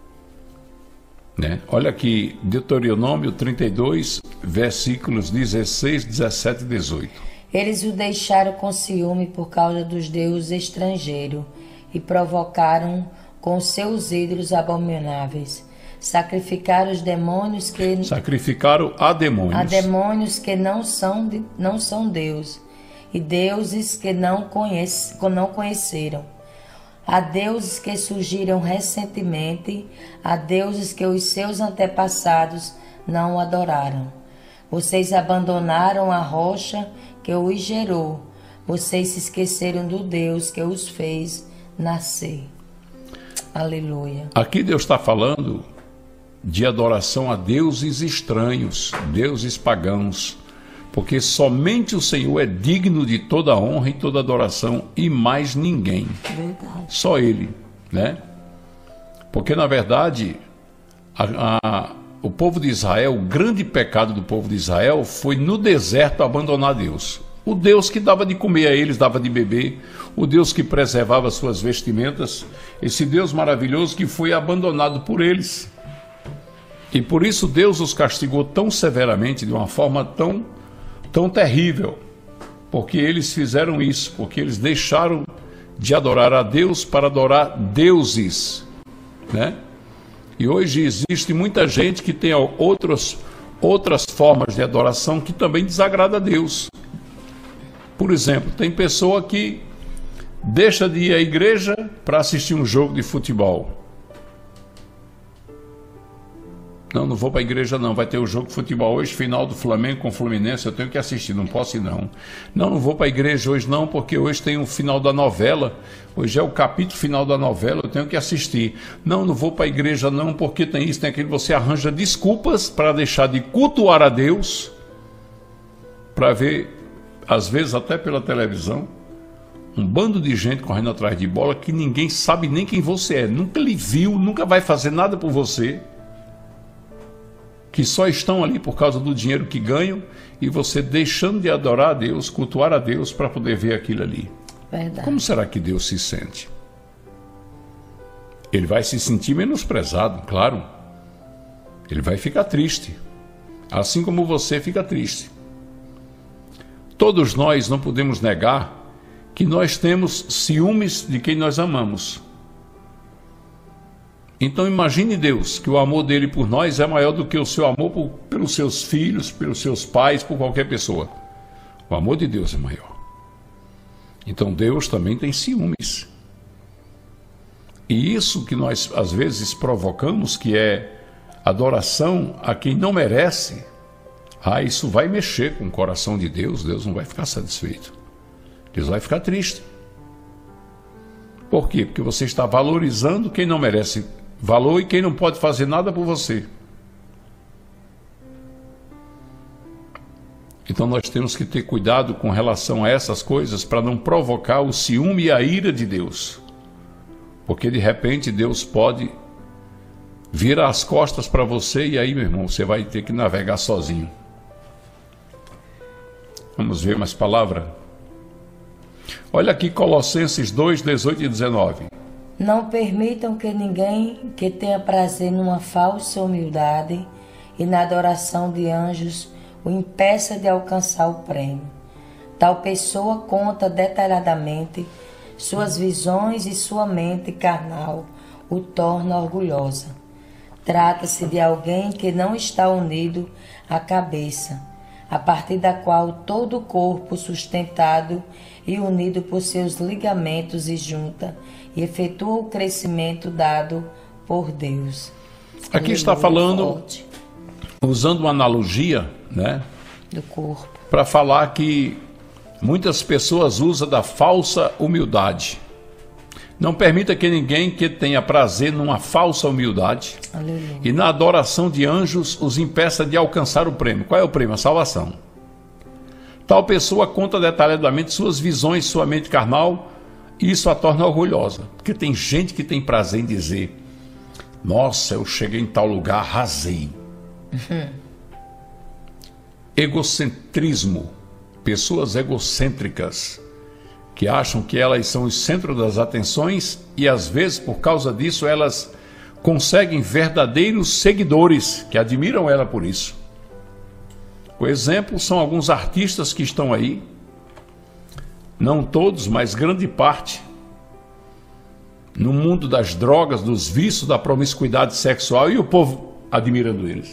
[SPEAKER 6] Né? Olha aqui, Deuteronômio trinta e dois, versículos dezesseis, dezessete e dezoito.
[SPEAKER 7] Eles o deixaram com ciúme por causa dos deuses estrangeiros e provocaram com seus ídolos abomináveis. Sacrificaram os demônios que...
[SPEAKER 6] Sacrificaram a demônios.
[SPEAKER 7] A demônios que não são, de, não são Deus, e deuses que não, conhece, que não conheceram. A deuses que surgiram recentemente, a deuses que os seus antepassados não adoraram. Vocês abandonaram a rocha que os gerou. Vocês se esqueceram do Deus que os fez nascer. Aleluia.
[SPEAKER 6] Aqui Deus está falando de adoração a deuses estranhos, deuses pagãos, porque somente o Senhor é digno de toda honra e toda adoração e mais ninguém.
[SPEAKER 7] Verdade.
[SPEAKER 6] Só Ele, né? Porque na verdade a, a, o povo de Israel, o grande pecado do povo de Israel foi no deserto abandonar Deus. O Deus que dava de comer a eles, dava de beber, o Deus que preservava suas vestimentas, esse Deus maravilhoso que foi abandonado por eles. E por isso Deus os castigou tão severamente, de uma forma tão, tão terrível, porque eles fizeram isso, porque eles deixaram de adorar a Deus para adorar deuses, né? E hoje existe muita gente que tem outros, outras formas de adoração que também desagrada a Deus. Por exemplo, tem pessoa que deixa de ir à igreja para assistir um jogo de futebol. Não, não vou para a igreja não, vai ter o jogo de futebol hoje, final do Flamengo com o Fluminense, eu tenho que assistir, não posso ir não. Não, não vou para a igreja hoje não, porque hoje tem o final da novela, hoje é o capítulo final da novela, eu tenho que assistir. Não, não vou para a igreja não, porque tem isso, tem aquilo, você arranja desculpas para deixar de cultuar a Deus, para ver, às vezes até pela televisão, um bando de gente correndo atrás de bola que ninguém sabe nem quem você é, nunca lhe viu, nunca vai fazer nada por você, que só estão ali por causa do dinheiro que ganham e você deixando de adorar a Deus, cultuar a Deus para poder ver aquilo ali.
[SPEAKER 7] Verdade.
[SPEAKER 6] Como será que Deus se sente? Ele vai se sentir menosprezado, claro. Ele vai ficar triste, assim como você fica triste. Todos nós não podemos negar que nós temos ciúmes de quem nós amamos. Então imagine Deus, que o amor dele por nós é maior do que o seu amor por, pelos seus filhos, pelos seus pais, por qualquer pessoa. O amor de Deus é maior. Então Deus também tem ciúmes. E isso que nós às vezes provocamos, que é adoração a quem não merece, ah, isso vai mexer com o coração de Deus, Deus não vai ficar satisfeito. Deus vai ficar triste. Por quê? Porque você está valorizando quem não merece valor e quem não pode fazer nada por você. Então nós temos que ter cuidado com relação a essas coisas para não provocar o ciúme e a ira de Deus. Porque de repente Deus pode virar as costas para você e aí, meu irmão, você vai ter que navegar sozinho. Vamos ver mais palavra? Olha aqui Colossenses dois, dezoito e dezenove.
[SPEAKER 7] Não permitam que ninguém que tenha prazer numa falsa humildade e na adoração de anjos o impeça de alcançar o prêmio. Tal pessoa conta detalhadamente suas visões e sua mente carnal o torna orgulhosa. Trata-se de alguém que não está unido à cabeça, a partir da qual todo o corpo sustentado e unido por seus ligamentos e junta e efetua o crescimento dado por Deus.
[SPEAKER 6] Aqui Aleluia, está falando, forte. Usando uma analogia, né,
[SPEAKER 7] do corpo,
[SPEAKER 6] para falar que muitas pessoas usam da falsa humildade. Não permita que ninguém que tenha prazer numa falsa humildade Aleluia. E na adoração de anjos os impeça de alcançar o prêmio. Qual é o prêmio? A salvação. Tal pessoa conta detalhadamente suas visões, sua mente carnal, e isso a torna orgulhosa. Porque tem gente que tem prazer em dizer: nossa, eu cheguei em tal lugar, arrasei. Uhum. Egocentrismo. Pessoas egocêntricas que acham que elas são o centro das atenções e às vezes por causa disso elas conseguem verdadeiros seguidores que admiram ela por isso. O exemplo são alguns artistas que estão aí, não todos, mas grande parte, no mundo das drogas, dos vícios, da promiscuidade sexual, e o povo admirando eles.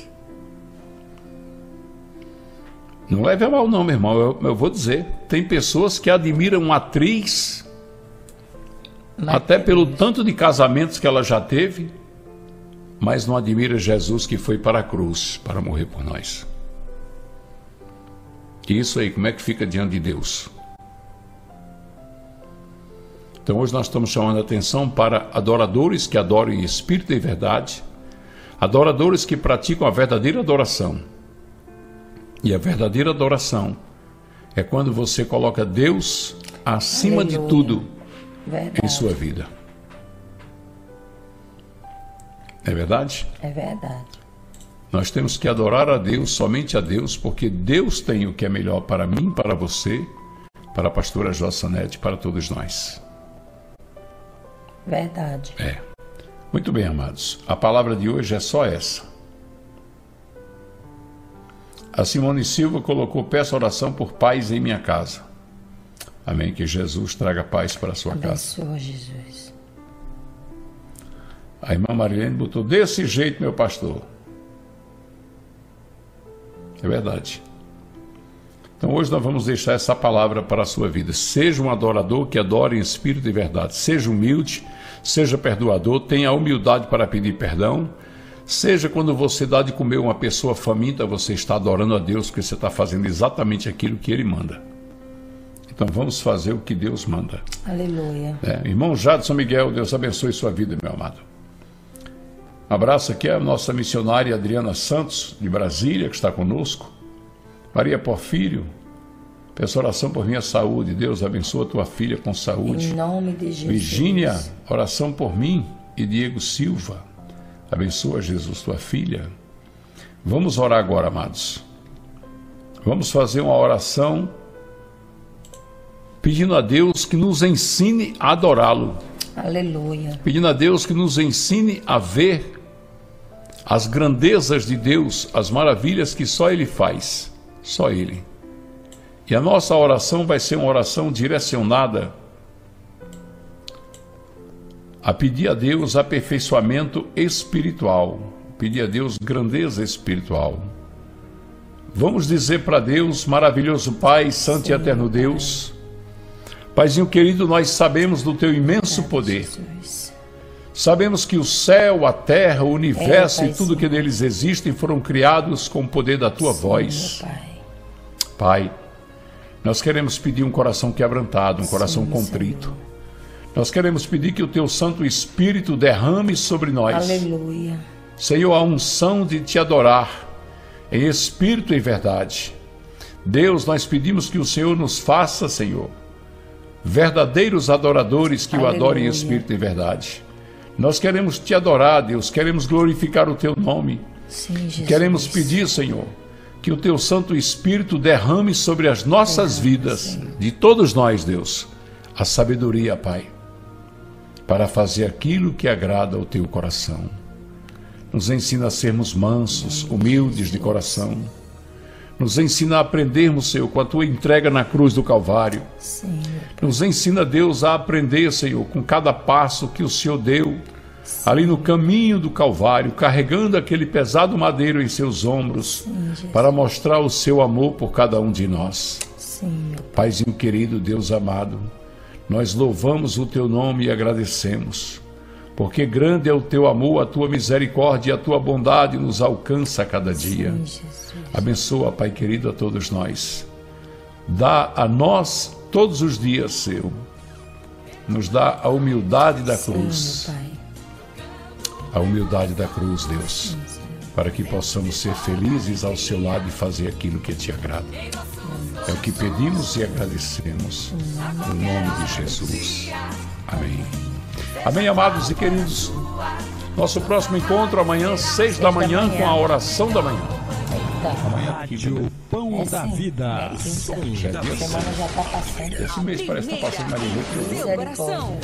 [SPEAKER 6] Não leve a mal não, meu irmão, eu, eu vou dizer, tem pessoas que admiram uma atriz, mas até pelo tanto de casamentos que ela já teve, mas não admira Jesus que foi para a cruz, para morrer por nós. E isso aí, como é que fica diante de Deus? Então hoje nós estamos chamando a atenção para adoradores que adoram em espírito e verdade, adoradores que praticam a verdadeira adoração. E a verdadeira adoração é quando você coloca Deus acima Aleluia. De tudo verdade. Em sua vida. É verdade?
[SPEAKER 7] É verdade.
[SPEAKER 6] Nós temos que adorar a Deus, somente a Deus, porque Deus tem o que é melhor para mim, para você, para a pastora Jossanete, para todos nós.
[SPEAKER 7] Verdade.
[SPEAKER 6] É. Muito bem, amados. A palavra de hoje é só essa. A Simone Silva colocou: peço oração por paz em minha casa. Amém. Que Jesus traga paz para a sua
[SPEAKER 7] Abençoa,
[SPEAKER 6] casa.
[SPEAKER 7] Jesus.
[SPEAKER 6] A irmã Marilene botou: desse jeito, meu pastor. É verdade. Então hoje nós vamos deixar essa palavra para a sua vida. Seja um adorador que adore em espírito e verdade. Seja humilde, seja perdoador, tenha a humildade para pedir perdão. Seja quando você dá de comer uma pessoa faminta, você está adorando a Deus, porque você está fazendo exatamente aquilo que Ele manda. Então vamos fazer o que Deus manda.
[SPEAKER 7] Aleluia.
[SPEAKER 6] É, irmão Jadson Miguel, Deus abençoe sua vida, meu amado. Um abraço aqui a nossa missionária Adriana Santos, de Brasília, que está conosco. Maria Porfírio, peço oração por minha saúde. Deus abençoe a tua filha com saúde.
[SPEAKER 7] Em nome de Jesus.
[SPEAKER 6] Virgínia, oração por mim. E Diego Silva, abençoa, Jesus, tua filha. Vamos orar agora, amados. Vamos fazer uma oração pedindo a Deus que nos ensine a adorá-lo.
[SPEAKER 7] Aleluia.
[SPEAKER 6] Pedindo a Deus que nos ensine a ver as grandezas de Deus, as maravilhas que só Ele faz. Só Ele. E a nossa oração vai ser uma oração direcionada a pedir a Deus aperfeiçoamento espiritual, pedir a Deus grandeza espiritual. Vamos dizer para Deus, maravilhoso Pai, santo Sim, e eterno Deus, Paizinho querido, nós sabemos do Teu imenso poder.
[SPEAKER 7] Jesus.
[SPEAKER 6] Sabemos que o céu, a terra, o universo
[SPEAKER 7] é,
[SPEAKER 6] e tudo que neles existe foram criados com o poder da Tua
[SPEAKER 7] Sim,
[SPEAKER 6] voz.
[SPEAKER 7] Pai.
[SPEAKER 6] Pai, nós queremos pedir um coração quebrantado, um
[SPEAKER 7] Sim,
[SPEAKER 6] coração contrito.
[SPEAKER 7] Senhor.
[SPEAKER 6] Nós queremos pedir que o Teu Santo Espírito derrame sobre nós.
[SPEAKER 7] Aleluia.
[SPEAKER 6] Senhor, a unção de Te adorar em espírito e verdade. Deus, nós pedimos que o Senhor nos faça, Senhor, verdadeiros adoradores que Aleluia. O adorem em espírito e verdade. Nós queremos Te adorar, Deus, queremos glorificar o Teu nome.
[SPEAKER 7] Sim, Jesus.
[SPEAKER 6] Queremos pedir, Senhor, que o Teu Santo Espírito derrame sobre as nossas derrame, vidas, Senhor. De todos nós, Deus, a sabedoria, Pai, para fazer aquilo que agrada ao Teu coração. Nos ensina a sermos mansos, humildes de coração. Nos ensina a aprendermos, Senhor, com a Tua entrega na cruz do Calvário.
[SPEAKER 7] Sim.
[SPEAKER 6] Nos ensina, Deus, a aprender, Senhor, com cada passo que o Senhor deu, Sim. ali no caminho do Calvário, carregando aquele pesado madeiro em seus ombros, Sim, para mostrar o Seu amor por cada um de nós.
[SPEAKER 7] Sim,
[SPEAKER 6] Paizinho querido, Deus amado, nós louvamos o Teu nome e agradecemos, porque grande é o Teu amor, a Tua misericórdia e a Tua bondade nos alcança a cada dia.
[SPEAKER 7] Sim, Jesus.
[SPEAKER 6] Abençoa, Pai querido, a todos nós. Dá a nós todos os dias, Seu. Nos dá a humildade da
[SPEAKER 7] Sim,
[SPEAKER 6] cruz.
[SPEAKER 7] Pai.
[SPEAKER 6] A humildade da cruz, Deus. Sim, para que possamos ser felizes ao Seu lado e fazer aquilo que Te agrada. É o que pedimos e agradecemos. No nome de Jesus. Amém. Amém, amados e queridos. Nosso próximo encontro amanhã, seis da manhã, com a oração da manhã. Amanhã,
[SPEAKER 3] Rádio Pão da Vida.
[SPEAKER 6] Já é dia
[SPEAKER 7] A semana já está passando.
[SPEAKER 6] Esse mês parece que está passando mais ligeiro.
[SPEAKER 5] Seu coração.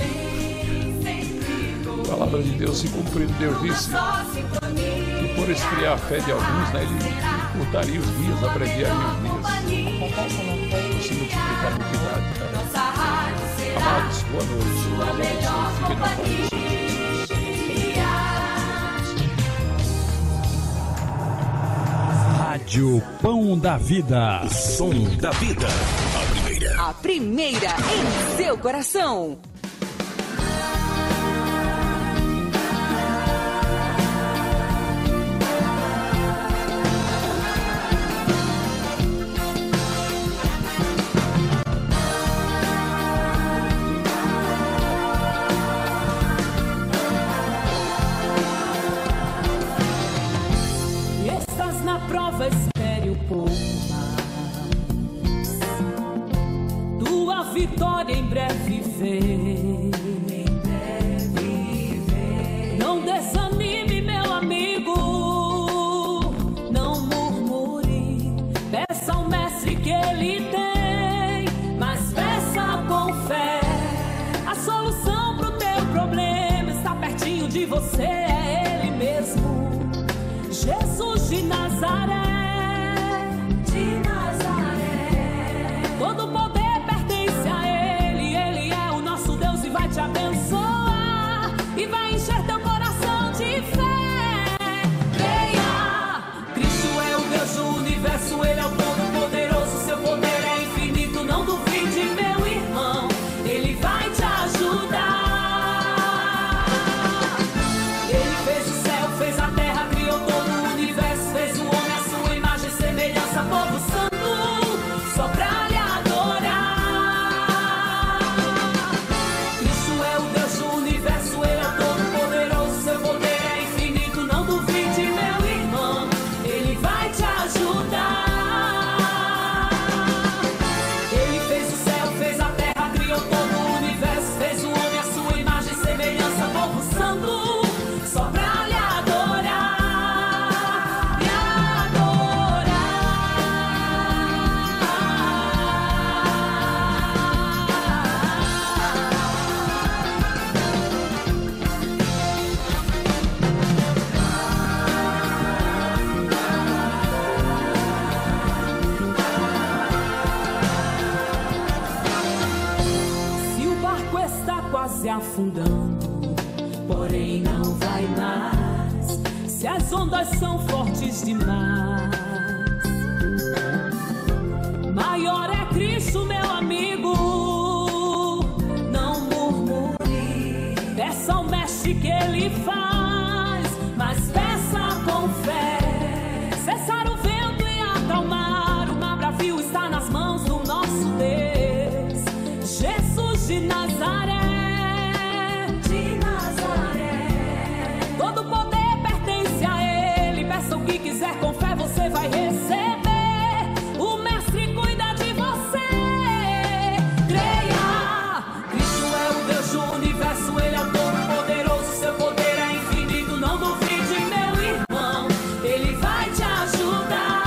[SPEAKER 6] A palavra de Deus se cumpriu. Deus disse que por esfriar a fé de alguns, né, Ele encurtaria os dias, abreviaria os dias. Se multiplicar a iniquidade, cara. Amados, boa noite. Deus abençoe. Fiquem na paz do Senhor Jesus.
[SPEAKER 3] Rádio Pão da Vida.
[SPEAKER 4] O som da vida. A primeira.
[SPEAKER 5] A primeira em seu coração.
[SPEAKER 1] Espere um pouco mais, tua vitória em breve vem.
[SPEAKER 8] as ondas são fortes demais. Maior é Cristo, meu amigo. Não murmure, peça ao mestre que ele faz, mas peça com fé. Cessar o vento e acalmar o mar bravio está nas mãos do nosso Deus. Jesus de Nazaré, de Nazaré, todo poder pertence a ele. Peça o que quiser com fé, você vai receber. O mestre cuida de você. Creia, Cristo é o Deus do universo, ele é o todo poderoso, seu poder é infinito. Não duvide, meu irmão, ele vai te ajudar.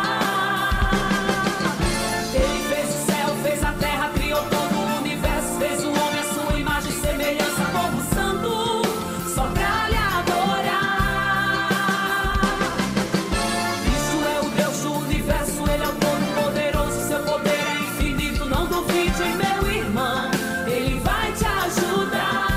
[SPEAKER 8] Ele fez o céu, fez a terra, criou todo o universo, fez o homem à sua imagem e semelhança, povo santo, só pra lhe adorar. Cristo é o Deus do universo, ele é o todo poderoso, seu poder é infinito. Não duvide, meu irmão, ele vai te ajudar.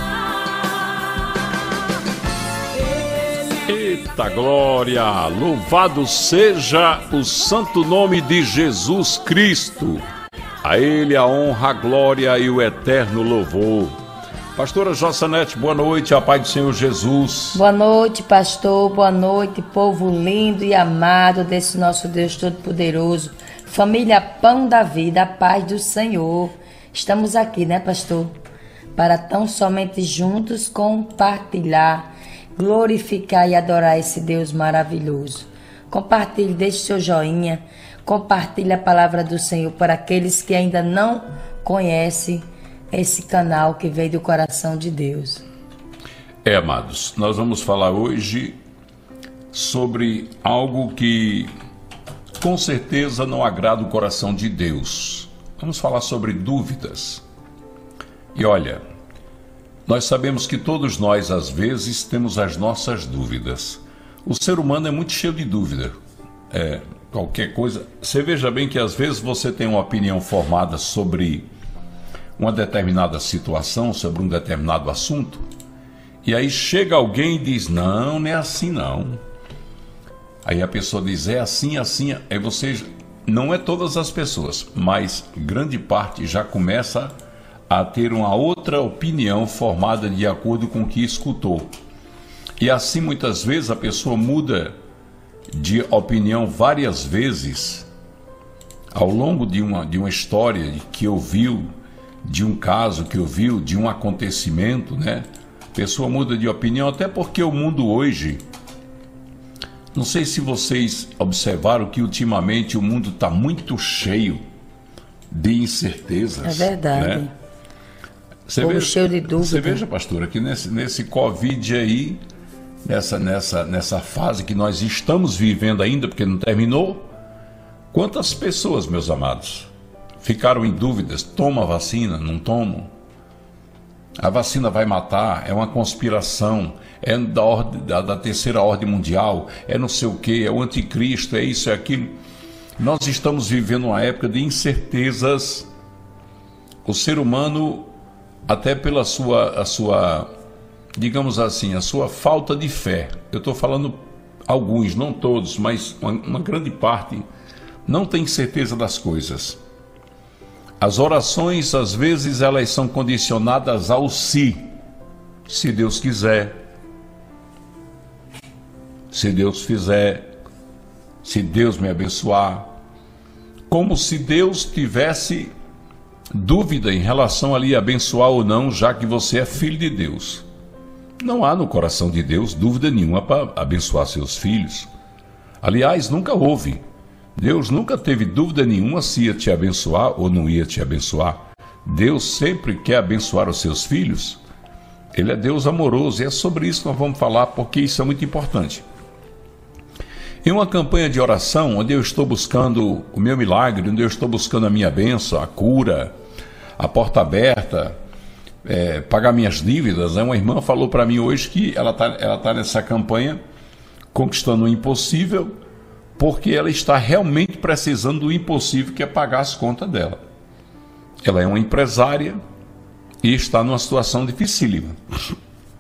[SPEAKER 8] Ele
[SPEAKER 6] Eita glória! Louvado seja o santo nome de Jesus Cristo. A Ele a honra, a glória e o eterno louvor. Pastora Jossanete, boa noite, a paz do Senhor Jesus.
[SPEAKER 7] Boa noite, pastor. Boa noite, povo lindo e amado desse nosso Deus Todo-Poderoso. Família Pão da Vida, a paz do Senhor. Estamos aqui, né, pastor? Para tão somente juntos compartilhar, glorificar e adorar esse Deus maravilhoso. Compartilhe, deixe seu joinha, compartilhe a palavra do Senhor para aqueles que ainda não conhecem esse canal que veio do coração de Deus.
[SPEAKER 6] É, amados, nós vamos falar hoje sobre algo que com certeza não agrada o coração de Deus. Vamos falar sobre dúvidas. E olha, nós sabemos que todos nós, às vezes, temos as nossas dúvidas. O ser humano é muito cheio de dúvida. É, qualquer coisa. Você veja bem que às vezes você tem uma opinião formada sobre uma determinada situação, sobre um determinado assunto, e aí chega alguém e diz, não, não é assim não. Aí a pessoa diz, é assim, assim. Aí você, não é todas as pessoas, mas grande parte já começa a ter uma outra opinião formada de acordo com o que escutou. E assim muitas vezes a pessoa muda de opinião várias vezes ao longo de uma, de uma história que ouviu, de um caso que ouviu, de um acontecimento, né? A pessoa muda de opinião, até porque o mundo hoje, não sei se vocês observaram que ultimamente o mundo está muito cheio de incertezas.
[SPEAKER 7] É verdade.
[SPEAKER 6] Né? Você
[SPEAKER 7] Povo
[SPEAKER 6] veja,
[SPEAKER 7] cheio de dúvida.
[SPEAKER 6] Você veja, pastora, que nesse, nesse Covid aí, nessa, nessa, nessa fase que nós estamos vivendo ainda, porque não terminou, quantas pessoas, meus amados, ficaram em dúvidas? Toma a vacina? Não tomam? A vacina vai matar? É uma conspiração? É da, ordem, da, da terceira ordem mundial? É não sei o que? É o anticristo? É isso, é aquilo? Nós estamos vivendo uma época de incertezas. O ser humano, até pela sua, a sua, digamos assim, a sua falta de fé. Eu estou falando alguns, não todos, mas uma, uma grande parte não tem certeza das coisas. As orações, às vezes, elas são condicionadas ao se. Se Deus quiser. Se Deus fizer. Se Deus me abençoar. Como se Deus tivesse dúvida em relação a lhe abençoar ou não, já que você é filho de Deus. Não há no coração de Deus dúvida nenhuma para abençoar seus filhos. Aliás, nunca houve. Deus nunca teve dúvida nenhuma se ia te abençoar ou não ia te abençoar. Deus sempre quer abençoar os seus filhos. Ele é Deus amoroso e é sobre isso que nós vamos falar, porque isso é muito importante. Em uma campanha de oração, onde eu estou buscando o meu milagre, onde eu estou buscando a minha bênção, a cura, a porta aberta, é, pagar minhas dívidas, né? Uma irmã falou para mim hoje que ela está ela tá nessa campanha conquistando o impossível, porque ela está realmente precisando do impossível, que é pagar as contas dela. Ela é uma empresária e está numa situação dificílima.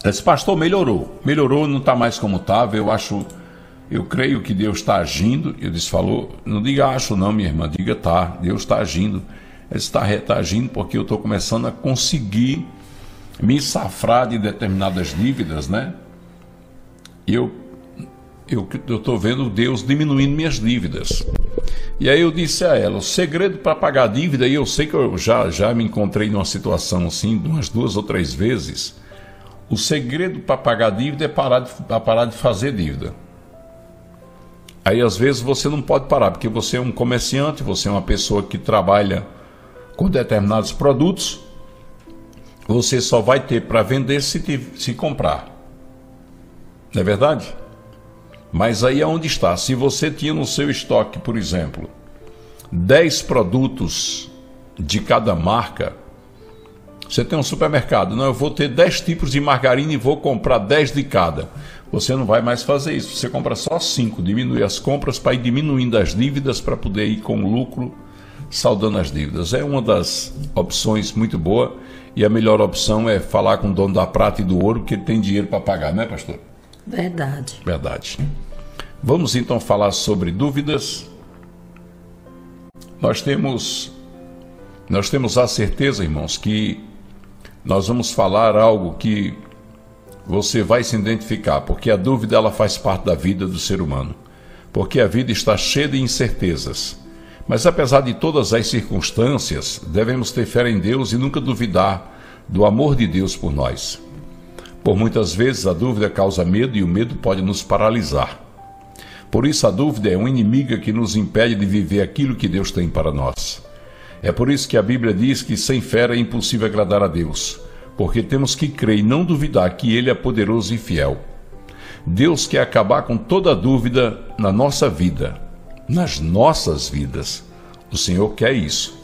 [SPEAKER 6] Esse pastor melhorou, melhorou, não está mais como estava. Eu acho, eu creio que Deus está agindo. Eu disse, falou, não diga acho não, minha irmã, diga tá, Deus está agindo. Ele está, está agindo porque eu estou começando a conseguir me safrar de determinadas dívidas, né? E eu eu estou vendo Deus diminuindo minhas dívidas. E aí eu disse a ela, o segredo para pagar a dívida, e eu sei que eu já, já me encontrei numa situação assim, umas duas ou três vezes. O segredo para pagar a dívida é parar de, é parar de fazer dívida. Aí às vezes você não pode parar, porque você é um comerciante, você é uma pessoa que trabalha com determinados produtos, você só vai ter para vender se, te, se comprar. Não é verdade? Mas aí é onde está. Se você tinha no seu estoque, por exemplo, dez produtos de cada marca, você tem um supermercado, não, eu vou ter dez tipos de margarina e vou comprar dez de cada. Você não vai mais fazer isso, você compra só cinco, diminui as compras para ir diminuindo as dívidas para poder ir com lucro, saldando as dívidas. É uma das opções muito boa, e a melhor opção é falar com o dono da prata e do ouro, porque ele tem dinheiro para pagar, não é, pastor?
[SPEAKER 7] Verdade.
[SPEAKER 6] Verdade. Vamos então falar sobre dúvidas. Nós temos, nós temos a certeza, irmãos, que nós vamos falar algo que você vai se identificar, porque a dúvida ela faz parte da vida do ser humano, porque a vida está cheia de incertezas. Mas apesar de todas as circunstâncias, devemos ter fé em Deus e nunca duvidar do amor de Deus por nós. Por muitas vezes a dúvida causa medo e o medo pode nos paralisar. Por isso a dúvida é uma inimiga que nos impede de viver aquilo que Deus tem para nós. É por isso que a Bíblia diz que sem fé é impossível agradar a Deus, porque temos que crer e não duvidar que Ele é poderoso e fiel. Deus quer acabar com toda dúvida na nossa vida, nas nossas vidas. O Senhor quer isso.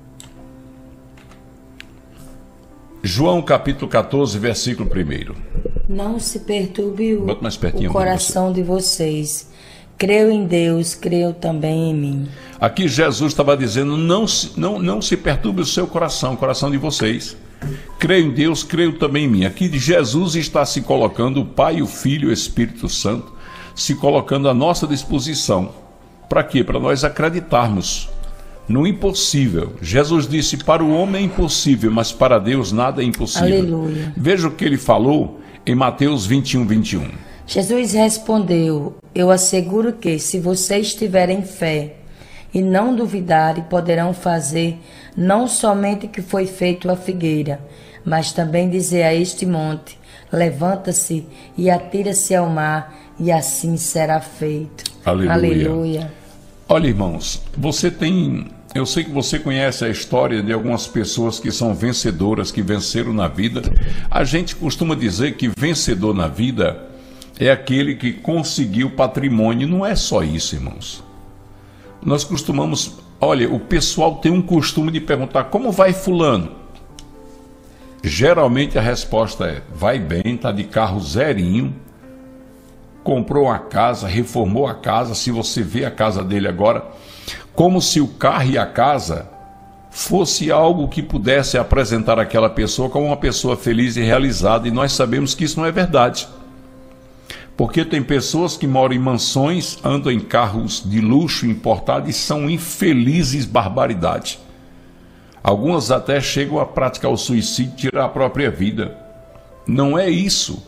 [SPEAKER 6] João capítulo catorze, versículo primeiro.
[SPEAKER 7] Não se perturbe o,
[SPEAKER 6] Bota mais pertinho,
[SPEAKER 7] o coração de vocês. Creio em Deus, creio também em mim.
[SPEAKER 6] Aqui Jesus estava dizendo, não se, não, não se perturbe o seu coração, o coração de vocês. Creio em Deus, creio também em mim. Aqui Jesus está se colocando, o Pai, o Filho e o Espírito Santo, se colocando à nossa disposição. Para quê? Para nós acreditarmos no impossível. Jesus disse, para o homem é impossível, mas para Deus nada é impossível.
[SPEAKER 7] Aleluia.
[SPEAKER 6] Veja o que ele falou em Mateus vinte e um, vinte e um.
[SPEAKER 7] Jesus respondeu, eu asseguro que, se vocês tiverem fé e não duvidarem, poderão fazer não somente o que foi feito à figueira, mas também dizer a este monte, levanta-se e atira-se ao mar, e assim será feito.
[SPEAKER 6] Aleluia.
[SPEAKER 7] Aleluia.
[SPEAKER 6] Olha, irmãos, você tem... Eu sei que você conhece a história de algumas pessoas que são vencedoras, que venceram na vida. A gente costuma dizer que vencedor na vida é aquele que conseguiu patrimônio. Não é só isso, irmãos. Nós costumamos... Olha, o pessoal tem um costume de perguntar, como vai fulano? Geralmente a resposta é, vai bem, está de carro zerinho, comprou uma casa, reformou a casa. Se você vê a casa dele agora, como se o carro e a casa fosse algo que pudesse apresentar aquela pessoa como uma pessoa feliz e realizada, e nós sabemos que isso não é verdade. Porque tem pessoas que moram em mansões, andam em carros de luxo importados e são infelizes barbaridade. Algumas até chegam a praticar o suicídio, tirar a própria vida. Não é isso.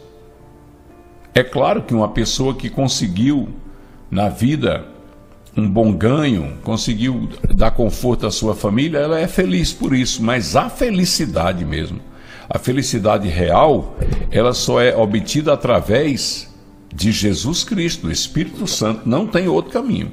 [SPEAKER 6] É claro que uma pessoa que conseguiu na vida um bom ganho, conseguiu dar conforto à sua família, ela é feliz por isso, mas a felicidade mesmo, a felicidade real, ela só é obtida através de Jesus Cristo, do Espírito Santo, não tem outro caminho.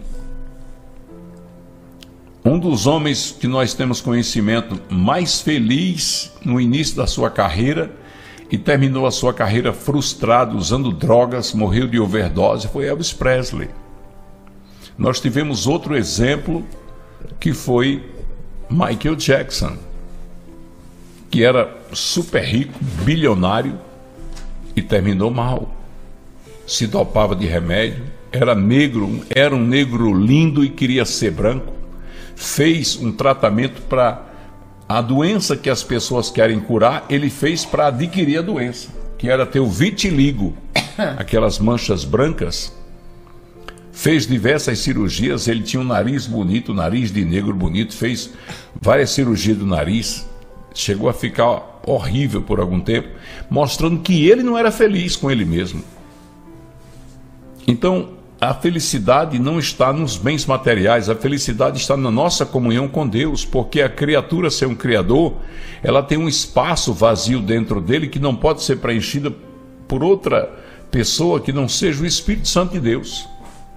[SPEAKER 6] Um dos homens que nós temos conhecimento mais feliz no início da sua carreira e terminou a sua carreira frustrado, usando drogas, morreu de overdose, foi Elvis Presley. Nós tivemos outro exemplo que foi Michael Jackson, que era super rico, bilionário e terminou mal. Se dopava de remédio, era negro, era um negro lindo e queria ser branco. Fez um tratamento para a doença que as pessoas querem curar, ele fez para adquirir a doença. que era ter o vitiligo, aquelas manchas brancas. Fez diversas cirurgias, ele tinha um nariz bonito, nariz de negro bonito, fez várias cirurgias do nariz, chegou a ficar horrível por algum tempo, mostrando que ele não era feliz com ele mesmo. Então, a felicidade não está nos bens materiais, a felicidade está na nossa comunhão com Deus, porque a criatura ser um criador, ela tem um espaço vazio dentro dele que não pode ser preenchida por outra pessoa que não seja o Espírito Santo de Deus.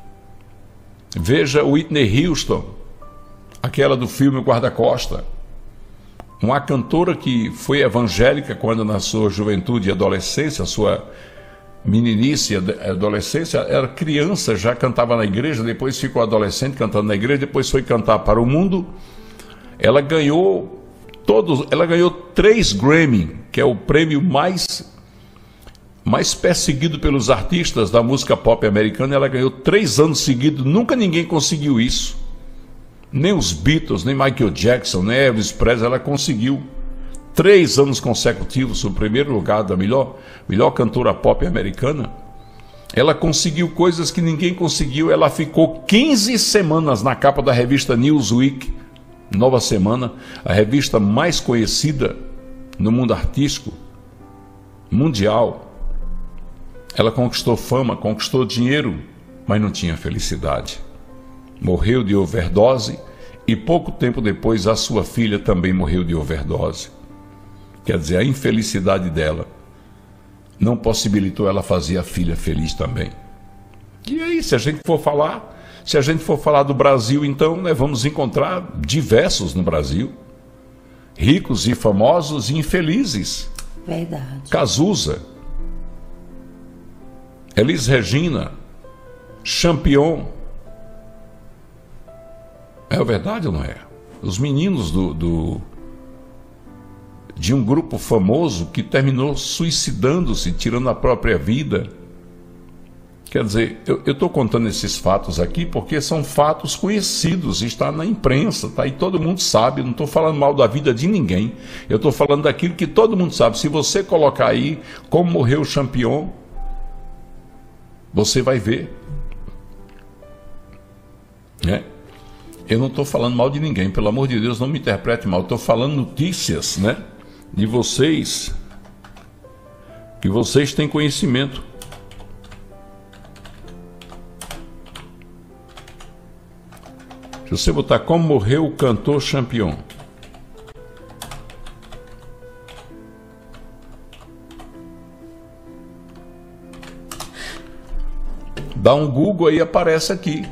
[SPEAKER 6] Veja Whitney Houston, aquela do filme O Guarda-Costa, uma cantora que foi evangélica quando na sua juventude e adolescência, sua meninice e adolescência, era criança, já cantava na igreja, depois ficou adolescente cantando na igreja, depois foi cantar para o mundo. Ela ganhou todos, ela ganhou três Grammy, que é o prêmio mais mais perseguido pelos artistas da música pop americana. Ela ganhou três anos seguidos, nunca ninguém conseguiu isso. Nem os Beatles, nem Michael Jackson, nem Elvis Presley, ela conseguiu. Três anos consecutivos, o primeiro lugar da melhor, melhor cantora pop americana. Ela conseguiu coisas que ninguém conseguiu. Ela ficou quinze semanas na capa da revista Newsweek, Nova Semana, a revista mais conhecida no mundo artístico mundial. Ela conquistou fama, conquistou dinheiro, mas não tinha felicidade. Morreu de overdose e pouco tempo depois a sua filha também morreu de overdose. Quer dizer, a infelicidade dela não possibilitou ela fazer a filha feliz também. E aí, se a gente for falar, se a gente for falar do Brasil, então, né, vamos encontrar diversos no Brasil, ricos e famosos e infelizes.
[SPEAKER 7] Verdade.
[SPEAKER 6] Cazuza, Elis Regina, Champion. É verdade ou não é? Os meninos do, do, de um grupo famoso que terminou suicidando-se, tirando a própria vida. Quer dizer, eu estou contando esses fatos aqui porque são fatos conhecidos, está na imprensa, tá? E todo mundo sabe, não estou falando mal da vida de ninguém, eu estou falando daquilo que todo mundo sabe. Se você colocar aí como morreu o Champion, você vai ver. Né? Eu não estou falando mal de ninguém, pelo amor de Deus, não me interprete mal. Estou falando notícias, né, de vocês, que vocês têm conhecimento. Se você botar como morreu o cantor Champion, dá um Google aí, aparece aqui.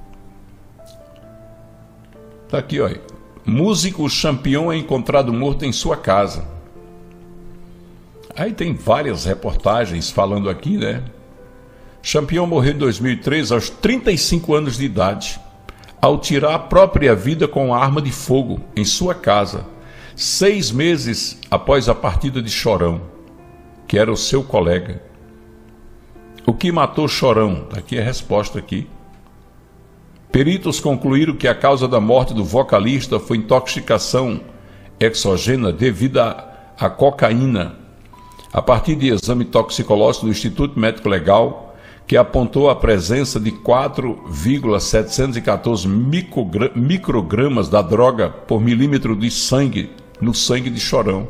[SPEAKER 6] Está aqui, olha. Músico Champion é encontrado morto em sua casa. Aí tem várias reportagens falando aqui, né? Champion morreu em dois mil e três aos trinta e cinco anos de idade, ao tirar a própria vida com arma de fogo em sua casa, seis meses após a partida de Chorão, que era o seu colega. O que matou Chorão? Aqui é a resposta aqui. Peritos concluíram que a causa da morte do vocalista foi intoxicação exógena devido à cocaína, a partir de exame toxicológico do Instituto Médico Legal, que apontou a presença de quatro vírgula setecentos e quatorze microgramas da droga por milímetro de sangue no sangue de Chorão.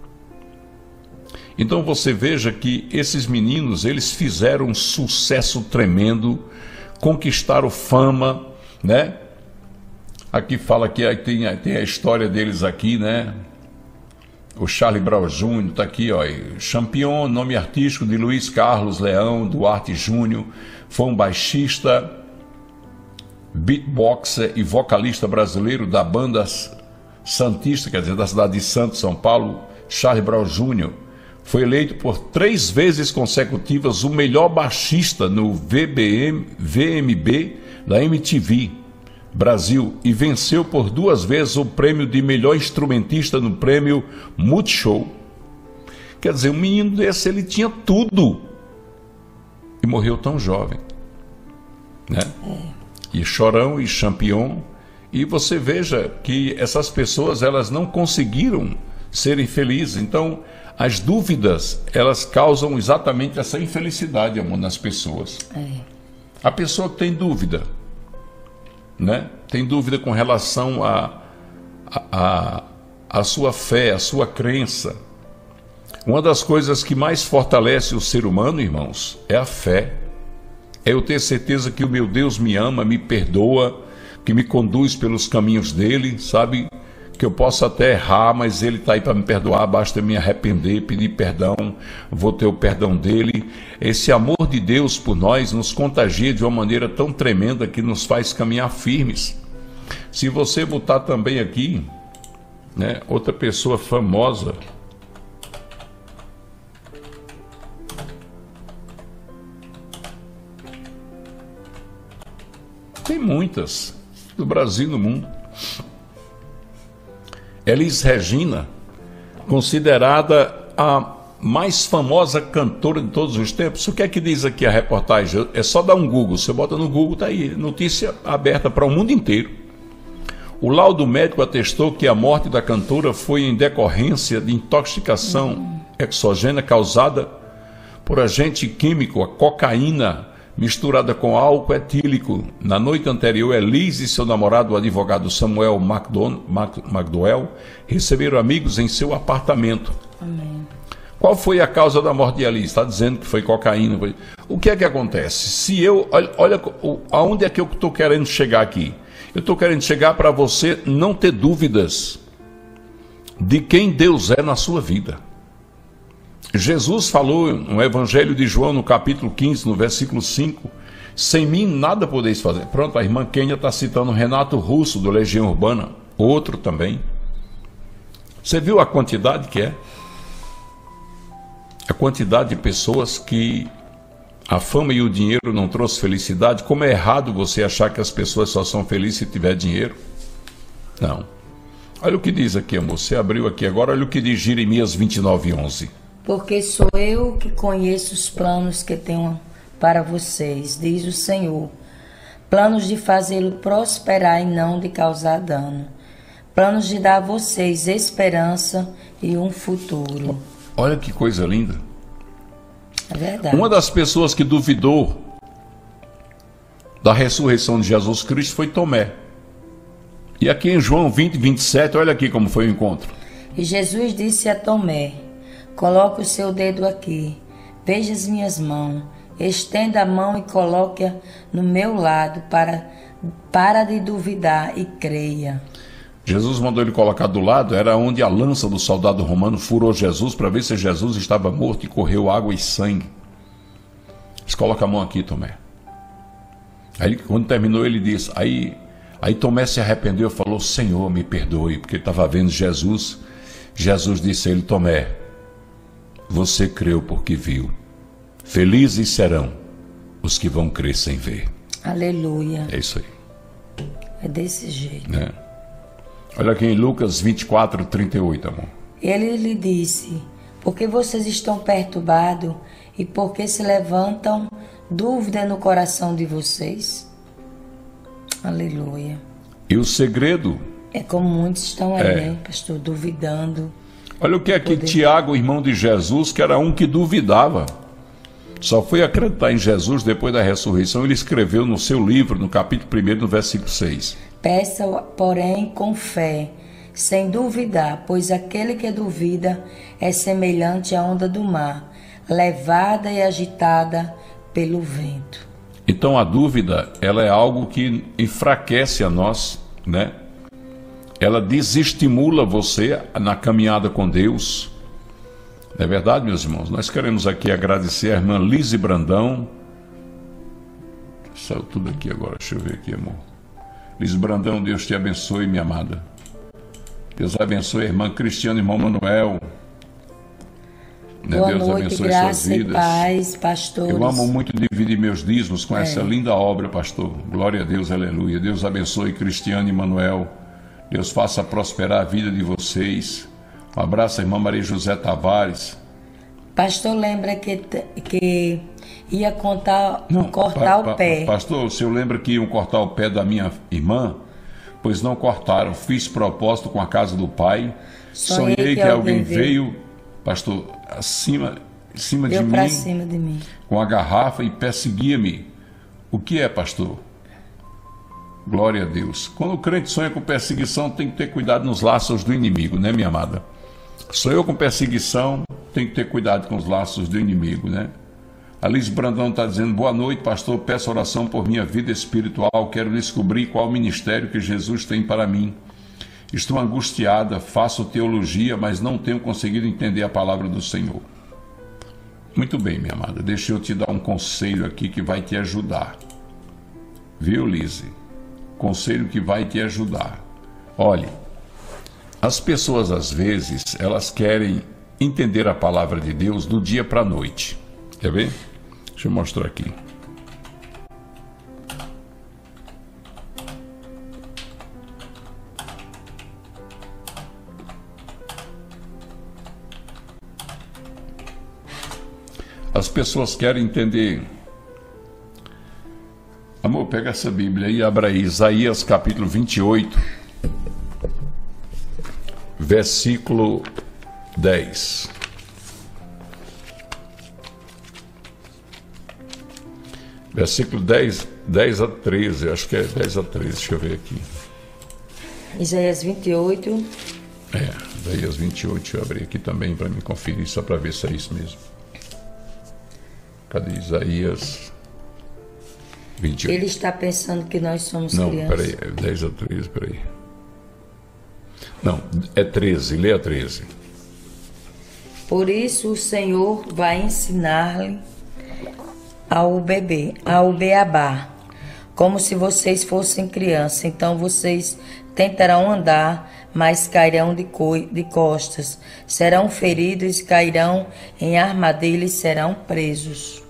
[SPEAKER 6] Então você veja que esses meninos, eles fizeram um sucesso tremendo, conquistaram fama, né? Aqui fala que tem, tem a história deles aqui, né? O Charlie Brown Júnior está aqui, ó. Champion, nome artístico de Luiz Carlos Leão Duarte Júnior, foi um baixista, beatboxer e vocalista brasileiro da banda santista, quer dizer, da cidade de Santos, São Paulo. Charlie Brown Júnior foi eleito por três vezes consecutivas o melhor baixista no V B M, V M B da M T V Brasil e venceu por duas vezes o prêmio de melhor instrumentista no prêmio Multishow. Quer dizer, um menino desse, ele tinha tudo e morreu tão jovem, né? E Chorão e Champion, e você veja que essas pessoas, elas não conseguiram serem felizes. Então as dúvidas, elas causam exatamente essa infelicidade, amor, nas pessoas.
[SPEAKER 7] É.
[SPEAKER 6] A pessoa que tem dúvida, né? Tem dúvida com relação a, a, a, a sua fé, a sua crença. Uma das coisas que mais fortalece o ser humano, irmãos, é a fé. É eu ter certeza que o meu Deus me ama, me perdoa, que me conduz pelos caminhos dele, sabe? Que eu posso até errar, mas ele está aí para me perdoar, basta me arrepender, pedir perdão, vou ter o perdão dele. Esse amor de Deus por nós nos contagia de uma maneira tão tremenda que nos faz caminhar firmes. Se você botar também aqui, né, outra pessoa famosa, tem muitas, no Brasil e no mundo. Elis Regina, considerada a mais famosa cantora de todos os tempos. O que é que diz aqui a reportagem? É só dar um Google, você bota no Google, tá aí, notícia aberta para o mundo inteiro. O laudo médico atestou que a morte da cantora foi em decorrência de intoxicação exogênica causada por agente químico, a cocaína, misturada com álcool etílico. Na noite anterior, Elis e seu namorado, o advogado Samuel McDowell, receberam amigos em seu apartamento.
[SPEAKER 7] Amém.
[SPEAKER 6] Qual foi a causa da morte de Elis? Está dizendo que foi cocaína. Foi... O que é que acontece? Se eu, olha, olha aonde é que eu estou querendo chegar aqui? Eu estou querendo chegar para você não ter dúvidas de quem Deus é na sua vida. Jesus falou no Evangelho de João, no capítulo quinze, no versículo cinco, sem mim nada podeis fazer. Pronto, a irmã Kênia está citando Renato Russo, do Legião Urbana, outro também. Você viu a quantidade que é? A quantidade de pessoas que a fama e o dinheiro não trouxe felicidade. Como é errado você achar que as pessoas só são felizes se tiver dinheiro? Não. Olha o que diz aqui, amor. Você abriu aqui agora, olha o que diz Jeremias vinte e nove, onze.
[SPEAKER 7] Porque sou eu que conheço os planos que tenho para vocês, diz o Senhor. Planos de fazê-lo prosperar e não de causar dano. Planos de dar a vocês esperança e um futuro.
[SPEAKER 6] Olha que coisa linda.
[SPEAKER 7] É verdade.
[SPEAKER 6] Uma das pessoas que duvidou da ressurreição de Jesus Cristo foi Tomé. E aqui em João vinte, vinte e sete, olha aqui como foi o encontro.
[SPEAKER 7] E Jesus disse a Tomé: coloque o seu dedo aqui, veja as minhas mãos, estenda a mão e coloque-a no meu lado, para, para de duvidar e creia.
[SPEAKER 6] Jesus mandou ele colocar do lado, era onde a lança do soldado romano furou Jesus para ver se Jesus estava morto e correu água e sangue. Ele coloca a mão aqui, Tomé. Aí quando terminou ele disse, aí, aí Tomé se arrependeu e falou: Senhor, me perdoe, porque ele estava vendo Jesus. Jesus disse a ele: Tomé, você creu porque viu. Felizes serão os que vão crer sem ver.
[SPEAKER 7] Aleluia.
[SPEAKER 6] É isso aí.
[SPEAKER 7] É desse jeito.
[SPEAKER 6] É. Olha aqui em Lucas vinte e quatro, trinta e oito, amor.
[SPEAKER 7] Ele lhe disse: porque vocês estão perturbados e porque se levantam dúvida no coração de vocês? Aleluia.
[SPEAKER 6] E o segredo?
[SPEAKER 7] É como muitos estão aí,
[SPEAKER 6] É.
[SPEAKER 7] né, pastor, duvidando.
[SPEAKER 6] Olha o que é que
[SPEAKER 7] Poder.
[SPEAKER 6] Tiago, irmão de Jesus, que era um que duvidava, só foi acreditar em Jesus depois da ressurreição. Ele escreveu no seu livro, no capítulo primeiro, no versículo seis.
[SPEAKER 7] Peça, porém, com fé, sem duvidar, pois aquele que duvida é semelhante à onda do mar, levada e agitada pelo vento.
[SPEAKER 6] Então a dúvida, ela é algo que enfraquece a nós, né? Ela desestimula você na caminhada com Deus. Não é verdade, meus irmãos? Nós queremos aqui agradecer a irmã Lise Brandão. Saiu tudo aqui agora, deixa eu ver aqui, amor. Lise Brandão, Deus te abençoe, minha amada. Deus abençoe a irmã Cristiana e irmão Manuel. Né?
[SPEAKER 7] Boa
[SPEAKER 6] Deus
[SPEAKER 7] noite,
[SPEAKER 6] abençoe
[SPEAKER 7] graça
[SPEAKER 6] suas
[SPEAKER 7] e
[SPEAKER 6] vidas.
[SPEAKER 7] paz, pastores.
[SPEAKER 6] Eu amo muito dividir meus dízimos com
[SPEAKER 7] É.
[SPEAKER 6] essa linda obra, pastor. Glória a Deus, aleluia. Deus abençoe Cristiano e Manuel. Deus faça prosperar a vida de vocês. Um abraço à irmã Maria José Tavares.
[SPEAKER 7] Pastor, lembra que, que ia contar, cortar
[SPEAKER 6] pa-
[SPEAKER 7] o
[SPEAKER 6] pa-
[SPEAKER 7] pé.
[SPEAKER 6] Pastor, o senhor lembra que iam cortar o pé da minha irmã? Pois não cortaram. Fiz propósito com a casa do pai.
[SPEAKER 7] Sonhei
[SPEAKER 6] Sonhei,
[SPEAKER 7] que
[SPEAKER 6] que alguém
[SPEAKER 7] alguém
[SPEAKER 6] veio pastor, acima, acima de
[SPEAKER 7] Deu
[SPEAKER 6] mim,
[SPEAKER 7] para cima de mim,
[SPEAKER 6] com a garrafa e perseguia-me. O que é, pastor? Glória a Deus. Quando o crente sonha com perseguição, tem que ter cuidado nos laços do inimigo, né, minha amada? Sonhou com perseguição, tem que ter cuidado com os laços do inimigo, né? A Liz Brandão está dizendo: boa noite, pastor, peço oração por minha vida espiritual, quero descobrir qual o ministério que Jesus tem para mim. Estou angustiada, faço teologia, mas não tenho conseguido entender a palavra do Senhor. Muito bem, minha amada, deixa eu te dar um conselho aqui que vai te ajudar. Viu, Liz? Conselho que vai te ajudar. Olhe, as pessoas às vezes, elas querem entender a palavra de Deus do dia para a noite. Quer ver? Deixa eu mostrar aqui. As pessoas querem entender. Amor, pega essa Bíblia e abra aí, Isaías capítulo vinte e oito, versículo dez. Versículo dez, dez a treze, acho que é dez a treze, deixa eu ver aqui.
[SPEAKER 7] Isaías vinte e oito.
[SPEAKER 6] É, Isaías vinte e oito, deixa eu abrir aqui também para me conferir, só para ver se é isso mesmo. Cadê Isaías vinte e oito?
[SPEAKER 7] Ele está pensando que nós somos
[SPEAKER 6] Não,
[SPEAKER 7] crianças.
[SPEAKER 6] peraí, é dez a treze, peraí. Não, é treze, lê a treze.
[SPEAKER 7] Por isso o Senhor vai ensinar-lhe ao bebê, ao beabá, como se vocês fossem crianças. Então vocês tentarão andar, mas cairão de, co de costas. Serão feridos e cairão em armadilhas e serão presos.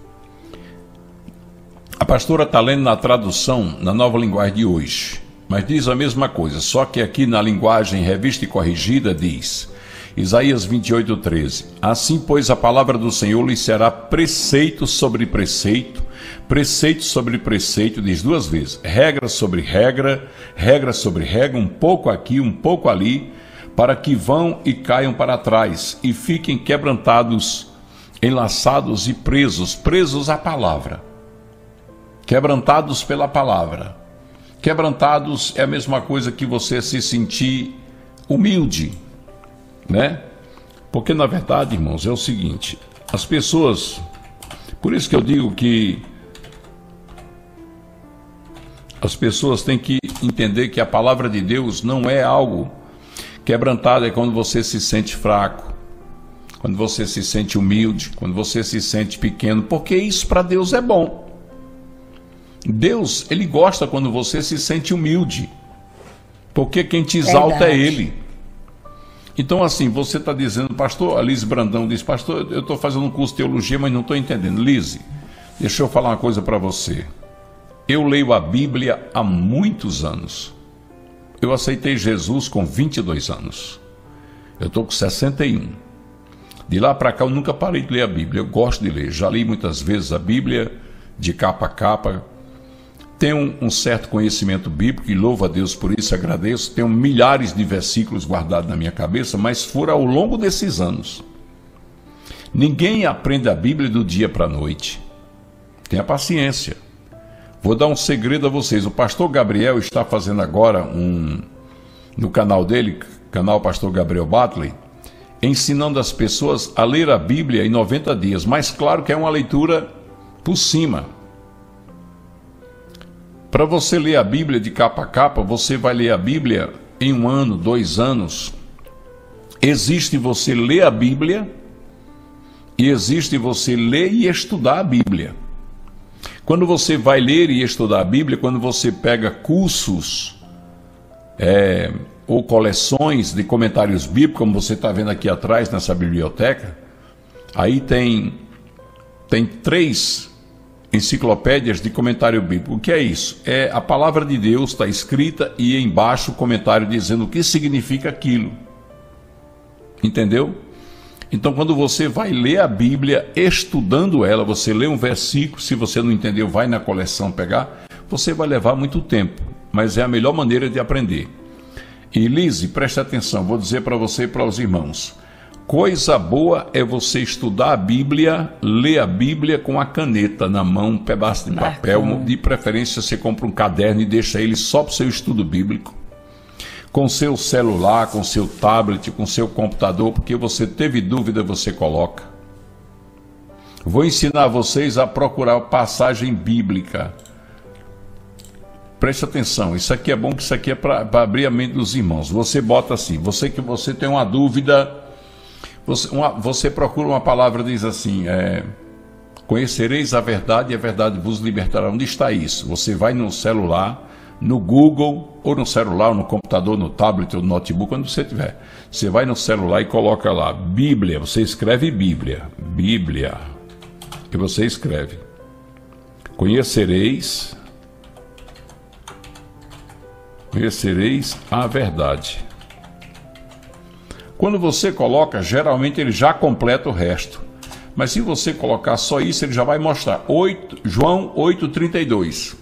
[SPEAKER 6] A pastora está lendo na tradução, na nova linguagem de hoje, mas diz a mesma coisa, só que aqui na linguagem revista e corrigida diz, Isaías vinte e oito, treze, assim, pois, a palavra do Senhor lhe será preceito sobre preceito, preceito sobre preceito, diz duas vezes, regra sobre regra, regra sobre regra, um pouco aqui, um pouco ali, para que vão e caiam para trás, e fiquem quebrantados, enlaçados e presos, presos à palavra. Quebrantados pela palavra. Quebrantados é a mesma coisa que você se sentir humilde, né? Porque na verdade, irmãos, é o seguinte, as pessoas, por isso que eu digo que as pessoas têm que entender que a palavra de Deus não é algo quebrantado, é quando você se sente fraco, quando você se sente humilde, quando você se sente pequeno, porque isso para Deus é bom. Deus, ele gosta quando você se sente humilde, porque quem te exalta Verdade. É ele. Então assim, você está dizendo, pastor, a Liz Brandão diz, pastor, eu estou fazendo um curso de teologia, mas não estou entendendo. Liz, deixa eu falar uma coisa para você. Eu leio a Bíblia há muitos anos. Eu aceitei Jesus com vinte e dois anos. Eu estou com sessenta e um. De lá para cá eu nunca parei de ler a Bíblia. Eu gosto de ler. Já li muitas vezes a Bíblia, de capa a capa. Tenho um certo conhecimento bíblico e louvo a Deus por isso, agradeço. Tenho milhares de versículos guardados na minha cabeça, mas foram ao longo desses anos. Ninguém aprende a Bíblia do dia para a noite. Tenha paciência. Vou dar um segredo a vocês. O pastor Gabriel está fazendo agora um, no canal dele, canal Pastor Gabriel Batley, ensinando as pessoas a ler a Bíblia em noventa dias. Mas claro que é uma leitura por cima. Para você ler a Bíblia de capa a capa, você vai ler a Bíblia em um ano, dois anos. Existe você ler a Bíblia e existe você ler e estudar a Bíblia. Quando você vai ler e estudar a Bíblia, quando você pega cursos é, ou coleções de comentários bíblicos, como você está vendo aqui atrás nessa biblioteca, aí tem, tem três enciclopédias de comentário bíblico. O que é isso? É a palavra de Deus, está escrita e embaixo o comentário dizendo o que significa aquilo. Entendeu? Então quando você vai ler a Bíblia, estudando ela, você lê um versículo, se você não entendeu, vai na coleção pegar, você vai levar muito tempo, mas é a melhor maneira de aprender. E Lise, preste atenção, vou dizer para você e para os irmãos, Coisa boa é você estudar a Bíblia, ler a Bíblia com a caneta na mão, um pedaço de papel.
[SPEAKER 7] Marcão.
[SPEAKER 6] De preferência, você compra um caderno e deixa ele só para o seu estudo bíblico. Com seu celular, com seu tablet, com seu computador, porque você teve dúvida, você coloca. Vou ensinar vocês a procurar a passagem bíblica. Preste atenção, isso aqui é bom, que isso aqui é para abrir a mente dos irmãos. Você bota assim, você que você tem uma dúvida, você, uma, você procura uma palavra, diz assim, é, conhecereis a verdade e a verdade vos libertará. Onde está isso? Você vai no celular, no Google, ou no celular, ou no computador, no tablet, ou no notebook, quando você tiver. Você vai no celular e coloca lá, Bíblia, você escreve Bíblia, Bíblia, e você escreve, conhecereis, conhecereis a verdade. Quando você coloca, geralmente ele já completa o resto. Mas se você colocar só isso, ele já vai mostrar oito, João oito, trinta e dois.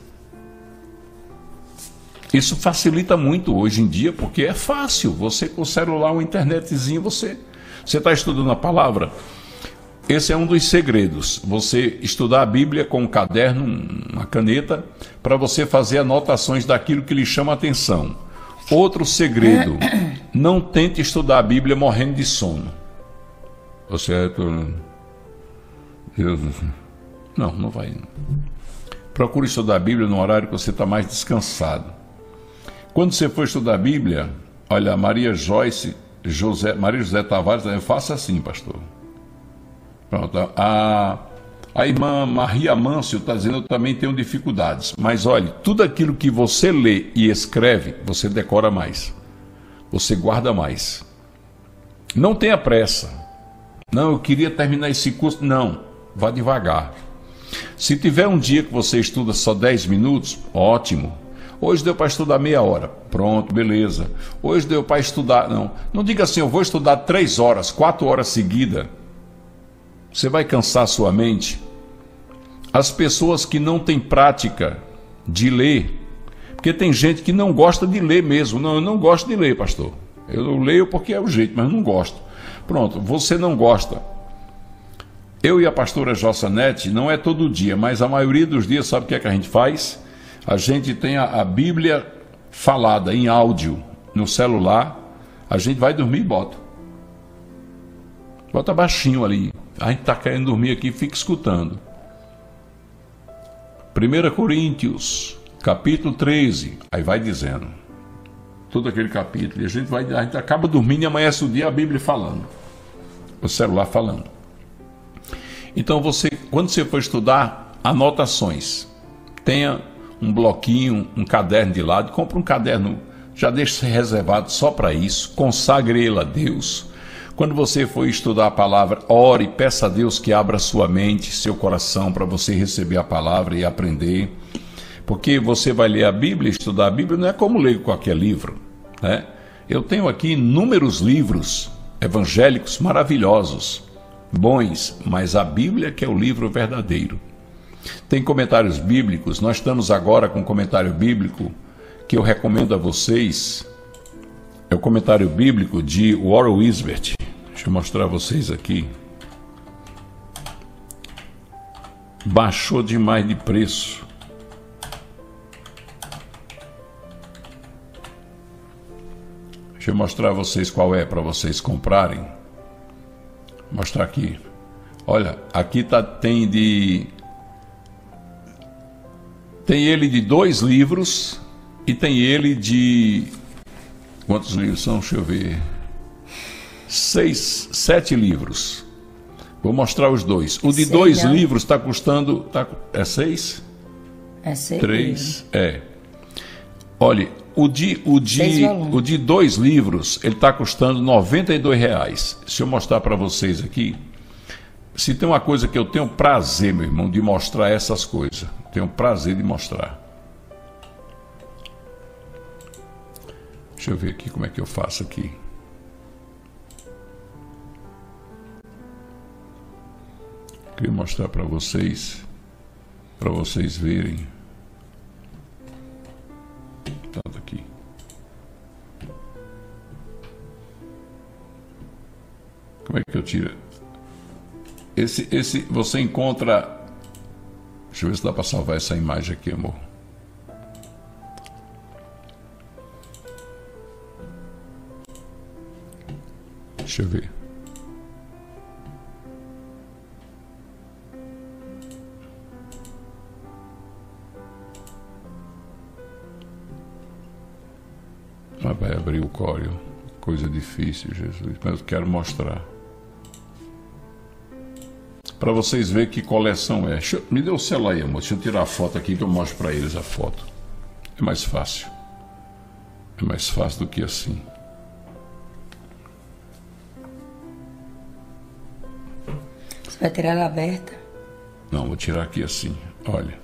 [SPEAKER 6] Isso facilita muito hoje em dia, porque é fácil. Você com o celular, uma internetzinha, você você está estudando a palavra. Esse é um dos segredos. Você estudar a Bíblia com um caderno, uma caneta, para você fazer anotações daquilo que lhe chama a atenção. Outro segredo, não tente estudar a Bíblia morrendo de sono. Você... Deus... Não, não vai. Procure estudar a Bíblia no horário que você está mais descansado. Quando você for estudar a Bíblia, olha, Maria Joyce, José, Maria José Tavares, eu faço assim, pastor. Pronto, a, a irmã Maria Mâncio está dizendo, eu também tenho dificuldades. Mas olha, tudo aquilo que você lê e escreve, você decora mais. Você guarda mais. Não tenha pressa. Não, eu queria terminar esse curso. Não, vá devagar. Se tiver um dia que você estuda só dez minutos, ótimo. Hoje deu para estudar meia hora. Pronto, beleza. Hoje deu para estudar... Não, não diga assim, eu vou estudar três horas, quatro horas seguidas. Você vai cansar a sua mente. As pessoas que não têm prática de ler, porque tem gente que não gosta de ler mesmo. Não, eu não gosto de ler, pastor. Eu leio porque é o jeito, mas não gosto. Pronto, você não gosta. Eu e a pastora Jossanete, não é todo dia, mas a maioria dos dias, sabe o que é que a gente faz? A gente tem a, a Bíblia falada em áudio no celular, a gente vai dormir e bota. Bota baixinho ali. A gente está querendo dormir aqui, fica escutando. primeira Coríntios, capítulo treze, aí vai dizendo. Todo aquele capítulo. E a gente, vai, a gente acaba dormindo e amanhece o dia a Bíblia falando. O celular falando. Então, você, quando você for estudar, anotações. Tenha um bloquinho, um caderno de lado, compre um caderno, já deixe reservado só para isso, consagre ele a Deus. Quando você for estudar a palavra, ore, peça a Deus que abra sua mente, seu coração, para você receber a palavra e aprender. Porque você vai ler a Bíblia, estudar a Bíblia, não é como ler qualquer livro, né? Eu tenho aqui inúmeros livros evangélicos maravilhosos, bons, mas a Bíblia que é o livro verdadeiro. Tem comentários bíblicos, nós estamos agora com um comentário bíblico que eu recomendo a vocês. É o comentário bíblico de Warren Wiersbe. Deixa eu mostrar a vocês aqui. Baixou demais de preço. Deixa eu mostrar a vocês qual é para vocês comprarem. Vou mostrar aqui. Olha, aqui tá, tem de... Tem ele de dois livros e tem ele de... Quantos livros são? Deixa eu ver. Seis, sete livros. Vou mostrar os dois. O de Sei dois não. livros está custando... Tá, é seis?
[SPEAKER 7] É seis.
[SPEAKER 6] Três, é. Olha, o de, o, de, o de dois livros, ele está custando noventa e dois reais. Se eu mostrar para vocês aqui... Se tem uma coisa que eu tenho prazer, meu irmão, de mostrar essas coisas. Tenho prazer de mostrar. Deixa eu ver aqui como é que eu faço aqui. Queria mostrar para vocês, para vocês verem. Tanto aqui. Como é tira. Esse, esse, você encontra... Deixa eu ver se dá para salvar essa imagem aqui, amor. Deixa eu ver. Mas vai abrir o Corel. Coisa difícil, Jesus. Mas eu quero mostrar. Para vocês verem que coleção é. Deixa eu, me dê o celular aí, amor. Deixa eu tirar a foto aqui que eu mostro para eles a foto. É mais fácil. É mais fácil do que assim.
[SPEAKER 7] Você vai tirar ela aberta?
[SPEAKER 6] Não, vou tirar aqui assim. Olha.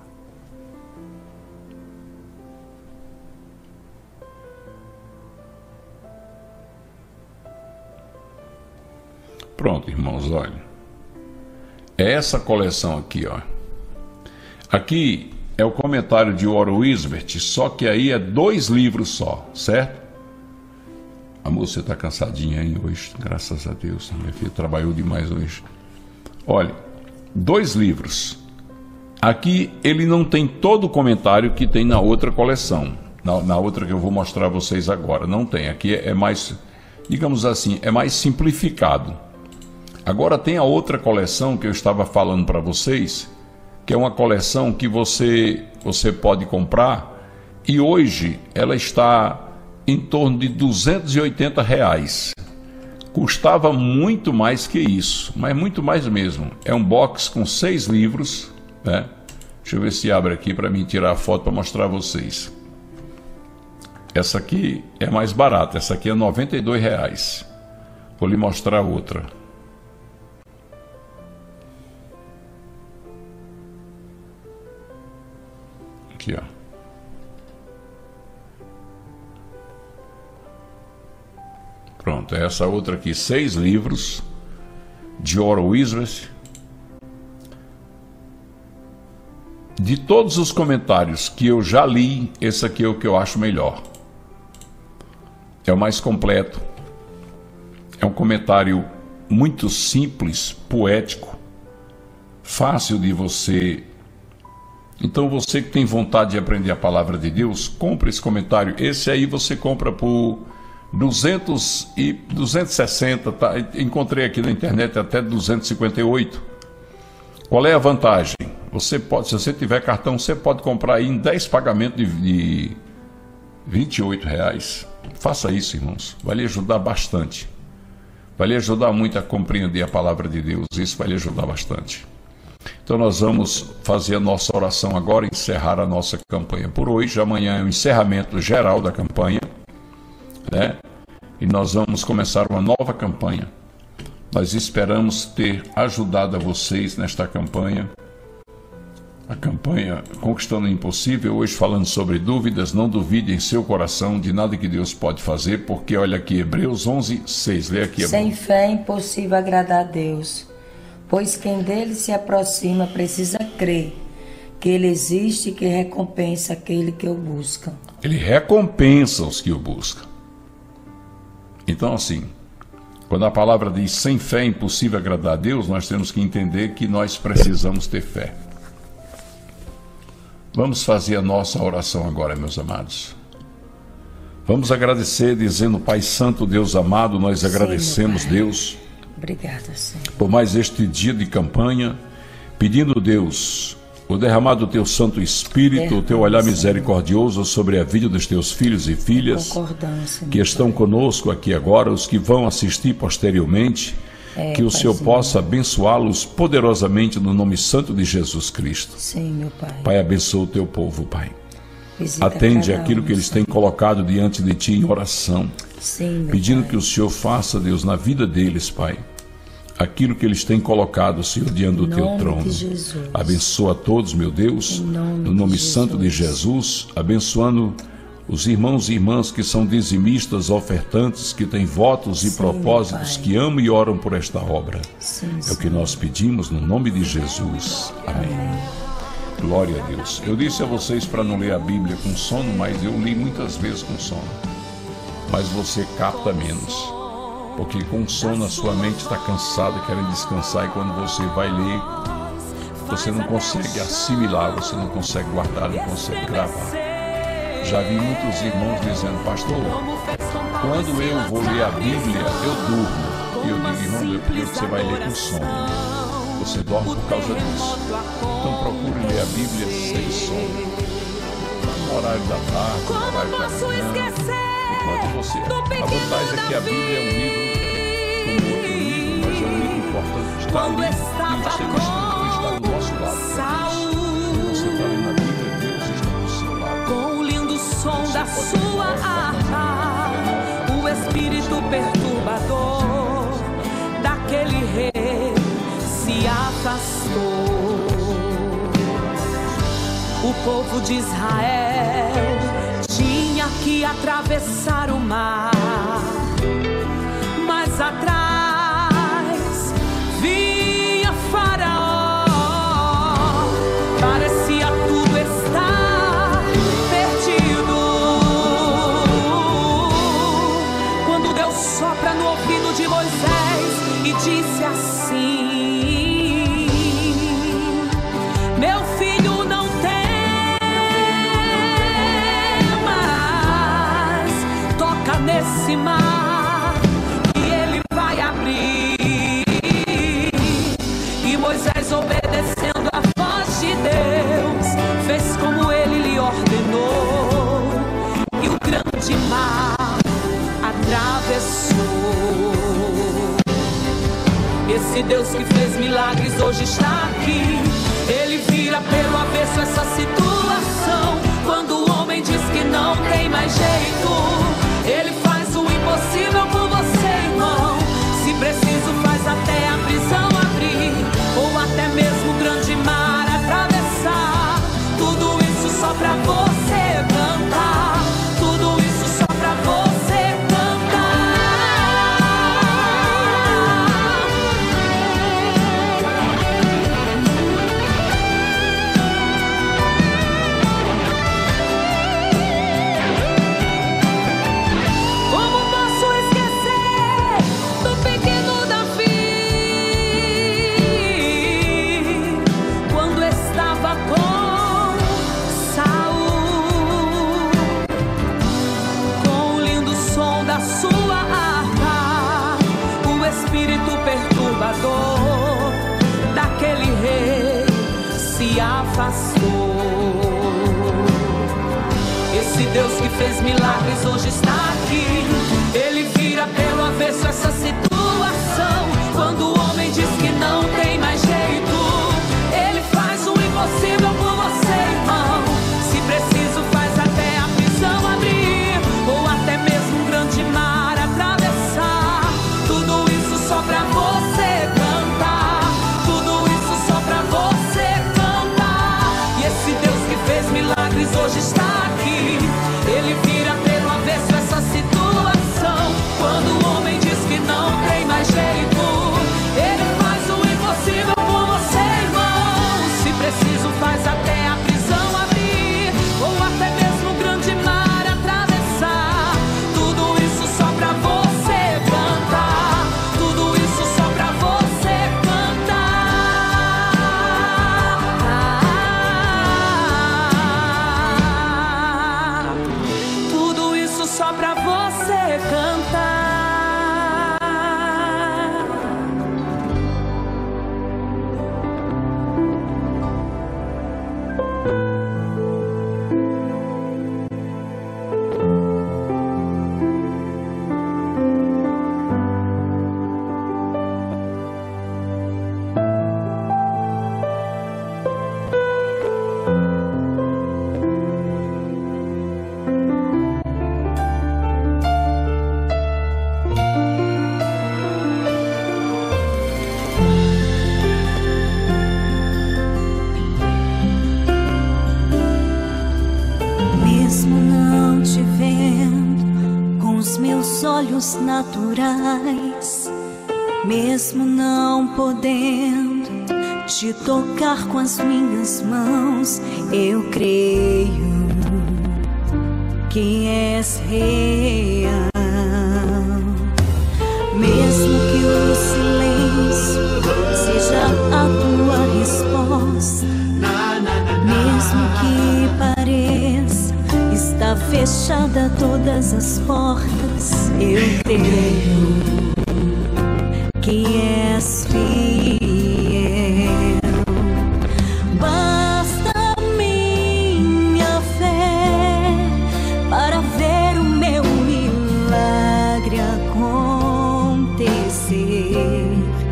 [SPEAKER 6] Pronto, irmãos, olha. É essa coleção aqui, ó. Aqui é o comentário de Warren Wiersbe, só que aí é dois livros só, certo? Amor, você tá cansadinha aí hoje, graças a Deus. Minha filha trabalhou demais hoje. Olha, dois livros. Aqui ele não tem todo o comentário que tem na outra coleção. Na, na outra que eu vou mostrar a vocês agora. Não tem. Aqui é, é mais, digamos assim, é mais simplificado. Agora tem a outra coleção que eu estava falando para vocês, que é uma coleção que você, você pode comprar, e hoje ela está em torno de duzentos e oitenta reais. Custava muito mais que isso, mas muito mais mesmo. É um box com seis livros, né? Deixa eu ver se abre aqui para mim tirar a foto para mostrar a vocês. Essa aqui é mais barata, essa aqui é noventa e dois reais. Vou lhe mostrar outra. Aqui, ó. Pronto, essa outra aqui, seis livros de Warren Wiersbe. De todos os comentários que eu já li, esse aqui é o que eu acho melhor. É o mais completo. É um comentário muito simples, poético, fácil de você. Então você que tem vontade de aprender a palavra de Deus, compre esse comentário. Esse aí você compra por duzentos e sessenta, tá? Encontrei aqui na internet até duzentos e cinquenta e oito. Qual é a vantagem? Você pode, se você tiver cartão, você pode comprar aí em dez pagamentos de, de vinte e oito reais. Faça isso, irmãos. Vai lhe ajudar bastante. Vai lhe ajudar muito a compreender a palavra de Deus. Isso vai lhe ajudar bastante. Então nós vamos fazer a nossa oração agora, encerrar a nossa campanha por hoje. Amanhã é o encerramento geral da campanha, né? E nós vamos começar uma nova campanha. Nós esperamos ter ajudado a vocês nesta campanha. A campanha Conquistando o Impossível, hoje falando sobre dúvidas. Não duvide em seu coração de nada que Deus pode fazer, porque olha aqui, Hebreus onze, seis, lê aqui.
[SPEAKER 7] Sem fé é impossível agradar a Deus, pois quem dele se aproxima precisa crer que ele existe e que recompensa aquele que o busca.
[SPEAKER 6] Ele recompensa os que o buscam. Então, assim, quando a palavra diz sem fé é impossível agradar a Deus, nós temos que entender que nós precisamos ter fé. Vamos fazer a nossa oração agora, meus amados. Vamos agradecer dizendo: Pai Santo, Deus amado, nós Sim, agradecemos, Deus,
[SPEAKER 7] obrigada, Senhor,
[SPEAKER 6] por mais este dia de campanha, pedindo, Deus, o derramar do Teu Santo Espírito, o Teu olhar misericordioso sobre a vida dos Teus filhos e filhas que estão conosco aqui agora, os que vão assistir posteriormente, é, que o Senhor possa abençoá-los poderosamente no nome santo de Jesus Cristo.
[SPEAKER 7] Sim, meu Pai.
[SPEAKER 6] Pai, abençoa o Teu povo, Pai. Visita Atende aquilo um, que eles Senhor. têm colocado diante de Ti em oração,
[SPEAKER 7] Sim,
[SPEAKER 6] pedindo
[SPEAKER 7] Pai.
[SPEAKER 6] que o Senhor faça, Deus, na vida deles, Pai, aquilo que eles têm colocado, Senhor, diante do Teu trono. Abençoa a todos, meu Deus,
[SPEAKER 7] nome
[SPEAKER 6] no nome
[SPEAKER 7] de
[SPEAKER 6] santo de Jesus, abençoando os irmãos e irmãs que são dizimistas, ofertantes, que têm votos
[SPEAKER 7] Sim,
[SPEAKER 6] e propósitos, que amam e oram por esta obra.
[SPEAKER 7] Sim,
[SPEAKER 6] é o que nós pedimos no nome de Jesus. Amém. Amém. Glória a Deus. Eu disse a vocês para não ler a Bíblia com sono, mas eu li muitas vezes com sono. Mas você capta menos. Porque com sono a sua mente está cansada, querendo descansar, e quando você vai ler, você não consegue assimilar, você não consegue guardar, não consegue gravar. Já vi muitos irmãos dizendo: pastor, quando eu vou ler a Bíblia, eu durmo. E eu digo: irmão, é porque você vai ler com sono. Você dorme por causa disso. Então procure ler a Bíblia sem sono. No horário da tarde, no horário da manhã. Enquanto você... A vantagem é que a Bíblia é um livro como outro livro, mas é um livro importante. Está ali e você não está do nosso lado. Quando você está lendo a Bíblia, Deus está do seu lado.
[SPEAKER 8] Com o lindo som da sua harpa, o espírito perturbador daquele rei se afastou. O povo de Israel tinha que atravessar o mar, mas atrás vinha Faraó. Parecia tudo estar perdido, quando Deus sopra no ouvido de Moisés e disse assim: meu filho, não temas, toca nesse mar e ele vai abrir. E Moisés, obedecendo a voz de Deus, fez como ele lhe ordenou, e o grande mar atravessou. Esse Deus que fez milagres hoje está aqui. Ele vira pelo avesso essa situação. Quando o homem diz que não tem mais jeito, ele faz o impossível por você, irmão. Se preciso, faz até a prisão abrir, ou até mesmo o grande mar atravessar. Tudo isso só pra você cantar. Tudo isso só pra você cantar. Como posso esquecer do pequeno Davi, quando estava com Saul? Com o lindo som da sua harpa, o espírito perturbador daquele rei se afastou. Esse Deus que fez milagres hoje está aqui. Ele vira pelo avesso essa situação. Quando o homem diz que não tem mais jeito, ele faz o impossível por você, irmão. Se preciso, faz até a prisão abrir, ou até mesmo um grande mar atravessar. Tudo isso só pra você cantar. Tudo isso só pra você cantar. E esse Deus que fez milagres hoje está aqui. Ele vira pelo avesso essa situação. Quando o homem diz que não tem mais jeito, ele faz o impossível por você, irmão. Se preciso, faz até a prisão abrir, ou até mesmo o grande mar atravessar. Tudo isso só pra você cantar. Tudo isso só pra você cantar. Tudo isso só pra você cantar.
[SPEAKER 9] Mesmo não te vendo com os meus olhos naturais, mesmo não podendo te tocar com as minhas mãos, eu creio que és real. guarda todas as portas, eu creio que és fiel. Basta minha fé para ver o meu milagre acontecer.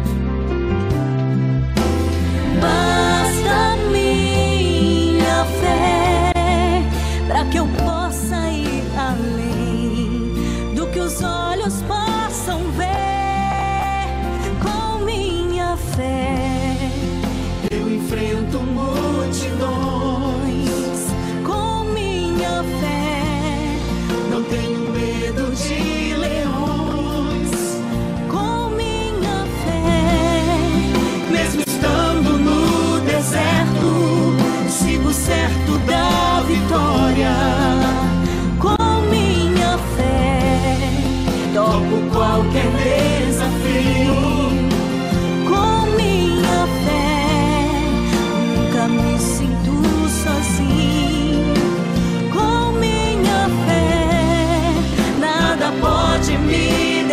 [SPEAKER 9] Basta minha fé para que eu possa ir além do que os olhos possam ver. Com minha fé eu enfrento multidões. Com minha fé não tenho medo de leões. Com minha fé, mesmo estando no deserto, sigo certo da vitória. Com minha fé topo qualquer desafio. Com minha fé nunca me sinto sozinho. Com minha fé nada pode me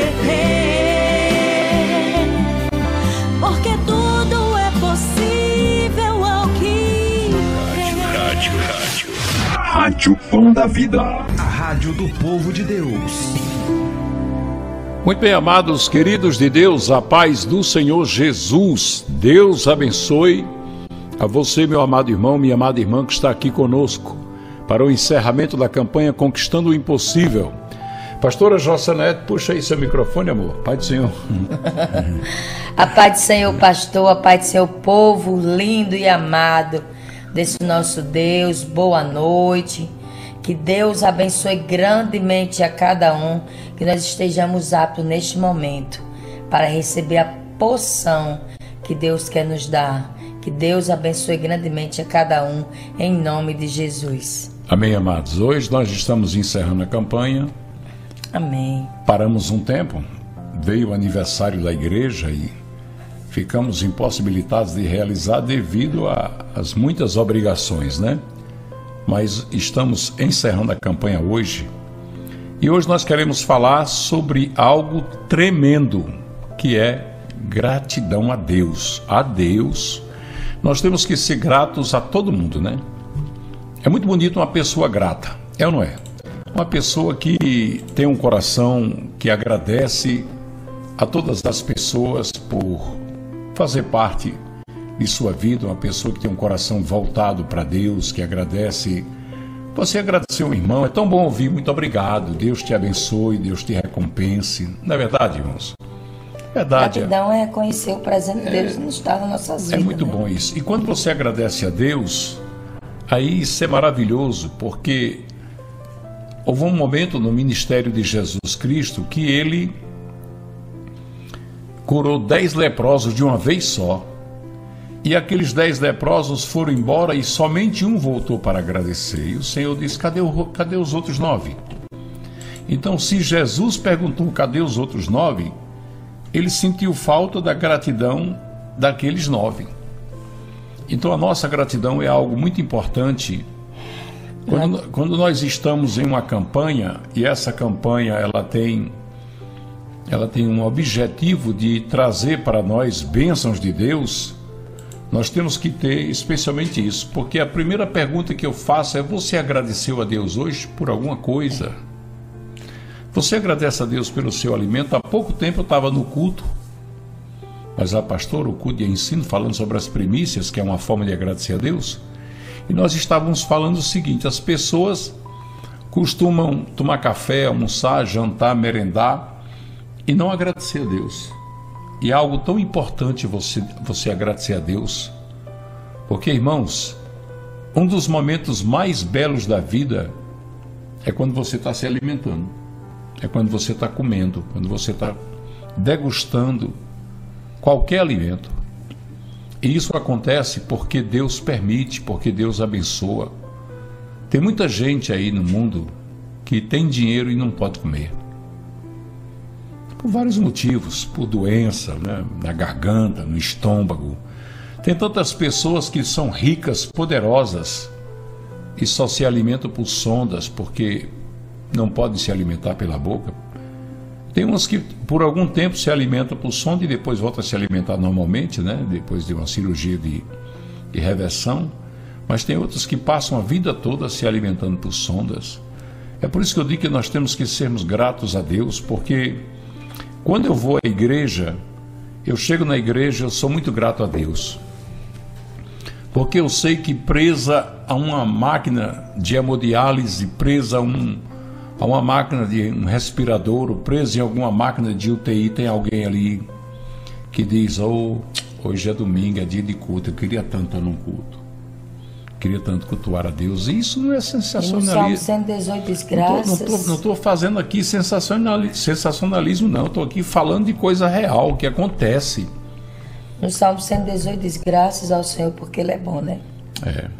[SPEAKER 9] deter, porque tudo é possível ao que
[SPEAKER 4] Rádio, rádio, rádio. Rádio Pão da Vida.
[SPEAKER 3] A rádio do povo de Deus.
[SPEAKER 6] Muito bem, amados, queridos de Deus, a paz do Senhor Jesus. Deus abençoe a você, meu amado irmão, minha amada irmã, que está aqui conosco para o encerramento da campanha Conquistando o Impossível. Pastora Jossanete, puxa aí seu microfone, amor. Pai do Senhor.
[SPEAKER 7] A paz do Senhor, pastor, a paz do Senhor, povo lindo e amado desse nosso Deus. Boa noite. Que Deus abençoe grandemente a cada um, que nós estejamos aptos neste momento para receber a porção que Deus quer nos dar. Que Deus abençoe grandemente a cada um, em nome de Jesus.
[SPEAKER 6] Amém, amados. Hoje nós estamos encerrando a campanha.
[SPEAKER 7] Amém.
[SPEAKER 6] Paramos um tempo, veio o aniversário da igreja e ficamos impossibilitados de realizar devido às muitas obrigações, né? Mas estamos encerrando a campanha hoje. E hoje nós queremos falar sobre algo tremendo, que é gratidão a Deus. A Deus. Nós temos que ser gratos a todo mundo, né? É muito bonito uma pessoa grata, é ou não é? Uma pessoa que tem um coração que agradece a todas as pessoas por fazer parte de sua vida, uma pessoa que tem um coração voltado para Deus, que agradece. Você agradeceu um irmão, é tão bom ouvir, muito obrigado, Deus te abençoe, Deus te recompense. Não é verdade, irmãos? Verdade.
[SPEAKER 7] Gratidão é reconhecer o presente de Deus que nos está nas nossas vidas.
[SPEAKER 6] É muito
[SPEAKER 7] né?
[SPEAKER 6] bom isso. E quando você agradece a Deus, aí isso é maravilhoso, porque houve um momento no ministério de Jesus Cristo que ele curou dez leprosos de uma vez só. E aqueles dez leprosos foram embora e somente um voltou para agradecer. E o Senhor disse, cadê, o, cadê os outros nove? Então, se Jesus perguntou, cadê os outros nove? Ele sentiu falta da gratidão daqueles nove. Então, a nossa gratidão é algo muito importante. Quando, quando nós estamos em uma campanha, e essa campanha ela tem, ela tem um objetivo de trazer para nós bênçãos de Deus, nós temos que ter especialmente isso, porque a primeira pergunta que eu faço é: você agradeceu a Deus hoje por alguma coisa? Você agradece a Deus pelo seu alimento? Há pouco tempo eu estava no culto, mas a pastora, o culto de ensino, falando sobre as primícias, que é uma forma de agradecer a Deus, e nós estávamos falando o seguinte: as pessoas costumam tomar café, almoçar, jantar, merendar e não agradecer a Deus. E é algo tão importante você, você agradecer a Deus, porque, irmãos, um dos momentos mais belos da vida é quando você está se alimentando, é quando você está comendo, quando você está degustando qualquer alimento. E isso acontece porque Deus permite, porque Deus abençoa. Tem muita gente aí no mundo que tem dinheiro e não pode comer. Por vários motivos, por doença, né, na garganta, no estômago. Tem tantas pessoas que são ricas, poderosas, e só se alimentam por sondas, porque não podem se alimentar pela boca. Tem uns que por algum tempo se alimentam por sonda e depois voltam a se alimentar normalmente, né? Depois de uma cirurgia de, de reversão. Mas tem outros que passam a vida toda se alimentando por sondas. É por isso que eu digo que nós temos que sermos gratos a Deus, porque quando eu vou à igreja, eu chego na igreja, eu sou muito grato a Deus. Porque eu sei que presa a uma máquina de hemodiálise, presa a, um, a uma máquina de um respirador, ou presa em alguma máquina de U T I, tem alguém ali que diz, oh, hoje é domingo, é dia de culto, eu queria tanto estar num culto. Queria tanto cultuar a Deus. E isso não é sensacionalismo.
[SPEAKER 7] No Salmo cento e dezoito diz graças.
[SPEAKER 6] Não estou fazendo aqui sensacionalismo, sensacionalismo não. Estou aqui falando de coisa real, que acontece.
[SPEAKER 7] No Salmo cento e dezoito diz graças ao Senhor, porque Ele é bom, né?
[SPEAKER 6] É.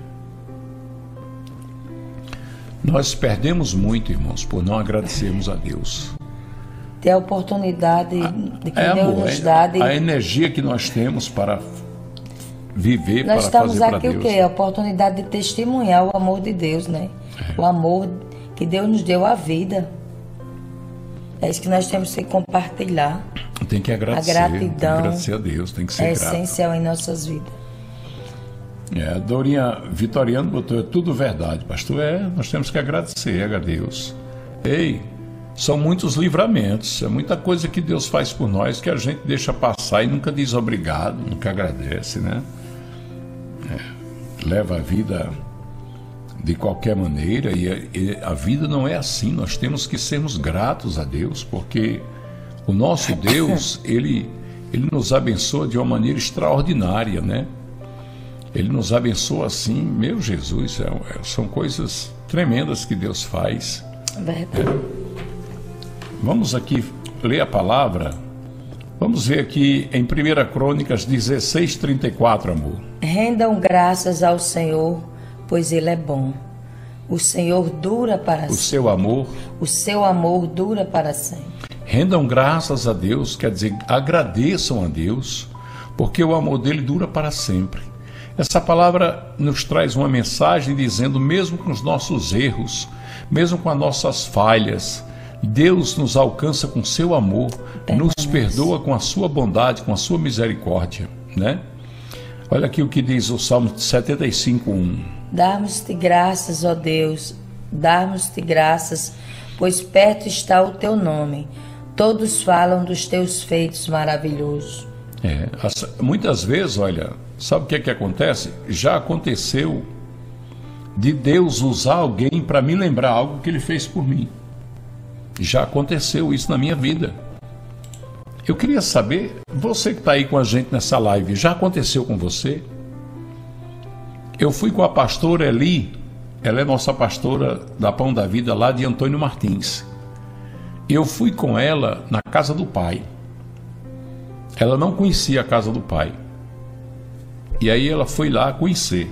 [SPEAKER 6] Nós perdemos muito, irmãos, por não agradecermos a Deus.
[SPEAKER 7] Ter a oportunidade de que
[SPEAKER 6] é,
[SPEAKER 7] Deus
[SPEAKER 6] amor,
[SPEAKER 7] nos dá. De...
[SPEAKER 6] A energia que nós temos para viver,
[SPEAKER 7] nós
[SPEAKER 6] para fazer para Deus.
[SPEAKER 7] Nós estamos aqui o quê? A oportunidade de testemunhar o amor de Deus, né? É. O amor que Deus nos deu à vida. É isso que nós temos que compartilhar.
[SPEAKER 6] Tem que agradecer.
[SPEAKER 7] A gratidão.
[SPEAKER 6] Tem que agradecer a Deus, tem que ser
[SPEAKER 7] é
[SPEAKER 6] grato.
[SPEAKER 7] essencial em nossas vidas.
[SPEAKER 6] É, a Dorinha Vitoriano botou, é tudo verdade, pastor. É, nós temos que agradecer a Deus. Ei, são muitos livramentos, é muita coisa que Deus faz por nós que a gente deixa passar e nunca diz obrigado, nunca agradece, né? É, leva a vida de qualquer maneira e a, e a vida não é assim. Nós temos que sermos gratos a Deus, porque o nosso Deus, ele, ele nos abençoa de uma maneira extraordinária, né? Ele nos abençoa assim, meu Jesus, é, é, são coisas tremendas que Deus faz.
[SPEAKER 7] Verdade.
[SPEAKER 6] É. Vamos aqui ler a palavra. Vamos ver aqui em primeira Crônicas dezesseis, trinta e quatro, amor.
[SPEAKER 7] Rendam graças ao Senhor, pois Ele é bom. O Senhor dura para sempre.
[SPEAKER 6] O seu amor.
[SPEAKER 7] O seu amor dura para sempre.
[SPEAKER 6] Rendam graças a Deus, quer dizer, agradeçam a Deus, porque o amor dele dura para sempre. Essa palavra nos traz uma mensagem dizendo, mesmo com os nossos erros, mesmo com as nossas falhas, Deus nos alcança com seu amor, nos perdoa com a sua bondade, com a sua misericórdia, né? Olha aqui o que diz o Salmo setenta e cinco, um.
[SPEAKER 7] Damos-te graças, ó Deus, damos-te graças, pois perto está o teu nome. Todos falam dos teus feitos maravilhosos.
[SPEAKER 6] É, muitas vezes, olha, sabe o que é que acontece? Já aconteceu de Deus usar alguém para me lembrar algo que Ele fez por mim. Já aconteceu isso na minha vida. Eu queria saber, você que está aí com a gente nessa live, já aconteceu com você? Eu fui com a pastora Eli, ela é nossa pastora da Pão da Vida lá de Antônio Martins. Eu fui com ela na casa do pai. Ela não conhecia a casa do pai. E aí ela foi lá conhecer.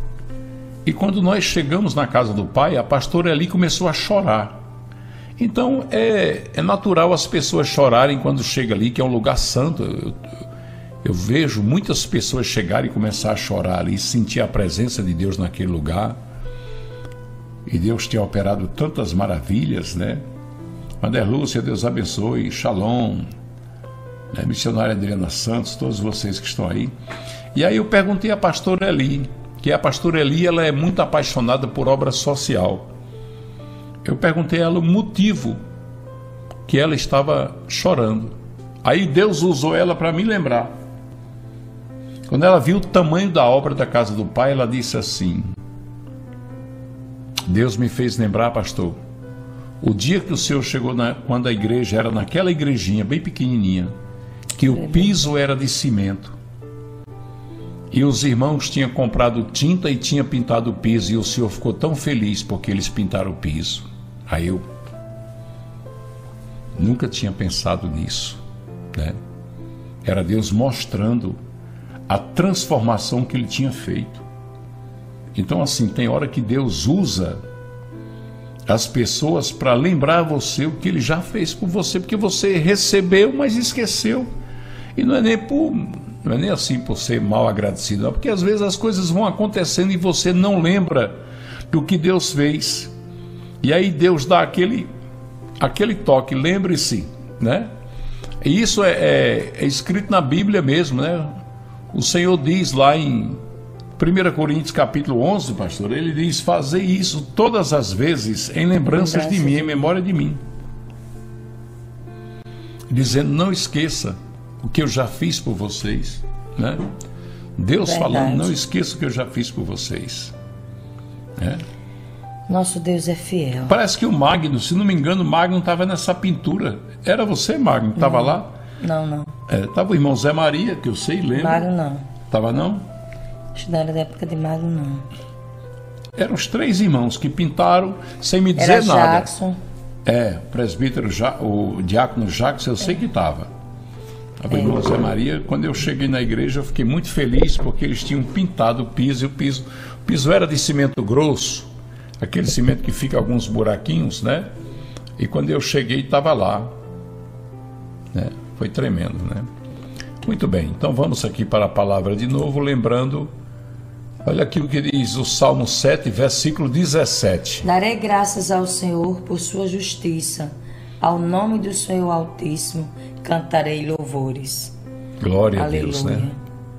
[SPEAKER 6] E quando nós chegamos na casa do pai, a pastora Eli começou a chorar. Então é, é natural as pessoas chorarem quando chega ali, que é um lugar santo. Eu, eu vejo muitas pessoas chegarem e começar a chorar ali, sentir a presença de Deus naquele lugar. E Deus tem operado tantas maravilhas, né? Mané Lúcia, Deus abençoe, Shalom, né? Missionária Adriana Santos, todos vocês que estão aí. E aí eu perguntei à pastora Eli, que a pastora Eli, ela é muito apaixonada por obra social. Eu perguntei a ela o motivo que ela estava chorando. Aí Deus usou ela para me lembrar. Quando ela viu o tamanho da obra da casa do pai, ela disse assim: Deus me fez lembrar, pastor, o dia que o senhor chegou, na, quando a igreja era naquela igrejinha bem pequenininha, que o piso era de cimento. E os irmãos tinham comprado tinta e tinham pintado o piso, e o senhor ficou tão feliz porque eles pintaram o piso. Aí eu nunca tinha pensado nisso, né? Era Deus mostrando a transformação que Ele tinha feito. Então, assim, tem hora que Deus usa as pessoas para lembrar você o que Ele já fez por você, porque você recebeu, mas esqueceu. E não é nem por, não é nem assim por ser mal agradecido, não, porque às vezes as coisas vão acontecendo e você não lembra do que Deus fez. E aí Deus dá aquele, aquele toque, lembre-se, né? E isso é, é, é escrito na Bíblia mesmo, né? O Senhor diz lá em primeira Coríntios capítulo onze, pastor, ele diz: fazer isso todas as vezes em lembranças de mim, em memória de mim. Dizendo: não esqueça o que eu já fiz por vocês, né? Deus
[SPEAKER 7] Verdade.
[SPEAKER 6] falando: não esqueça o que eu já fiz por vocês, né?
[SPEAKER 7] Nosso Deus é fiel.
[SPEAKER 6] Parece que o Magno, se não me engano, o Magno estava nessa pintura. Era você, Magno, estava lá?
[SPEAKER 7] Não, não.
[SPEAKER 6] Estava o irmão Zé Maria, que eu sei, lembro.
[SPEAKER 7] Magno não.
[SPEAKER 6] Estava não?
[SPEAKER 7] Acho que não era da época de Magno, não.
[SPEAKER 6] Eram os três irmãos que pintaram sem me dizer
[SPEAKER 7] Era
[SPEAKER 6] nada.
[SPEAKER 7] Jackson.
[SPEAKER 6] É, o presbítero, ja, o diácono Jackson, eu sei que estava. Estava o irmão Zé Maria. Quando eu cheguei na igreja, eu fiquei muito feliz, porque eles tinham pintado o piso, e o piso, o piso era de cimento grosso, aquele cimento que fica alguns buraquinhos, né? E quando eu cheguei, estava lá, né? Foi tremendo, né? Muito bem, então vamos aqui para a palavra de novo, lembrando, olha aqui o que diz o Salmo sete, versículo dezessete.
[SPEAKER 7] Darei graças ao Senhor por sua justiça, ao nome do Senhor Altíssimo cantarei louvores.
[SPEAKER 6] Glória a
[SPEAKER 7] Aleluia.
[SPEAKER 6] Deus, né?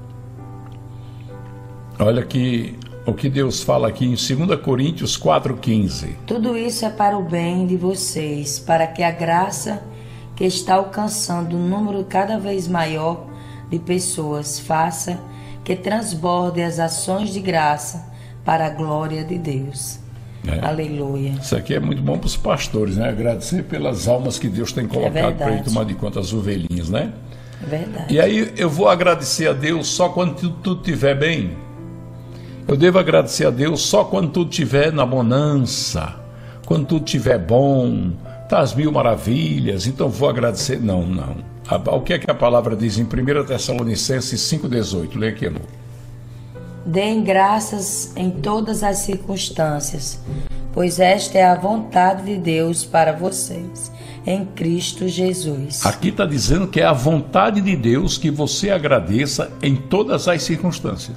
[SPEAKER 6] Olha aqui o que Deus fala aqui em segunda Coríntios quatro, quinze.
[SPEAKER 7] Tudo isso é para o bem de vocês, para que a graça que está alcançando um número cada vez maior de pessoas faça que transborde as ações de graça para a glória de Deus.
[SPEAKER 6] É.
[SPEAKER 7] Aleluia.
[SPEAKER 6] Isso aqui é muito bom para os pastores, né? Agradecer pelas almas que Deus tem colocado para ele tomar de conta as ovelhinhas, né?
[SPEAKER 7] É verdade.
[SPEAKER 6] E aí eu vou agradecer a Deus só quando tudo, tudo estiver bem. Eu devo agradecer a Deus só quando tudo estiver na bonança, quando tudo estiver bom, tá as mil maravilhas, então vou agradecer. Não, não. O que é que a palavra diz em primeira Tessalonicenses cinco, dezoito? Lê aqui, amor.
[SPEAKER 7] Deem graças em todas as circunstâncias, pois esta é a vontade de Deus para vocês, em Cristo Jesus.
[SPEAKER 6] Aqui está dizendo que é a vontade de Deus que você agradeça em todas as circunstâncias.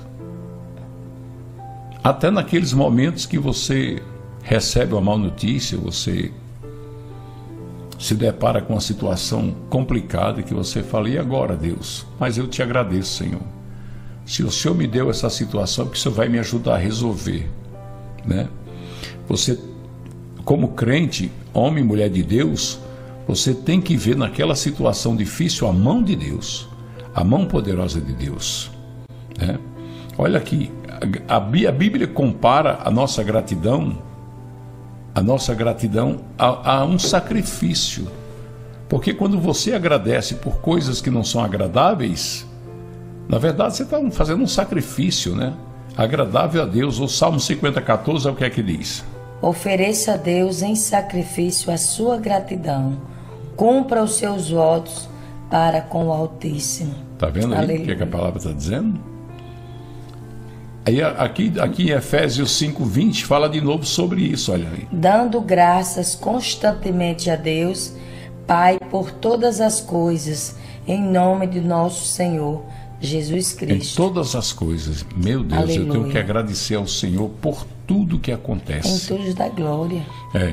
[SPEAKER 6] Até naqueles momentos que você recebe uma má notícia, você se depara com uma situação complicada, que você fala: e agora, Deus? Mas eu te agradeço, Senhor. Se o Senhor me deu essa situação, porque o Senhor vai me ajudar a resolver, né? Você, como crente, homem e mulher de Deus, você tem que ver naquela situação difícil a mão de Deus, a mão poderosa de Deus, né? Olha aqui, a, a Bíblia compara a nossa gratidão, a nossa gratidão a, a um sacrifício, porque quando você agradece por coisas que não são agradáveis, na verdade, você está fazendo um sacrifício, né? Agradável a Deus. O Salmo cinquenta, quatorze é o que é que diz?
[SPEAKER 7] Ofereça a Deus em sacrifício a sua gratidão. Cumpra os seus votos para com o Altíssimo.
[SPEAKER 6] Está vendo aí o que, é que a palavra está dizendo? Aí, aqui, aqui em Efésios cinco, vinte fala de novo sobre isso, olha aí.
[SPEAKER 7] Dando graças constantemente a Deus, Pai, por todas as coisas, em nome de nosso Senhor Jesus Cristo.
[SPEAKER 6] Em todas as coisas, meu Deus,
[SPEAKER 7] Aleluia.
[SPEAKER 6] Eu tenho que agradecer ao Senhor por tudo que acontece.
[SPEAKER 7] Em tudo da glória.
[SPEAKER 6] É.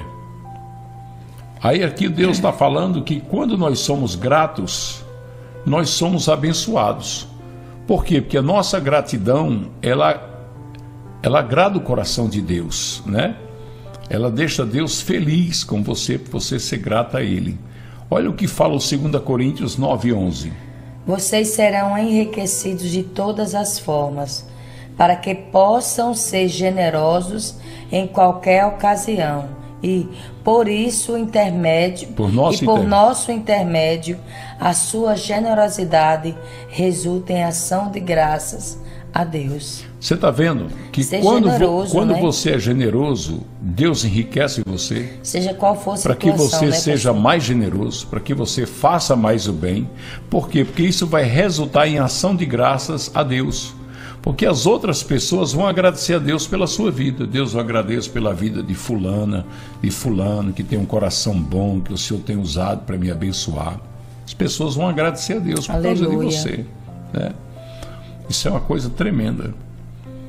[SPEAKER 6] Aí aqui Deus está falando que quando nós somos gratos, nós somos abençoados. Por quê? Porque a nossa gratidão, ela, ela agrada o coração de Deus, né? Ela deixa Deus feliz com você, por você ser grata a Ele. Olha o que fala o segunda Coríntios nove, onze.
[SPEAKER 7] Vocês serão enriquecidos de todas as formas, para que possam ser generosos em qualquer ocasião, e por isso intermédio
[SPEAKER 6] por nosso
[SPEAKER 7] e por
[SPEAKER 6] inter...
[SPEAKER 7] nosso intermédio a sua generosidade resulta em ação de graças a Deus.
[SPEAKER 6] Você está vendo que
[SPEAKER 7] Ser
[SPEAKER 6] quando,
[SPEAKER 7] generoso,
[SPEAKER 6] vo, quando
[SPEAKER 7] né?
[SPEAKER 6] você é generoso, Deus enriquece você.
[SPEAKER 7] Seja qual for a
[SPEAKER 6] para
[SPEAKER 7] situação,
[SPEAKER 6] que você
[SPEAKER 7] né,
[SPEAKER 6] seja
[SPEAKER 7] pastor?
[SPEAKER 6] mais generoso, para que você faça mais o bem. Por quê? Porque isso vai resultar em ação de graças a Deus. Porque as outras pessoas vão agradecer a Deus pela sua vida. Deus, eu agradeço pela vida de fulana, de fulano, que tem um coração bom, que o Senhor tem usado para me abençoar. As pessoas vão agradecer a Deus por
[SPEAKER 7] Aleluia.
[SPEAKER 6] causa de você, né? Isso é uma coisa tremenda.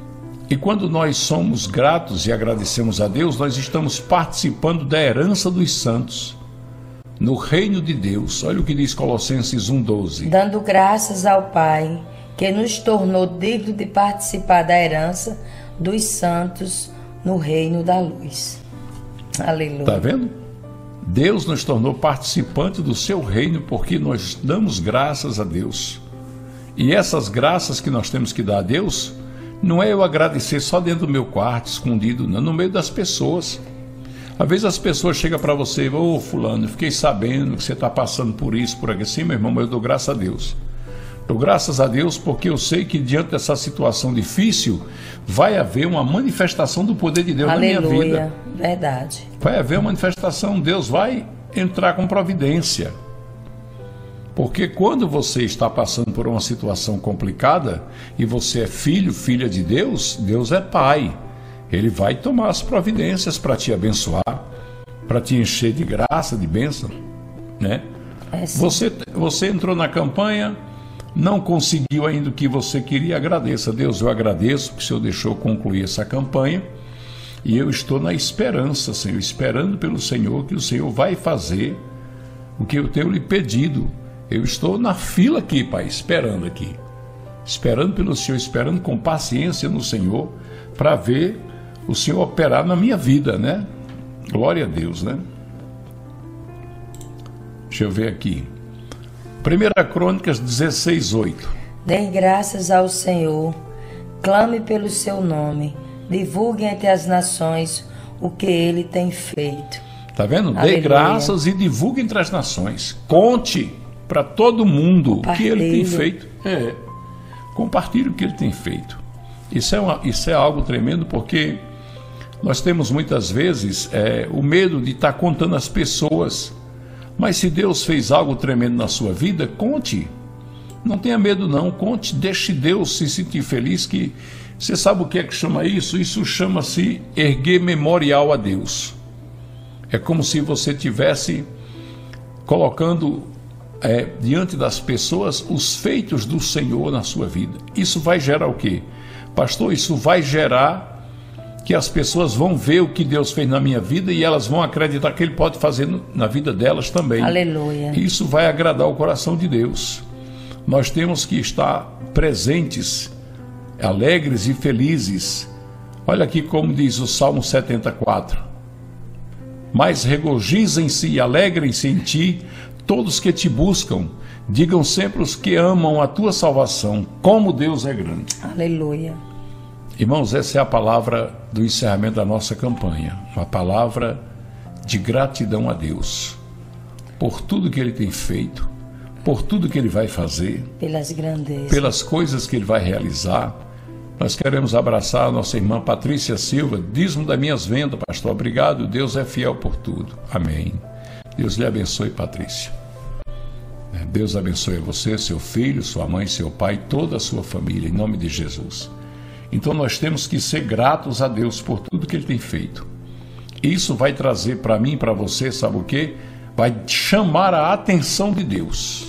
[SPEAKER 6] E quando nós somos gratos e agradecemos a Deus, nós estamos participando da herança dos santos no reino de Deus. Olha o que diz Colossenses um, doze.
[SPEAKER 7] Dando graças ao Pai, que nos tornou digno de participar da herança dos santos no reino da luz. Aleluia.
[SPEAKER 6] Está vendo? Deus nos tornou participante do seu reino porque nós damos graças a Deus. E essas graças que nós temos que dar a Deus, não é eu agradecer só dentro do meu quarto, escondido, não, no meio das pessoas. Às vezes as pessoas chegam para você, ô fulano, fiquei sabendo que você está passando por isso, por aqui. Sim, meu irmão, mas eu dou graças a Deus. Dou graças a Deus porque eu sei que diante dessa situação difícil, vai haver uma manifestação do poder de Deus. Aleluia, na minha vida.
[SPEAKER 7] Verdade.
[SPEAKER 6] Vai haver uma manifestação, Deus vai entrar com providência. Porque quando você está passando por uma situação complicada e você é filho, filha de Deus, Deus é pai. Ele vai tomar as providências para te abençoar, para te encher de graça, de bênção, né? É, você, você entrou na campanha, não conseguiu ainda o que você queria, agradeça. Deus, eu agradeço que o Senhor deixou concluir essa campanha e eu estou na esperança, Senhor, esperando pelo Senhor que o Senhor vai fazer o que eu tenho lhe pedido. Eu estou na fila aqui, Pai, esperando aqui, esperando pelo Senhor, esperando com paciência no Senhor, para ver o Senhor operar na minha vida, né? Glória a Deus, né? Deixa eu ver aqui. Primeira Crônicas dezesseis, oito.
[SPEAKER 7] Dê graças ao Senhor, clame pelo seu nome, divulgue entre as nações o que ele tem feito.
[SPEAKER 6] Tá vendo?
[SPEAKER 7] Aleluia.
[SPEAKER 6] Dê graças e divulgue entre as nações. Conte para todo mundo o que ele tem feito. É. Compartilhe o que ele tem feito. Isso é, uma, isso é algo tremendo, porque nós temos muitas vezes é, o medo de estar contando às pessoas. Mas se Deus fez algo tremendo na sua vida, conte. Não tenha medo não, conte, deixe Deus se sentir feliz. Que você sabe o que é que chama isso? Isso chama-se erguer memorial a Deus. É como se você tivesse colocando é, diante das pessoas os feitos do Senhor na sua vida. Isso vai gerar o quê? Pastor, isso vai gerar que as pessoas vão ver o que Deus fez na minha vida e elas vão acreditar que Ele pode fazer na vida delas também.
[SPEAKER 7] Aleluia.
[SPEAKER 6] Isso vai agradar o coração de Deus. Nós temos que estar presentes, alegres e felizes. Olha aqui como diz o Salmo setenta e quatro. Mas regozijem-se e alegrem-se em ti todos que te buscam. Digam sempre os que amam a tua salvação, como Deus é grande.
[SPEAKER 7] Aleluia.
[SPEAKER 6] Irmãos, essa é a palavra do encerramento da nossa campanha. Uma palavra de gratidão a Deus por tudo que Ele tem feito, por tudo que Ele vai fazer,
[SPEAKER 7] pelas grandezas,
[SPEAKER 6] pelas coisas que Ele vai realizar. Nós queremos abraçar a nossa irmã Patrícia Silva. Dízimo das minhas vendas, pastor. Obrigado, Deus é fiel por tudo. Amém. Deus lhe abençoe, Patrícia. Deus abençoe você, seu filho, sua mãe, seu pai, toda a sua família, em nome de Jesus. Então nós temos que ser gratos a Deus por tudo que Ele tem feito. Isso vai trazer para mim e para você, sabe o quê? Vai chamar a atenção de Deus.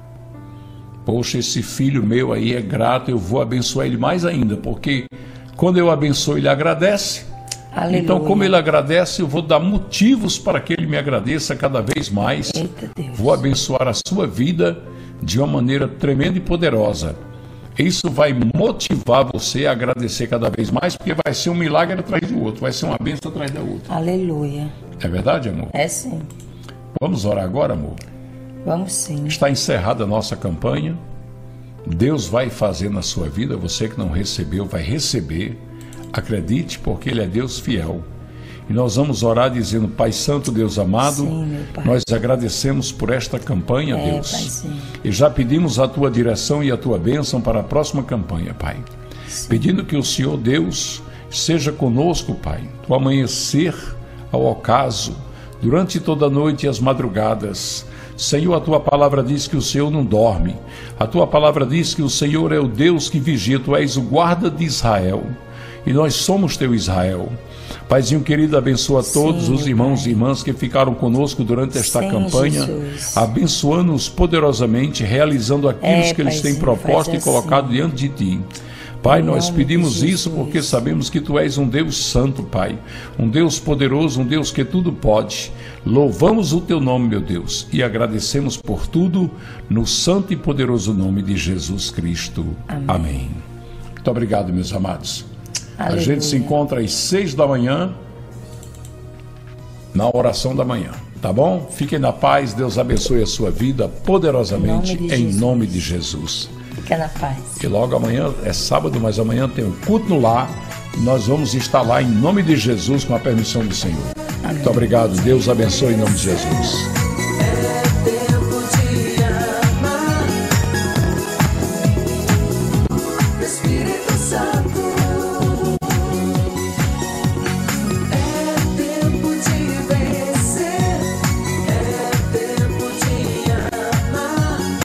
[SPEAKER 6] Poxa, esse filho meu aí é grato, eu vou abençoar ele mais ainda, porque quando eu abençoo, ele agradece. Aleluia. Então, como ele agradece, eu vou dar motivos para que ele me agradeça cada vez mais.
[SPEAKER 7] Eita Deus.
[SPEAKER 6] Vou abençoar a sua vida de uma maneira tremenda e poderosa. Isso vai motivar você a agradecer cada vez mais, porque vai ser um milagre atrás do outro, vai ser uma bênção atrás da outra.
[SPEAKER 7] Aleluia.
[SPEAKER 6] É verdade, amor?
[SPEAKER 7] É sim.
[SPEAKER 6] Vamos orar agora, amor?
[SPEAKER 7] Vamos sim.
[SPEAKER 6] Está encerrada a nossa campanha. Deus vai fazer na sua vida. Você que não recebeu, vai receber. Acredite, porque Ele é Deus fiel. E nós vamos orar dizendo: Pai Santo, Deus amado,
[SPEAKER 7] sim, meu Pai.
[SPEAKER 6] Nós agradecemos por esta campanha,
[SPEAKER 7] é,
[SPEAKER 6] Deus.
[SPEAKER 7] Pai, sim.
[SPEAKER 6] E já pedimos a Tua direção e a Tua bênção para a próxima campanha, Pai. Sim. Pedindo que o Senhor Deus seja conosco, Pai, do amanhecer ao ocaso, durante toda a noite e as madrugadas. Senhor, a Tua palavra diz que o Senhor não dorme. A Tua palavra diz que o Senhor é o Deus que vigia. Tu és o guarda de Israel. E nós somos Teu Israel. Paizinho querido, abençoa todos Sim, os irmãos Pai. E irmãs que ficaram conosco durante esta Sim, campanha, abençoando-os poderosamente, realizando aquilo é, que eles Paizinho, têm proposto e colocado assim. Diante de Ti. Pai, nós pedimos isso porque sabemos que Tu és um Deus santo, Pai. Um Deus poderoso, um Deus que tudo pode. Louvamos o Teu nome, meu Deus, e agradecemos por tudo no santo e poderoso nome de Jesus Cristo. Amém. Amém. Muito obrigado, meus amados. Aleluia. A gente se encontra às seis da manhã na oração da manhã, tá bom? Fiquem na paz, Deus abençoe a sua vida poderosamente, em nome de, em nome de Jesus.
[SPEAKER 7] Fica na paz.
[SPEAKER 6] E logo amanhã, é sábado, mas amanhã tem um culto no lar. Nós vamos estar lá em nome de Jesus, com a permissão do Senhor. Amém. Muito obrigado, Deus abençoe em nome de Jesus.